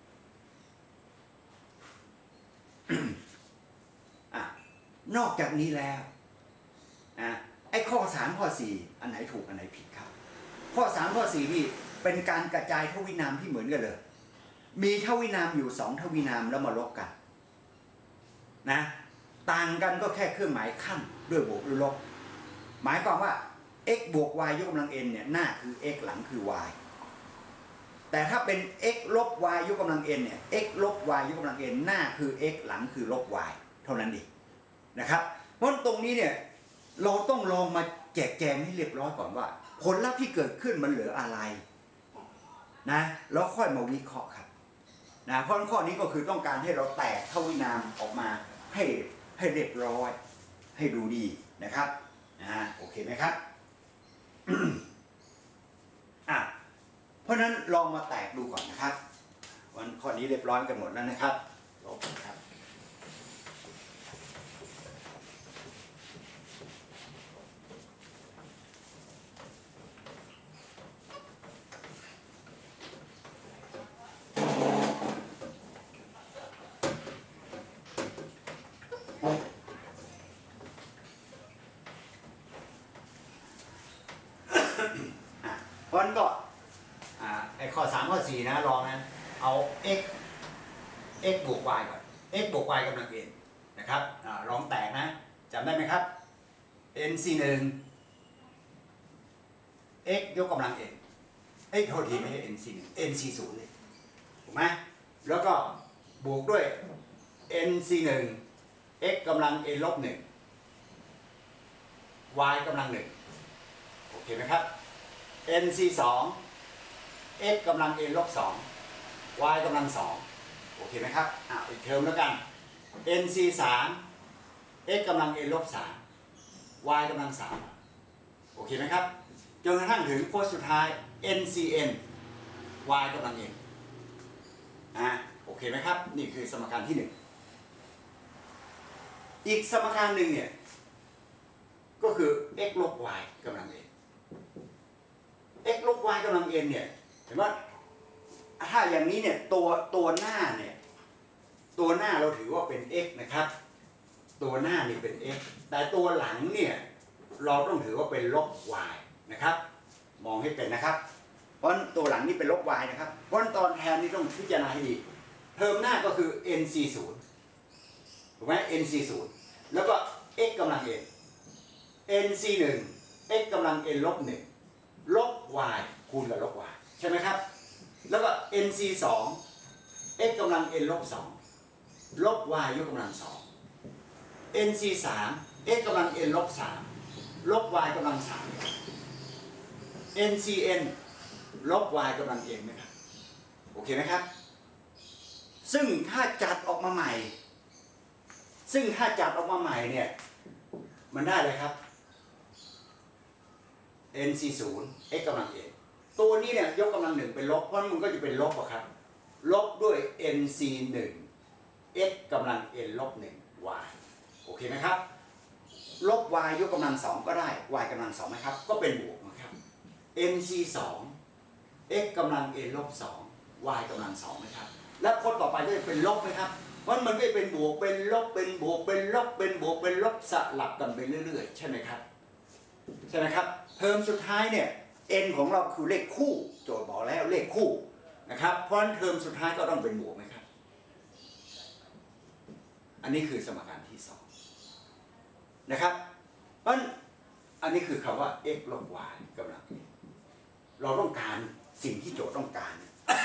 นอกจากนี้แล้วนะไอ้ข้อสามข้อสี่อันไหนถูกอันไหนผิดครับข้อสามข้อสี่นี่เป็นการกระจายทวินามที่เหมือนกันเลยมีทวินามอยู่สองทวินามแล้วมาลบกันนะต่างกันก็แค่เครื่องหมายขั้นด้วยบวกหรือลบหมายความว่า x บวก y ยกกำลัง n เนี่ยหน้าคือ x หลังคือ y แต่ถ้าเป็น x ลบ y ยกกำลัง n เนี่ย x ลบ y ยกกำลัง n หน้าคือ x หลังคือลบ y เท่านั้นเองนะครับเพราะตรงนี้เนี่ยเราต้องลองมาแจกแจงให้เรียบร้อยก่อนว่าผลลัพธ์ที่เกิดขึ้นมันเหลืออะไรนะแล้วค่อยมาวิเคราะห์ครับนะเพราะข้อนี้ก็คือต้องการให้เราแตกทวินามออกมาให้ให้เรียบร้อยให้ดูดีนะครับนะโอเคไหมครับราะฉะนั้นลองมาแตกดูก่อนนะครับวันข้อนี้เรียบร้อยกันหมดแล้วนะครับลบครับเพราะฉะนั้นก็ไอ้ข้อสามข้อสี่นะลองนะเอา x x บวก y ก่อน x บวก y กำลัง n นะครับอลองแตกนะจำได้ไหมครับ n สี่หนึ่ง x ยกกำลัง n เอ้ยโทษทีไม่ใช่ n สี่หนึ่ง n สี่ศูนย์เลยถูกไหมแล้วก็บวกด้วย n สี่หนึ่ง x กำลัง n ลบหนึ่ง y กำลังหนึ่งโอเคไหมครับ n สี่สอง x กำลัง n ลบสอง y กำลังสองโอเคไหมครับอ่ะอีกเทอมแล้วกัน n สี่สาม x กำลัง n ลบสาม y กำลังสามโอเคไหมครับจนกระทั่งถึงโค้ดสุดท้าย n สี่ n y กำลัง n อ่ะโอเคไหมครับนี่คือสมการที่หนึ่งอีกสมการหนึ่งเนี่ยก็คือ x ลบ y กำลัง n x ลบ y กำลัง n เนี่ยเห็นว่าถ้าอย่างนี้เนี่ยตัวตัวหน้าเนี่ยตัวหน้าเราถือว่าเป็น x นะครับตัวหน้านี่เป็น x แต่ตัวหลังเนี่ยเราต้องถือว่าเป็นลบ y นะครับมองให้เป็นนะครับเพราะตัวหลังนี่เป็นลบ y นะครับเพราะตอนแทนนี่ต้องพิจารณาให้ดีเทอมหน้าก็คือ n สี่สิบถูกไหม n สี่สิบแล้วก็ x กำลัง n n สี่หนึ่ง x กำลัง n ลบหนึ่งลบ y คูณกับลบ y ใช่ไหมครับแล้วก็ n สี่สอง x กำลัง n ลบสองลบ y ยกกำลังสอง n สี่สาม x กำลัง n ลบสามลบ y กำลังสาม n สี่ n ลบ y กำลัง n ไหมครับโอเคไหมครับซึ่งถ้าจัดออกมาใหม่ซึ่งถ้าจัดออกมาใหม่เนี่ยมันได้เลยครับ n สี่สิบ x กำลัง n ตัวนี้เนี่ยยกกำลังหนึ่งเป็นลบเพราะมันก็จะเป็นลบอะครับลบด้วย n สี่หนึ่ง x กำลัง n ลบหนึ่ง y โอเคไหมครับลบ y ยกกำลังสองก็ได้ y กำลังสองไหมครับก็เป็นบวกนะครับ n สี่สอง x กำลัง n ลบสอง y กำลังสองไหมครับและคนต่อไปก็จะเป็นลบไหมครับเพราะมันก็เป็นบวกเป็นลบเป็นบวกเป็นลบเป็นบวกเป็นลบสลับกันไปเรื่อยๆใช่ไหมครับใช่ไหมครับเทอมสุดท้ายเนี่ย n ของเราคือเลขคู่โจทย์บอกแล้วเลขคู่นะครับเพราะฉะนั้นเทอมสุดท้ายก็ต้องเป็นบวกไหมครับอันนี้คือสมการที่สองนะครับเพราะฉะนั้นอันนี้คือคำว่า x ลบ y กำลังเราต้องการสิ่งที่โจทย์ต้องการ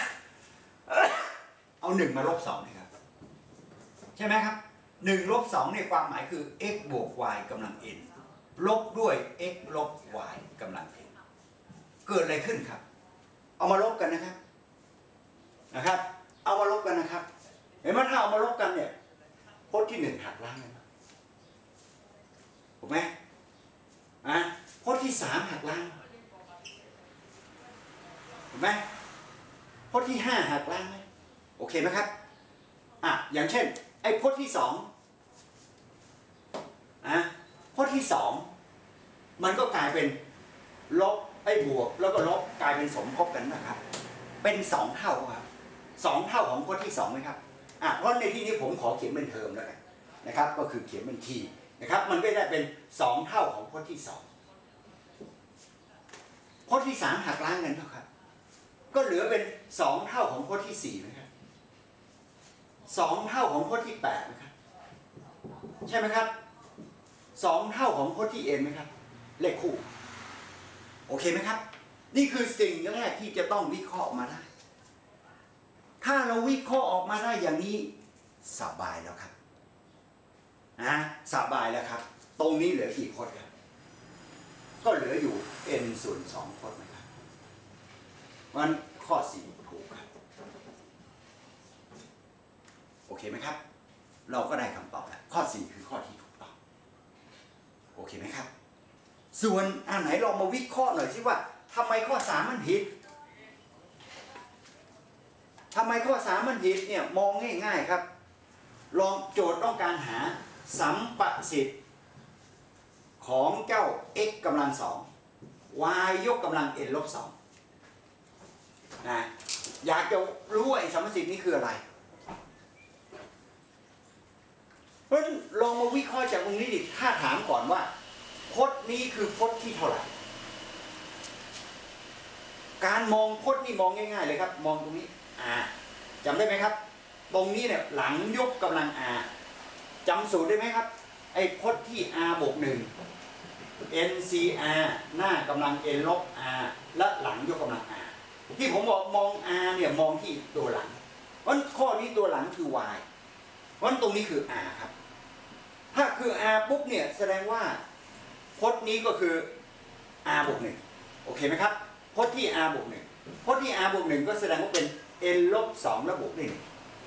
เอาหนึ่งมาลบสองนะครับใช่ไหมครับหนึ่งลบสองเนี่ยความหมายคือ x บวก y กำลัง n ลบด้วย x ลบ y กำลัง n เกิดอะไรขึ้นครับเอามาลบกันนะครับนะครับเอามาลบกันนะครับเห็นไหมถ้าเอามาลบกันเนี่ยพจน์ที่หนึ่งหักล้างกันถูกไหมอ่ะพจน์ที่สามหักล้างถูกไหมพจน์ที่ห้าหักล้างไหมโอเคไหมครับอ่ะอย่างเช่นไอ้พจน์ที่สองอ่ะพจน์ที่สองมันก็กลายเป็นลบไอ้บวกแล้วก็ลบกลายเป็นสมทบกันนะครับเป็นสองเท่าครับสองเท่าของพจน์ที่สองไหมครับอ่ะเพราะในที่นี้ผมขอเขียนเป็นเทอมแล้วกันนะครับก็คือเขียนเป็นทีนะครับมันก็ได้เป็นสองเท่าของพจน์ที่สองพจน์ที่สามหักล้างกันเท่าครับก็เหลือเป็นสองเท่าของพจน์ที่สี่นะครับสองเท่าของพจน์ที่แปดนะครับใช่ไหมครับสองเท่าของพจน์ที่ n ไหมครับเลขคู่โอเคไหมครับนี่คือสิ่งแรกที่จะต้องวิเคราะห์มาได้ถ้าเราวิเคราะห์ออกมาได้อย่างนี้สบายแล้วครับนะสบายแล้วครับตรงนี้เหลือกี่พจน์ครับก็เหลืออยู่ n ส่วนสองพจน์นะครับมันข้อสี่ถูกครับโอเคไหมครับเราก็ได้คำตอบแล้วข้อสี่คือข้อที่ถูกต้องโอเคไหมครับส่วนอันไหนลองมาวิเคราะห์หน่อยสิว่าทำไมข้อสามมันผิดทำไมข้อสามมันผิดเนี่ยมองง่ายๆครับลองโจทย์ต้องการหาสัมประสิทธิ์ของเจ้า x กำลังสอง y ยกกำลัง n ลบสองนะอยากจะรู้ว่าไอ้สัมประสิทธิ์นี้คืออะไรเพราะฉะนั้นลองมาวิเคราะห์จากตรงนี้ดิถ้าถามก่อนว่าพจน์นี้คือพจน์ที่เท่าไหร่การมองพจน์นี่มองง่ายๆเลยครับมองตรงนี้ r จำได้ไหมครับตรงนี้เนี่ยหลังยกกำลัง r จำสูตรได้ไหมครับไอ้พจน์ที่ r บวกหนึ่ง n c r หน้ากำลัง n ลบ r และหลังยกกำลัง r ที่ผมบอกมอง r เนี่ยมองที่ตัวหลังเพราะข้อนี้ตัวหลังคือ y เพราะตรงนี้คือ r ครับถ้าคือ r ปุ๊บเนี่ยแสดงว่าพจน์นี้ก็คือ r บวกหนึ่งโอเคไหมครับพจน์ที่ r บวกหนึ่งพจน์ที่ r บวกหนึ่งก็แสดงว่าเป็น n ลบสองแล้วบวกด้วยหนึ่ง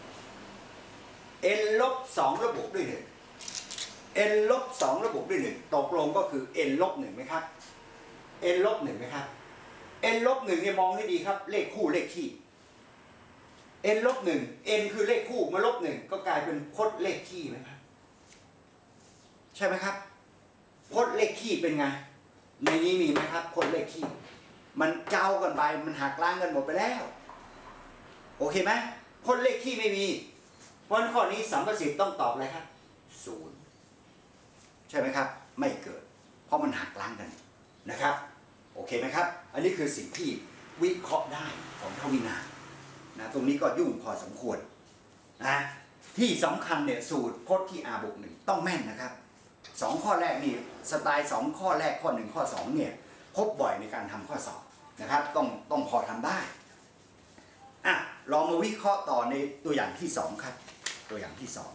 n ลบสองแล้วบวกด้วยหนึ่ง n ลบสองแล้วบวกด้วยหนึ่งตกลงก็คือ n ลบหนึ่งไหมครับ n ลบหนึ่งไหมครับ n ลบหนึ่งเนี่ยมองให้ดีครับเลขคู่เลขคี่ n ลบหนึ่ง n คือเลขคู่มาลบหนึ่งก็กลายเป็นพจน์เลขคี่ไหมครับใช่ไหมครับพจน์เลขคี่เป็นไงในนี้มีไหมครับพจน์เลขคี่มันเจ้ากันไปมันหักล้างกันหมดไปแล้วโอเคไหมพจน์เลขคี่ไม่มีเพราะข้อนี้สัมประสิทธิ์ต้องตอบอะไรครับศูนย์ใช่ไหมครับไม่เกิดเพราะมันหักล้างกันนะครับโอเคไหมครับอันนี้คือสิ่งที่วิเคราะห์ได้ของทวินานะตรงนี้ก็ยุ่งพอสมควรนะที่สำคัญเนี่ยสูตรพจน์ที่ r บวกหนึ่งต้องแม่นนะครับสองข้อแรกนี่สไตล์สองข้อแรกข้อหนึ่งข้อสองเนี่ยพบบ่อยในการทำข้อสอบนะครับต้องต้องพอทำได้อ่ะลองมาวิเคราะห์ต่อในตัวอย่างที่สองครับตัวอย่างที่สอง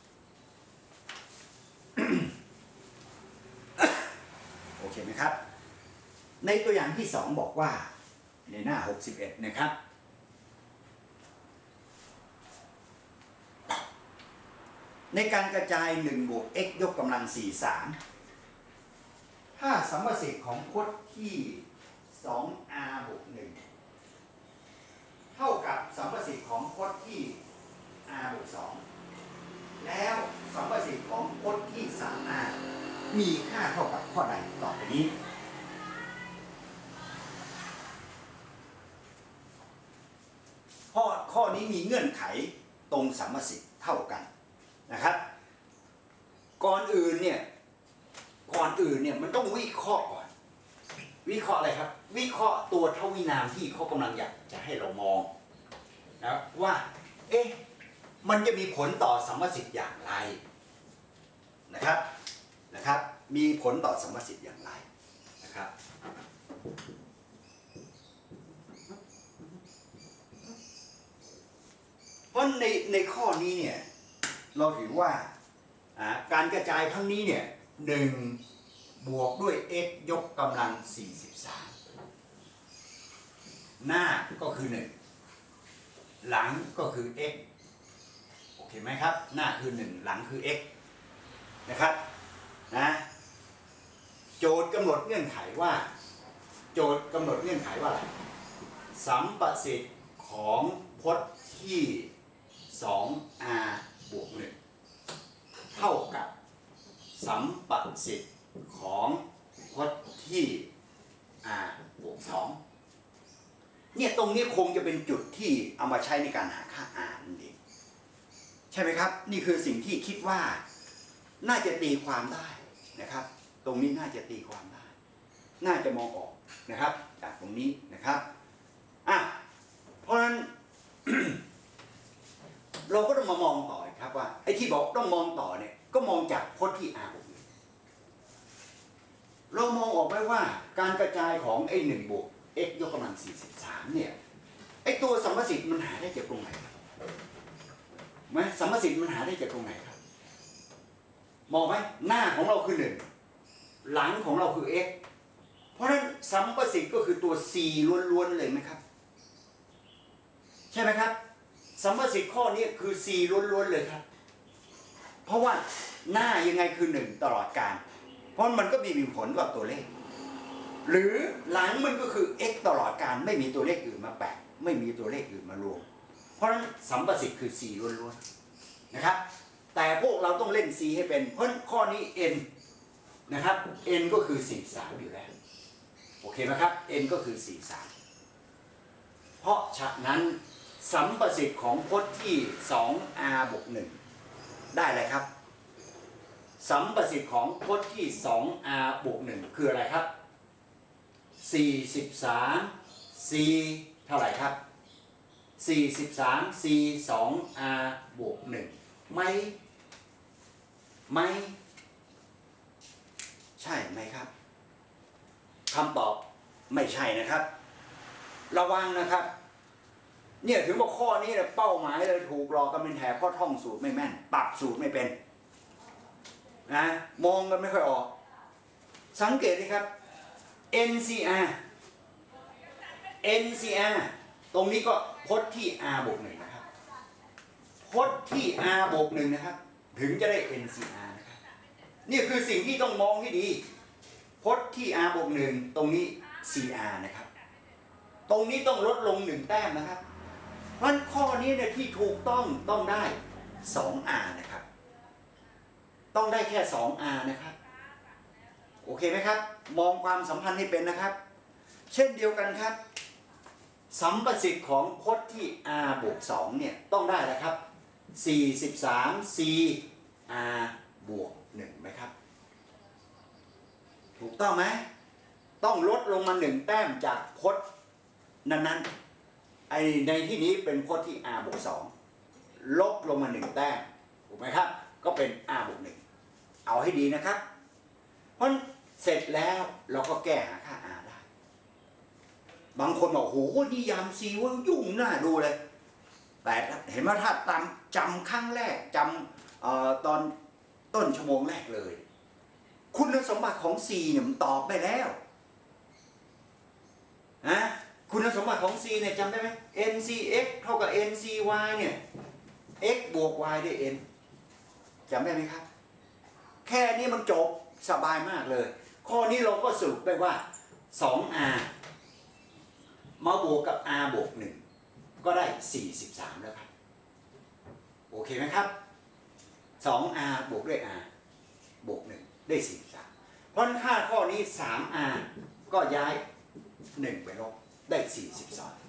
โอเคไหมครับในตัวอย่างที่สองบอกว่าในหน้าหกสิบเอ็ดนะครับในการกระจายหนึ่งบวก x ยกกำลังสี่สามถ้าสัมประสิทธิ์ของพจน์ที่ สอง r บวกหนึ่งเท่ากับสัมประสิทธิ์ของพจน์ที่ r บวกสองแล้วสัมประสิทธิ์ของพจน์ที่ สาม r มีค่าเท่ากับข้อใดต่อไปนี้ข้อข้อนี้มีเงื่อนไขตรงสัมประสิทธิ์เท่ากันนะครับก่อนอื่นเนี่ยก่อนอื่นเนี่ยมันต้องวิเคราะห์ก่อนวิเคราะห์อะไรครับวิเคราะห์ตัวทวินามที่เขากำลังอยากจะให้เรามองนะว่าเอ๊ะมันจะมีผลต่อสัมประสิทธิ์อย่างไรนะครับนะครับมีผลต่อสัมประสิทธิ์อย่างไรนะครับเพราะในในข้อนี้เนี่ยเราถือว่าการกระจายครั้งนี้เนี่ยหนึ่งบวกด้วย x ยกกำลังสี่สิบสามหน้าก็คือหนึ่งหลังก็คือ x โอเคไหมครับหน้าคือหนึ่งหลังคือ x นะครับนะโจทย์กำหนดเงื่อนไขว่าโจทย์กำหนดเงื่อนไขว่าอะไรสัมประสิทธิ์ของพจน์ที่ สอง r บวกหนึ่งเท่ากับสัมประสิทธิ์ของพจน์ที่ r บวกสองเนี่ยตรงนี้คงจะเป็นจุดที่เอามาใช้ในการหาค่า r นั่นเองใช่ไหมครับนี่คือสิ่งที่คิดว่าน่าจะตีความได้นะครับตรงนี้น่าจะตีความได้น่าจะมองออกนะครับจากตรงนี้นะครับอ่ะเพราะฉะนั้น เราก็ต้องมามองต่อครับว่าไอ้ที่บอกต้องมองต่อเนี่ยก็มองจากพจน์ที่ r บวกหนึ่งเรามองออกไหมว่าการกระจายของไอ้หนึ่งบวก x ยกกำลังสี่สิบสามเนี่ยไอ้ตัวสัมประสิทธิ์มันหาได้จากตรงไหนไหมสัมประสิทธิ์มันหาได้จากตรงไหนครับมองไหมหน้าของเราคือหนึ่งหลังของเราคือ x เพราะฉะนั้นสัมประสิทธิ์ก็คือตัว c ล้วนๆเลยไหมครับใช่ไหมครับสัมประสิทธิ์ข้อนี้คือ c ล้วนๆเลยครับเพราะว่าหน้ายังไงคือหนึ่งตลอดกาลเพราะมันก็มีผลกับตัวเลขหรือหลังมันก็คือ x ตลอดกาลไม่มีตัวเลขอื่นมาแปะไม่มีตัวเลขอื่นมารวมเพเพราะฉะนั้นสัมประสิทธิ์คือ C ล้วนๆนะครับแต่พวกเราต้องเล่น C ให้เป็นเพราะข้อนี้ n นะครับ n ก็คือสี่สิบสามอยู่แล้วโอเคไหมครับ n ก็คือสี่สิบสามเพราะฉะนั้นสัมประสิทธิ์ของพจน์ที่ สอง r บวกหนึ่งได้เลยครับสัมประสิทธิ์ของพจน์ที่ สอง r บวกหนึ่งคืออะไรครับสี่สิบสาม c เท่าไหร่ครับสี่สิบสาม c สอง r บวกหนึ่งไม่ไม่ใช่ไหมครับคำตอบไม่ใช่นะครับระวังนะครับเนี่ยถึงบอกข้อนี้เนี่ยเป้าหมายเลยถูกหลอกกันเป็นแถบข้อท่องสูตรไม่แม่นปรับสูตรไม่เป็นนะมองกันไม่ค่อยออกสังเกตดิครับ เอ็น ซี อาร์ เอ็น ซี อาร์ ตรงนี้ก็พจน์ที่ r บวกหนึ่งนะครับพจน์ที่ r บวกหนึ่งนะครับถึงจะได้ เอ็น ซี อาร์ นะครับนี่คือสิ่งที่ต้องมองให้ดีพจน์ที่ r บวกหนึ่งตรงนี้ ซี อาร์ นะครับตรงนี้ต้องลดลงหนึ่งแต้มนะครับเพราะข้อนี้เนี่ยที่ถูกต้องต้องได้ สอง อาร์ นะครับต้องได้แค่ สอง อาร์ นะครับโอเคไหมครับมองความสัมพันธ์ให้เป็นนะครับเช่นเดียวกันครับสัมประสิทธิ์ของพจน์ที่ r บวกสองเนี่ยต้องได้แล้วครับสี่สิบสาม c r บวกหนึ่งไหมครับถูกต้องไหมต้องลดลงมาหนึ่งแต้มจากพจน์นั้นๆไอในที่นี้เป็นพจน์ที่ r บวกสองลบลงมาหนึ่งแต้มถูกไหมครับก็เป็น r บวกหนึ่งเอาให้ดีนะครับเพราะเสร็จแล้วเราก็แก้หาค่า r ได้บางคนบอกโหนิยาม c ว่ายุ่งน่าดูเลยแต่เห็นว่าถ้าตามจำครั้งแรกจำออตอนต้นชั่วโมงแรกเลยคุณสมบัติของ c เนี่ยมันตอบไปแล้วนะคุณสมบัติของ c เนี่ยจำได้ไหม ncx เท่ากับ ncy เนี่ย x บวก y ได้ n จำได้ไหมครับแค่นี้มันจบสบายมากเลยข้อนี้เราก็สรุปได้ว่า สอง อาร์ มาบวกกับ r บวกหนึ่งก็ได้สี่สิบสามแล้วครับโอเคไหมครับ สอง อาร์ บวกด้วย r บวกหนึ่งได้สี่สิบสามเพราะค่าข้อนี้ สาม อาร์ ก็ย้ายหนึ่งไปลบได้สี่สิบสอง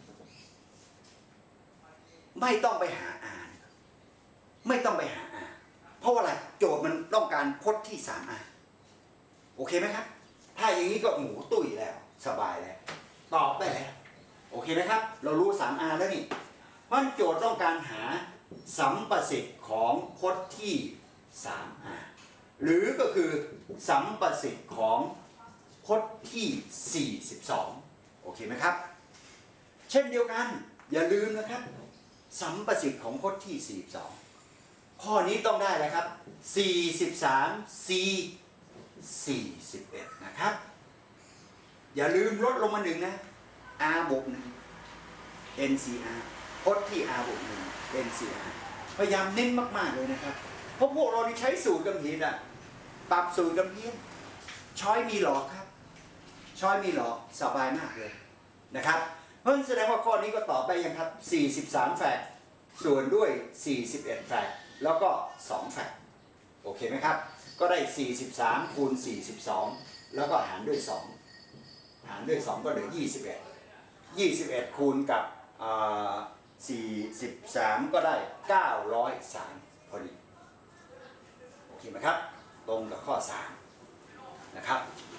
ไม่ต้องไปหา r ไม่ต้องไปหา r เพราะว่าอะไรโจทย์มันต้องการพจน์ที่ สาม อาร์ โอเคไหมครับถ้าอย่างนี้ก็หมูตุ้ยแล้วสบายแล้วตอบได้แล้วโอเคไหมครับเรารู้ สาม อาร์ แล้วนี่มันโจทย์ต้องการหาสัมประสิทธิ์ของพจน์ที่ สาม อาร์ หรือก็คือสัมประสิทธิ์ของพจน์ที่ สี่สิบสองโอเคไหมครับเช่นเดียวกันอย่าลืมนะครับสัมประสิทธิ์ของพจน์ที่ สี่สิบสองข้อนี้ต้องได้เลยครับ สี่สิบสาม c สี่สิบเอ็ดนะครับอย่าลืมลดลงมาหนึ่งนะ r บวกหนึ่ง ncr พจน์ที่ r บวกหนึ่ง ncr พยายามเน้นมากๆเลยนะครับเพราะพวกเราที่ใช้สูตรกำเพียนอะปรับสูตรกำเพียนช้อยมีหลอกครับช้อยมีหลอกสบายมากเลยนะครับเพราะฉะนั้นแสดงว่าข้อนี้ก็ตอบได้ยังครับสี่สิบสามแฟกต์ส่วนด้วยสี่สิบเอ็ดแฟกต์แล้วก็สองแฟกต์โอเคไหมครับก็ได้สี่สิบสามคูณสี่สิบสองแล้วก็หารด้วยสองหารด้วยสองก็เหลือยี่สิบเอ็ด ยี่สิบเอ็ดคูณกับสี่สิบสามก็ได้เก้าร้อยสามพอดีโอเคไหมครับตรงกับข้อสามนะครับ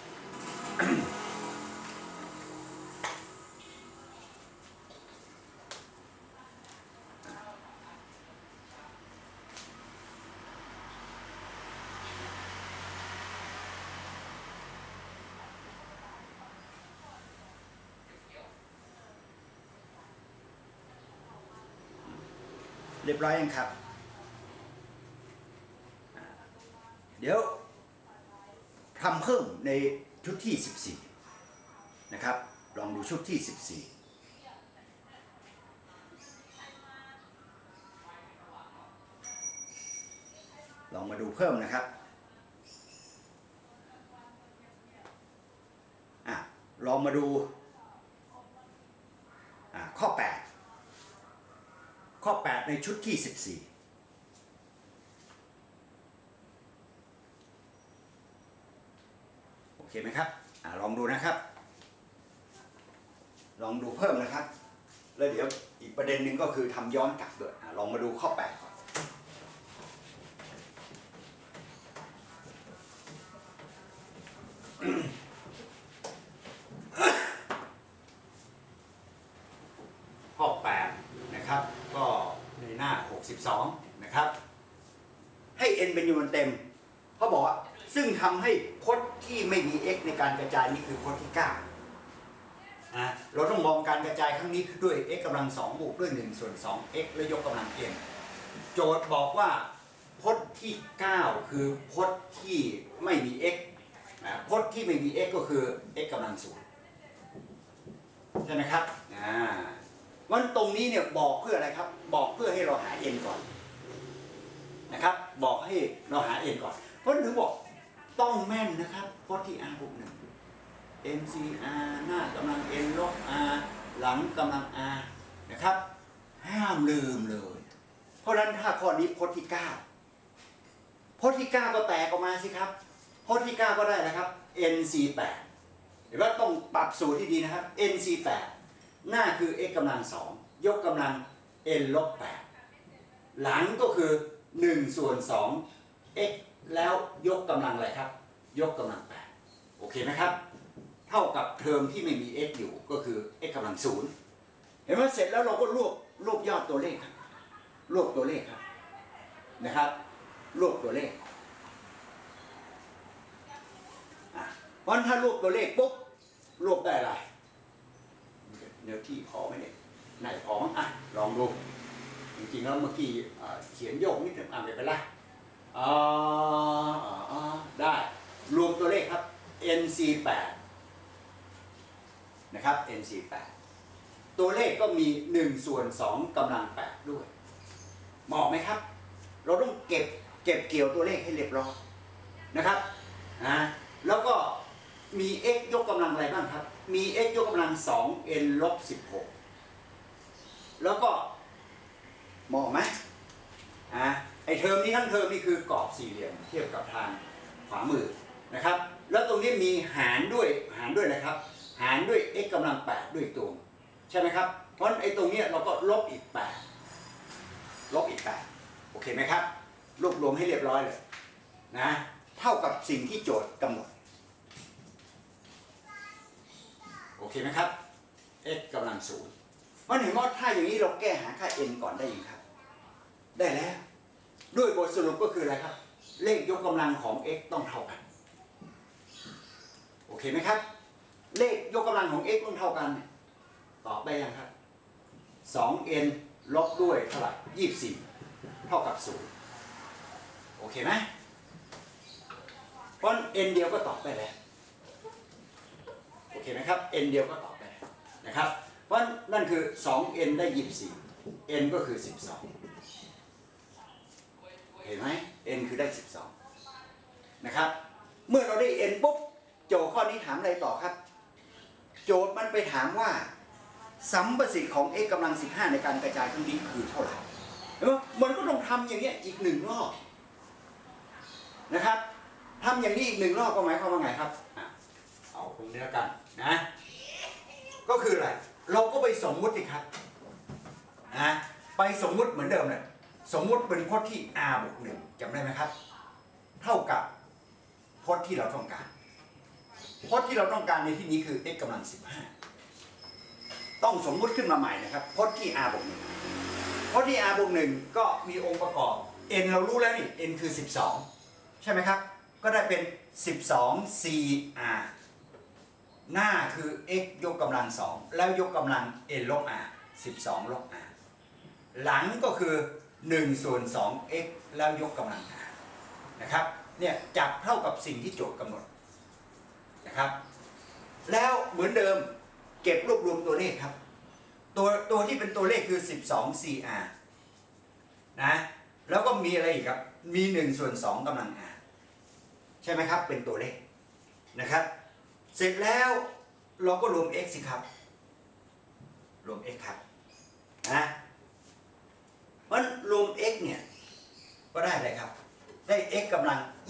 เรียบร้อยยังครับเดี๋ยวทำเพิ่มในชุดที่สิบสี่นะครับลองดูชุดที่สิบสี่ลองมาดูเพิ่มนะครับอ่ะลองมาดูอ่ะข้อแปดข้อแปดในชุดที่สิบสี่โอเคไหมครับอ่าลองดูนะครับลองดูเพิ่มนะครับแล้วเดี๋ยวอีกประเด็นหนึ่งก็คือทำย้อนกลับด้วยอ่าลองมาดูข้อแปดก่อนข้อแปดนะครับก็ในหน้าหกสิบสองนะครับให้ n เป็นยูนิตเต็มเขาบอกว่าซึ่งทำให้พจน์ที่ไม่มี x ในการกระจายนี่คือพจน์ที่เก้านะเราต้องมองการกระจายครั้งนี้คือด้วย x กำลังสองบวกด้วยหนึ่งส่วนสอง x และยกกำลัง n โจทย์บอกว่าพจน์ที่เก้าคือพจน์ที่ไม่มี x นะพจน์ที่ไม่มี x ก็คือ x กำลังศูนย์ใช่ไหมครับอ่าวันตรงนี้เนี่ยบอกเพื่ออะไรครับบอกเพื่อให้เราหา n ก่อนนะครับบอกให้เราหา n ก่อนเพราะถึงบอกต้องแม่นนะครับพจน์ที่ r บวกหนึ่ง n c r หน้ากำลัง n ลบ r หลังกำลัง r นะครับห้ามลืมเลยเพราะฉะนั้นถ้าข้อนี้พจน์ที่เก้าพจน์ที่เก้าก็แตกออกมาสิครับพจน์ที่เก้าก็ได้นะครับ n c แปดเห็นว่าต้องปรับสูตรที่ดีนะครับ n c แปดหน้าคือ x กำลังสองยกกำลัง n ลบแปดหลังก็คือหนึ่งส่วนสอง x แล้วยกกำลังอะไรครับยกกำลังแปดโอเคไหมครับเท่ากับเทอมที่ไม่มี x อยู่ก็คือ x กำลังศูนย์เห็นไหมเสร็จแล้วเราก็รวบรวบยอดตัวเลขครับรวบตัวเลขครับนะครับรวบตัวเลขเพราะถ้ารวบตัวเลขปุ๊บรวบได้อะไรเดี๋ยวที่พอไหมเนี่ยไหนพอมั้งอ่ะลองดูจริงๆแล้วเมื่อกี้เขียนโยกนิดหนึ่งอ่ะไม่เป็นไรอ่าได้รวมตัวเลขครับ n c แปดนะครับ n c แปดตัวเลขก็มีหนึ่งส่วนสองกำลังแปดด้วยเหมาะไหมครับเราต้องเก็บเก็บเกี่ยวตัวเลขให้เรียบร้อยนะครับนะแล้วก็มี x ยกกำลังอะไรบ้างครับมี x ยกกำลังสอง n ลบสิบหกแล้วก็เหมาะไหมอ่าไอเทอมนี้ทั้งเทอมนี่คือกรอบสี่เหลี่ยมเทียบกับทางขวามือนะครับแล้วตรงนี้มีหารด้วยหารด้วยนะครับหารด้วย x กำลังแปดด้วยตัวใช่ไหมครับเพราะไอตรงนี้เราก็ลบอีกแปดลบอีกแปดโอเคไหมครับรวบรวมให้เรียบร้อยเลยนะเท่ากับสิ่งที่โจทย์กำหนดโอเคไหมครับ x กำลังศูนย์เพราะเห็นว่าถ้าอย่างนี้เราแก้หาค่า n ก่อนได้ยังครับได้แล้วด้วยบทสรุปก็คืออะไรครับเลขยกกำลังของ x ต้องเท่ากันโอเคไหมครับเลขยกกำลังของ x ต้องเท่ากันตอบได้ยังครับ สอง n ลบด้วยเท่าไหร่ยี่สิบสี่เท่ากับศูนย์โอเคไหมเพราะ n เดียวก็ตอบได้แล้วโอเคไหมครับ n เดียวก็ตอบได้นะครับเพราะนั่นคือ สอง n ได้ยี่สิบสี่ n ก็คือสิบสองเห็นไหม n คือได้สิบสองนะครับเมื่อเราได้ n ปุ๊บโจทย์ข้อนี้ถามอะไรต่อครับโจทย์มันไปถามว่าสัมประสิทธิ์ของ x กำลังสิบห้าในการกระจายครั้งนี้คือเท่าไหร่มันก็ต้องทำอย่างนี้อีกหนึ่งรอบนะครับทำอย่างนี้อีกหนึ่งรอบก็หมายความว่าไงครับเอาตรงนี้แล้วกันนะก็คืออะไรเราก็ไปสมมุติสิครับนะไปสมมุติเหมือนเดิมเลยสมมุติเป็นพจน์ที่ r บวกหนึ่งจำได้ไหมครับเท่ากับพจน์ที่เราต้องการพจน์ที่เราต้องการในที่นี้คือ x กำลังสิบห้าต้องสมมุติขึ้นมาใหม่นะครับพจน์ที่ r บวกหนึ่งพจน์ที่ r บวกหนึ่งก็มีองค์ประกอบ n เรารู้แล้วนี่ n คือสิบสองใช่ไหมครับก็ได้เป็นสิบสอง c r หน้าคือ x ยกกำลังสองแล้วยกกำลัง n ลบ r สิบสองลบ r หลังก็คือหนึ่งส่วนสอง x แล้วยกกำลัง r นะครับเนี่ยจับเท่ากับสิ่งที่โจทย์กำหนดนะครับแล้วเหมือนเดิมเก็บรวบรวมตัวเลขครับตัวตัวที่เป็นตัวเลขคือสิบสอง c r นะแล้วก็มีอะไรอีกครับมีหนึ่งส่วนสองกำลัง r ใช่ไหมครับเป็นตัวเลขนะครับเสร็จแล้วเราก็รวม x สิครับรวม x ครับนะ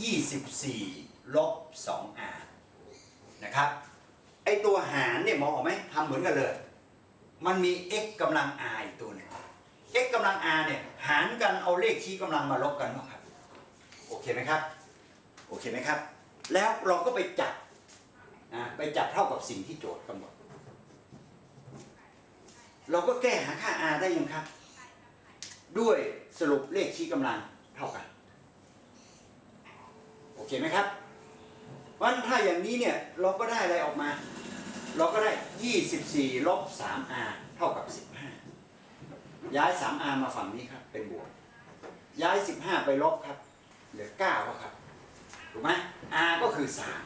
ยี่สิบสี่ลบ สองอาร์ นะครับไอตัวหารเนี่ยมองออกไหมทำเหมือนกันเลยมันมี x กำลัง r อีกตัวหนึง x กำลัง r เนี่ยหารกันเอาเลขชี้กำลังมาลบกันครับโอเคไหมครับโอเคไหมครับแล้วเราก็ไปจับนะไปจับเท่ากับสิ่งที่โจทย์กำหนดเราก็แก้หาค่า r ได้ยังครับด้วยสรุปเลขชี้กำลังเท่ากันโอเคไหมครับวันถ้าอย่างนี้เนี่ยเราก็ได้อะไรออกมาเราก็ได้ยี่สิบสี่ลบ สามอาร์ เท่ากับสิบห้าย้าย สามอาร์ มาฝั่งนี้ครับเป็นบวกย้ายสิบห้าไปลบครับเหลือเก้าแล้วครับถูกไหม r ก็คือสาม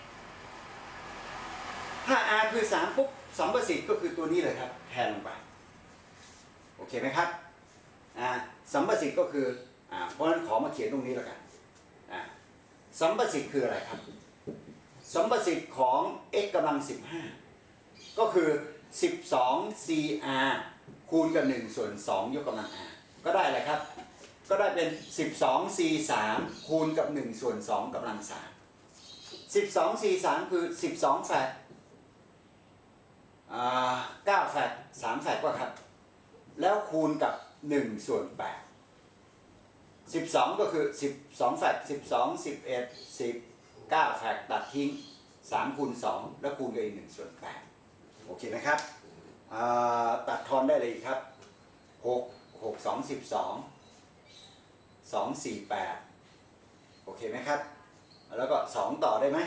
ถ้า r คือสามปุ๊บสัมประสิทธิ์ก็คือตัวนี้เลยครับแทนลงไปโอเคไหมครับอ่าสัมประสิทธิ์ก็คืออ่าเพราะฉะนั้นขอมาเขียนตรงนี้แล้วกันอ่าสัมประสิทธิ์คืออะไรครับสัมประสิทธิ์ของ x กำลังสิบห้าก็คือสิบสอง ซี อาร์ คูณกับหนึ่งส่วนสองยกกำลัง r ก็ได้อะไรครับก็ได้เป็นสิบสอง ซี สาม คูณกับหนึ่งส่วนสองกำลังสามสิบสอง ซี สาม คือสิบสองแฟกอ่าเก้าแฟกสามแฟกว่าครับแล้วคูณกับหนึ่งส่วนแปดสิบสองก็คือสิบสองแฟกสิบสอง สิบเอ็ด สิบ เก้าแฟกตัดทิ้งสามคูณสองแล้วคูณกับอีกหนึ่งส่วนแปดโอเคไหมครับตัดทอนได้เลยครับหก หก สอง สิบสอง สอง สี่ แปดโอเคไหมครับแล้วก็สองต่อได้ไหม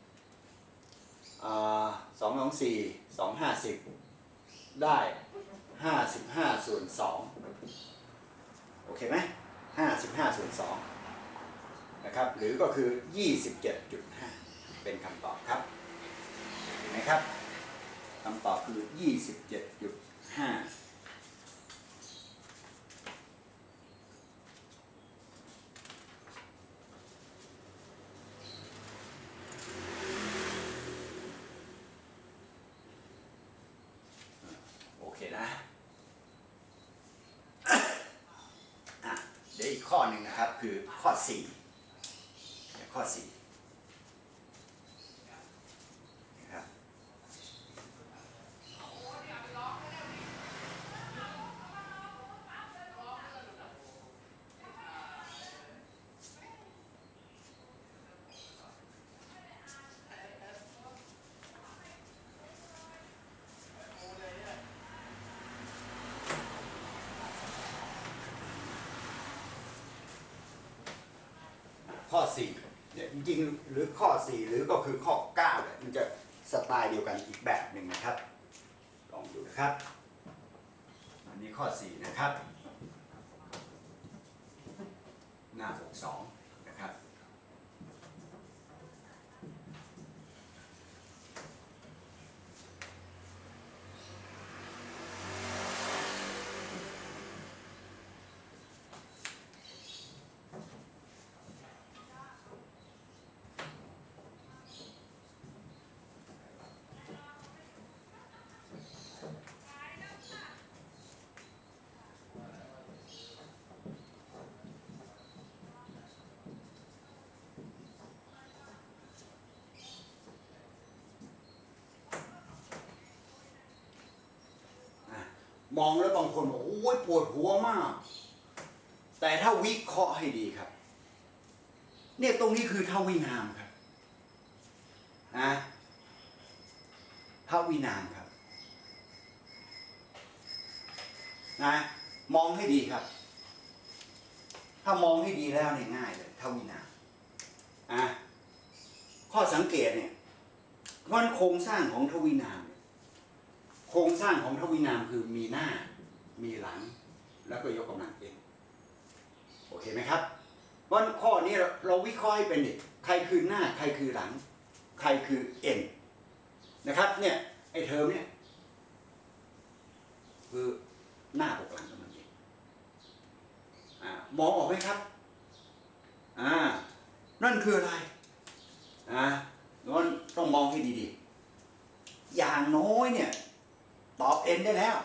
สอง สอง สี่ สอง ห้า สิบได้ห้าสิบห้าส่วนสองโอเคไหมห้าสิบห้าส่วนสองนะครับหรือก็คือ ยี่สิบเจ็ดจุดห้า เป็นคำตอบครับเห็นไหมครับคำตอบคือ ยี่สิบเจ็ดจุดห้า โอเคนะเดี๋ยวอีกข้อหนึ่งนะครับคือข้อสี่ข้อสี่นะครับข้อสี่เนี่ยจริงๆหรือข้อสี่หรือก็คือข้อเก้าเนี่ยมันจะสไตล์เดียวกันอีกแบบหนึ่งนะครับลองดูนะครับอันนี้ข้อสี่นะครับหน้าหกสองนะครับมองแล้วบางคนบอกโอ้ยปวดหัวมากแต่ถ้าวิเคราะห์ให้ดีครับเนี่ยตรงนี้คือทวีนามครับนะทวีนามครับนะมองให้ดีครับถ้ามองให้ดีแล้วเนี่ยง่ายเลยทวีนามอ่ะข้อสังเกตเนี่ยวันโครงสร้างของทวีนามโครงสร้างของทวีนามคือมีหน้ามีหลังแล้วก็ยกกำลังเองโอเคไหมครับวันข้อนี้เราเราวิเคราะห์ให้เป็นดิใครคือหน้าใครคือหลังใครคือเอ็นนะครับเนี่ยไอเทอมเนี่ยคือหน้าบวกหลังกำลังเองอ่ามองออกไหมครับอ่านั่นคืออะไรอ่านั่นต้องมองให้ดีๆอย่างน้อยเนี่ยตอบเอ็นได้แล้ว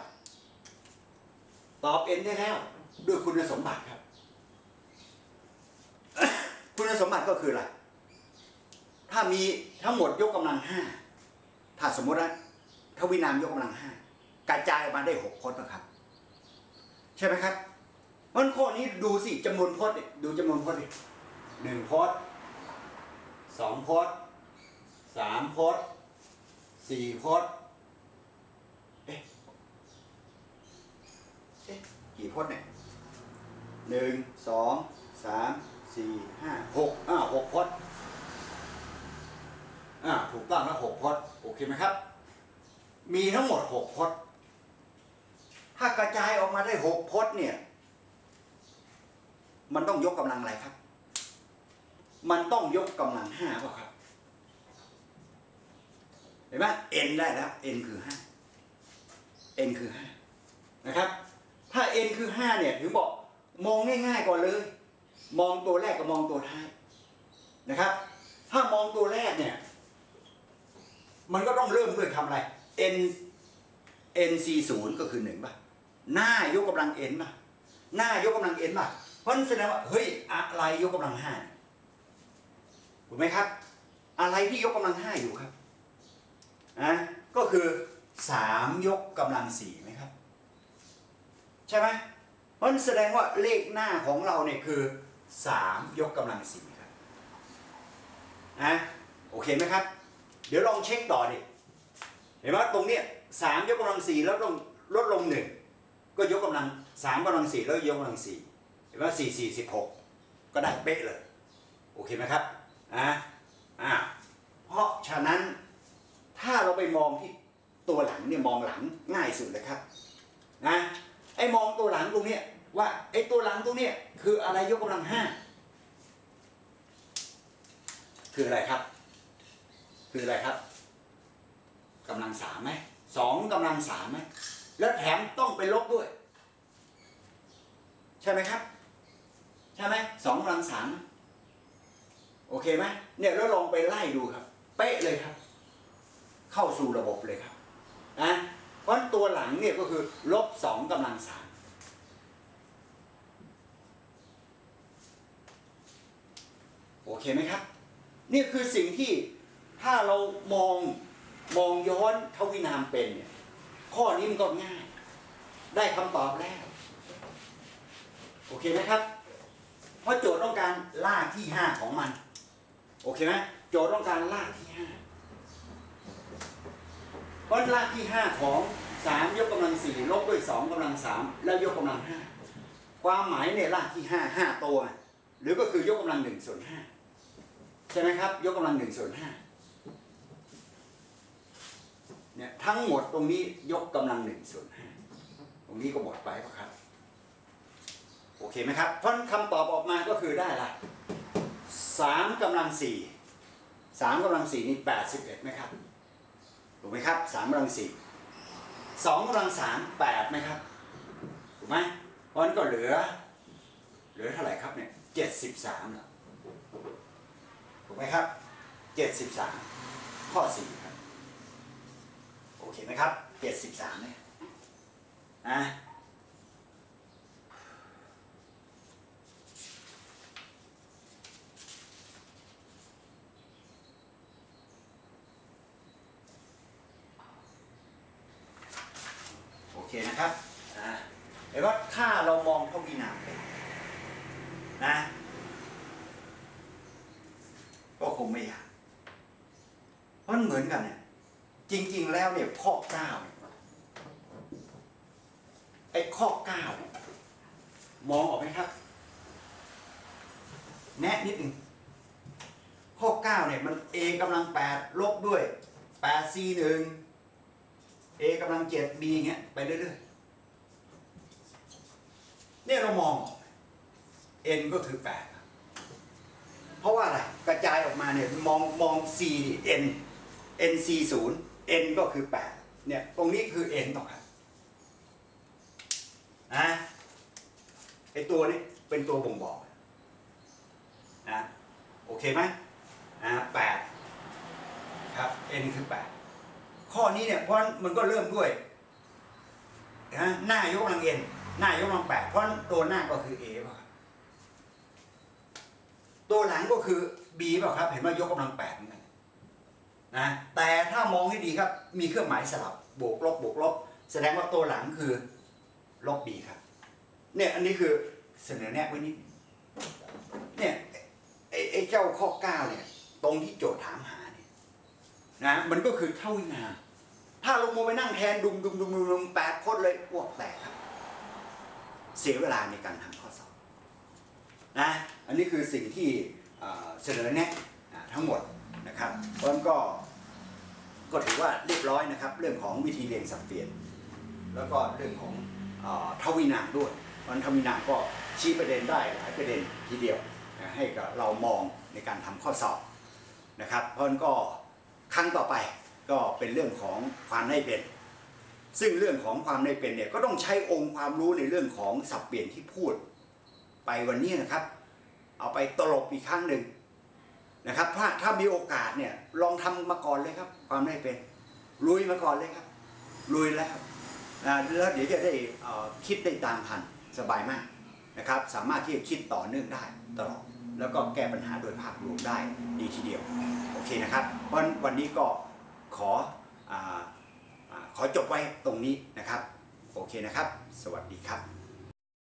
ตอบเอ็นได้แล้วด้วยคุณสมบัติครับคุณสมบัติก็คืออะไรถ้ามีทั้งหมดยกกำลังห้าถ้าสมมตินะทวินามยกกำลังห้ากระจายออกมาได้หกพจน์นะครับใช่ไหมครับเพราะข้อนี้ดูสิจำนวนพจน์ดูจำนวนพจน์ดิหนึ่งพจน์สองพจน์สามพจน์สี่พจน์เอ๊ะเอ๊ะกี่พจน์เนี่ยหนึ่งสองสามสี่ห้าหกอ่าหกพจน์อ่าถูกต้องแล้วหกพจน์โอเคไหมครับมีทั้งหมดหกพจน์ถ้ากระจายออกมาได้หกพจน์เนี่ยมันต้องยกกำลังอะไรครับมันต้องยกกำลังห้าเปล่าครับเห็นไหม n ได้แล้ว n คือห้า n คือห้านะครับถ้า n คือห้าเนี่ยถึงบอกมองง่ายๆก่อนเลยมองตัวแรกกับมองตัวท้ายนะครับถ้ามองตัวแรกเนี่ยมันก็ต้องเริ่มด้วยคำอะไร n n สี่สิบก็คือหนึ่งป่ะหน้ายกกำลัง n ป่ะหน้ายกกำลัง n ป่ะเพราะฉะนั้นแสดงว่าเฮ้ยอะไรยกกำลังห้าถูกไหมครับอะไรที่ยกกำลังห้าอยู่ครับอ่ะก็คือสามยกกำลังสี่ไหมครับใช่ไหมเพราะฉะนั้นแสดงว่าเลขหน้าของเราเนี่ยคือสามยกกำลังสี่ครับอ่ะโอเคไหมครับเดี๋ยวลองเช็คต่อดิเห็นไหมตรงเนี้ยสามยกกำลังสี่แล้วต้องลดลงหนึ่งก็ยกกำลังสามกำลังสี่แล้วยกกำลังสี่เห็นไหมสี่สี่สิบหกก็ได้เป๊ะเลยโอเคไหมครับอ่ะอ่ะเพราะฉะนั้นถ้าเราไปมองที่ตัวหลังเนี่ยมองหลังง่ายสุดเลยครับนะไอ้มองตัวหลังตรงเนี้ยว่าไอ้ตัวหลังตรงเนี้ยคืออะไรยกกำลังห้าคืออะไรครับคืออะไรครับกำลังสามไหมสองกำลังสามไหมแล้วแถมต้องไปลบด้วยใช่ไหมครับใช่ไหมสองกำลังสามโอเคไหมเนี่ยแล้วลองไปไล่ดูครับเป๊ะเลยครับเข้าสู่ระบบเลยครับนะเพราะตัวหลังเนี่ยก็คือลบสองกำลังสามโอเคไหมครับนี่คือสิ่งที่ถ้าเรามองมองย้อนทวินามเป็นเนี่ยข้อนี้มันก็ง่ายได้คำตอบแล้วโอเคไหมครับเพราะโจทย์ต้องการลากที่ห้าของมันโอเคไหมโจทย์ต้องการลากที่ห้าเพราะลากที่ห้าของสามยกกำลังสี่ลบด้วยสองกำลังสามแล้วยกกำลังห้าความหมายเนี่ยลากที่ห้าห้าตัวหรือก็คือยกกำลังหนึ่งส่วนห้าใช่ไหมครับยกกำลังหนึ่งส่วนห้าเนี่ยทั้งหมดตรงนี้ยกกำลังหนึ่งส่วนห้าตรงนี้ก็หมดไปป่ะครับโอเคไหมครับเพราะคำตอบออกมาก็คือได้ละสามกำลังสี่สามกำลังสี่นี่แปดสิบเอ็ดไหมครับถูกไหมครับสามกำลังสี่สองกำลังสามแปดไหมครับถูกไหมเพราะนั้นก็เหลือเหลือเท่าไหร่ครับเนี่ยเจ็ดสิบสามแล้วถูกไหมครับเจ็ดสิบสามข้อสี่ครับโอเคไหมครับเจ็ดสิบสามเนี่ยอ่ะโอเคนะครับอ่าเห็นว่าถ้าเรามองทวินามเป็นนะก็คงไม่ยากเพราะมันเหมือนกันเนี่ยจริงๆแล้วเนี่ยข้อเก้าไอ้ข้อเก้ามองออกไหมครับแนะนิดหนึ่งข้อเก้าเนี่ยมัน a กำลังแปดลบด้วยแปด c หนึ่ง a กำลังเจ็ด b เงี้ยไปเรื่อยๆเนี่ยเรามอง n ก็คือแปดเพราะว่าอะไรกระจายออกมาเนี่ยมองมอง c n n c ศูนย์ n ก็คือแปดเนี่ยตรงนี้คือ n ต่อครับนะไอตัวนี้เป็นตัวบ่งบอกนะโอเคไหมอ่าแปดครับ n คือแปดข้อนี้เนี่ยเพราะมันก็เริ่มด้วยนะหน้ายกกำลัง n หน้ายกกำลังแปดเพราะตัวหน้าก็คือ a ป่ะตัวหลังก็คือ B เปล่าครับเห็นว่ายกกำลังแปดเหมือนกันนะแต่ถ้ามองให้ดีครับมีเครื่องหมายสลับบวกลบบวกลบแสดงว่าตัวหลังคือลบ B ครับเนี่ยอันนี้คือเสนอแนะไว้นิดเนี่ยไอ้ไอ้เจ้าข้อเก้าเนี่ยตรงที่โจทย์ถามหาเนี่ยนะมันก็คือเท่าวินาถ้าลงมือไปนั่งแทนดุมดุมดุมดุมแปดโคตรเลยอ้วกแตกครับเสียเวลาในการทำข้อสอบนะอันนี้คือสิ่งที่เสนอแนะทั้งหมดนะครับเพราะฉะนั้นก็ก็ถือว่าเรียบร้อยนะครับเรื่องของวิธีเรียงสับเปลี่ยนแล้วก็เรื่องของทวินามด้วยเพราะฉะนั้นทวินามก็ชี้ประเด็นได้หลายประเด็นทีเดียวให้กับเรามองในการทำข้อสอบนะครับเพราะฉะนั้นก็ครั้งต่อไปก็เป็นเรื่องของความได้เป็นซึ่งเรื่องของความได้เป็นเนี่ยก็ต้องใช้องค์ความรู้ในเรื่องของสับเปลี่ยนที่พูดไปวันนี้นะครับเอาไปตลบอีกครั้งหนึ่งนะครับถ้าถ้ามีโอกาสเนี่ยลองทำมาก่อนเลยครับความได้เป็นลุยมาก่อนเลยครับลุยแล้วนะแล้วเดี๋ยวจะได้คิดได้ตามทันสบายมากนะครับสามารถที่จะคิดต่อเนื่องได้ตลอดแล้วก็แก้ปัญหาโดยภาพรวมได้ดีทีเดียวโอเคนะครับเพราะวันนี้ก็ขออ่าขอจบไว้ตรงนี้นะครับโอเคนะครับสวัสดีครับ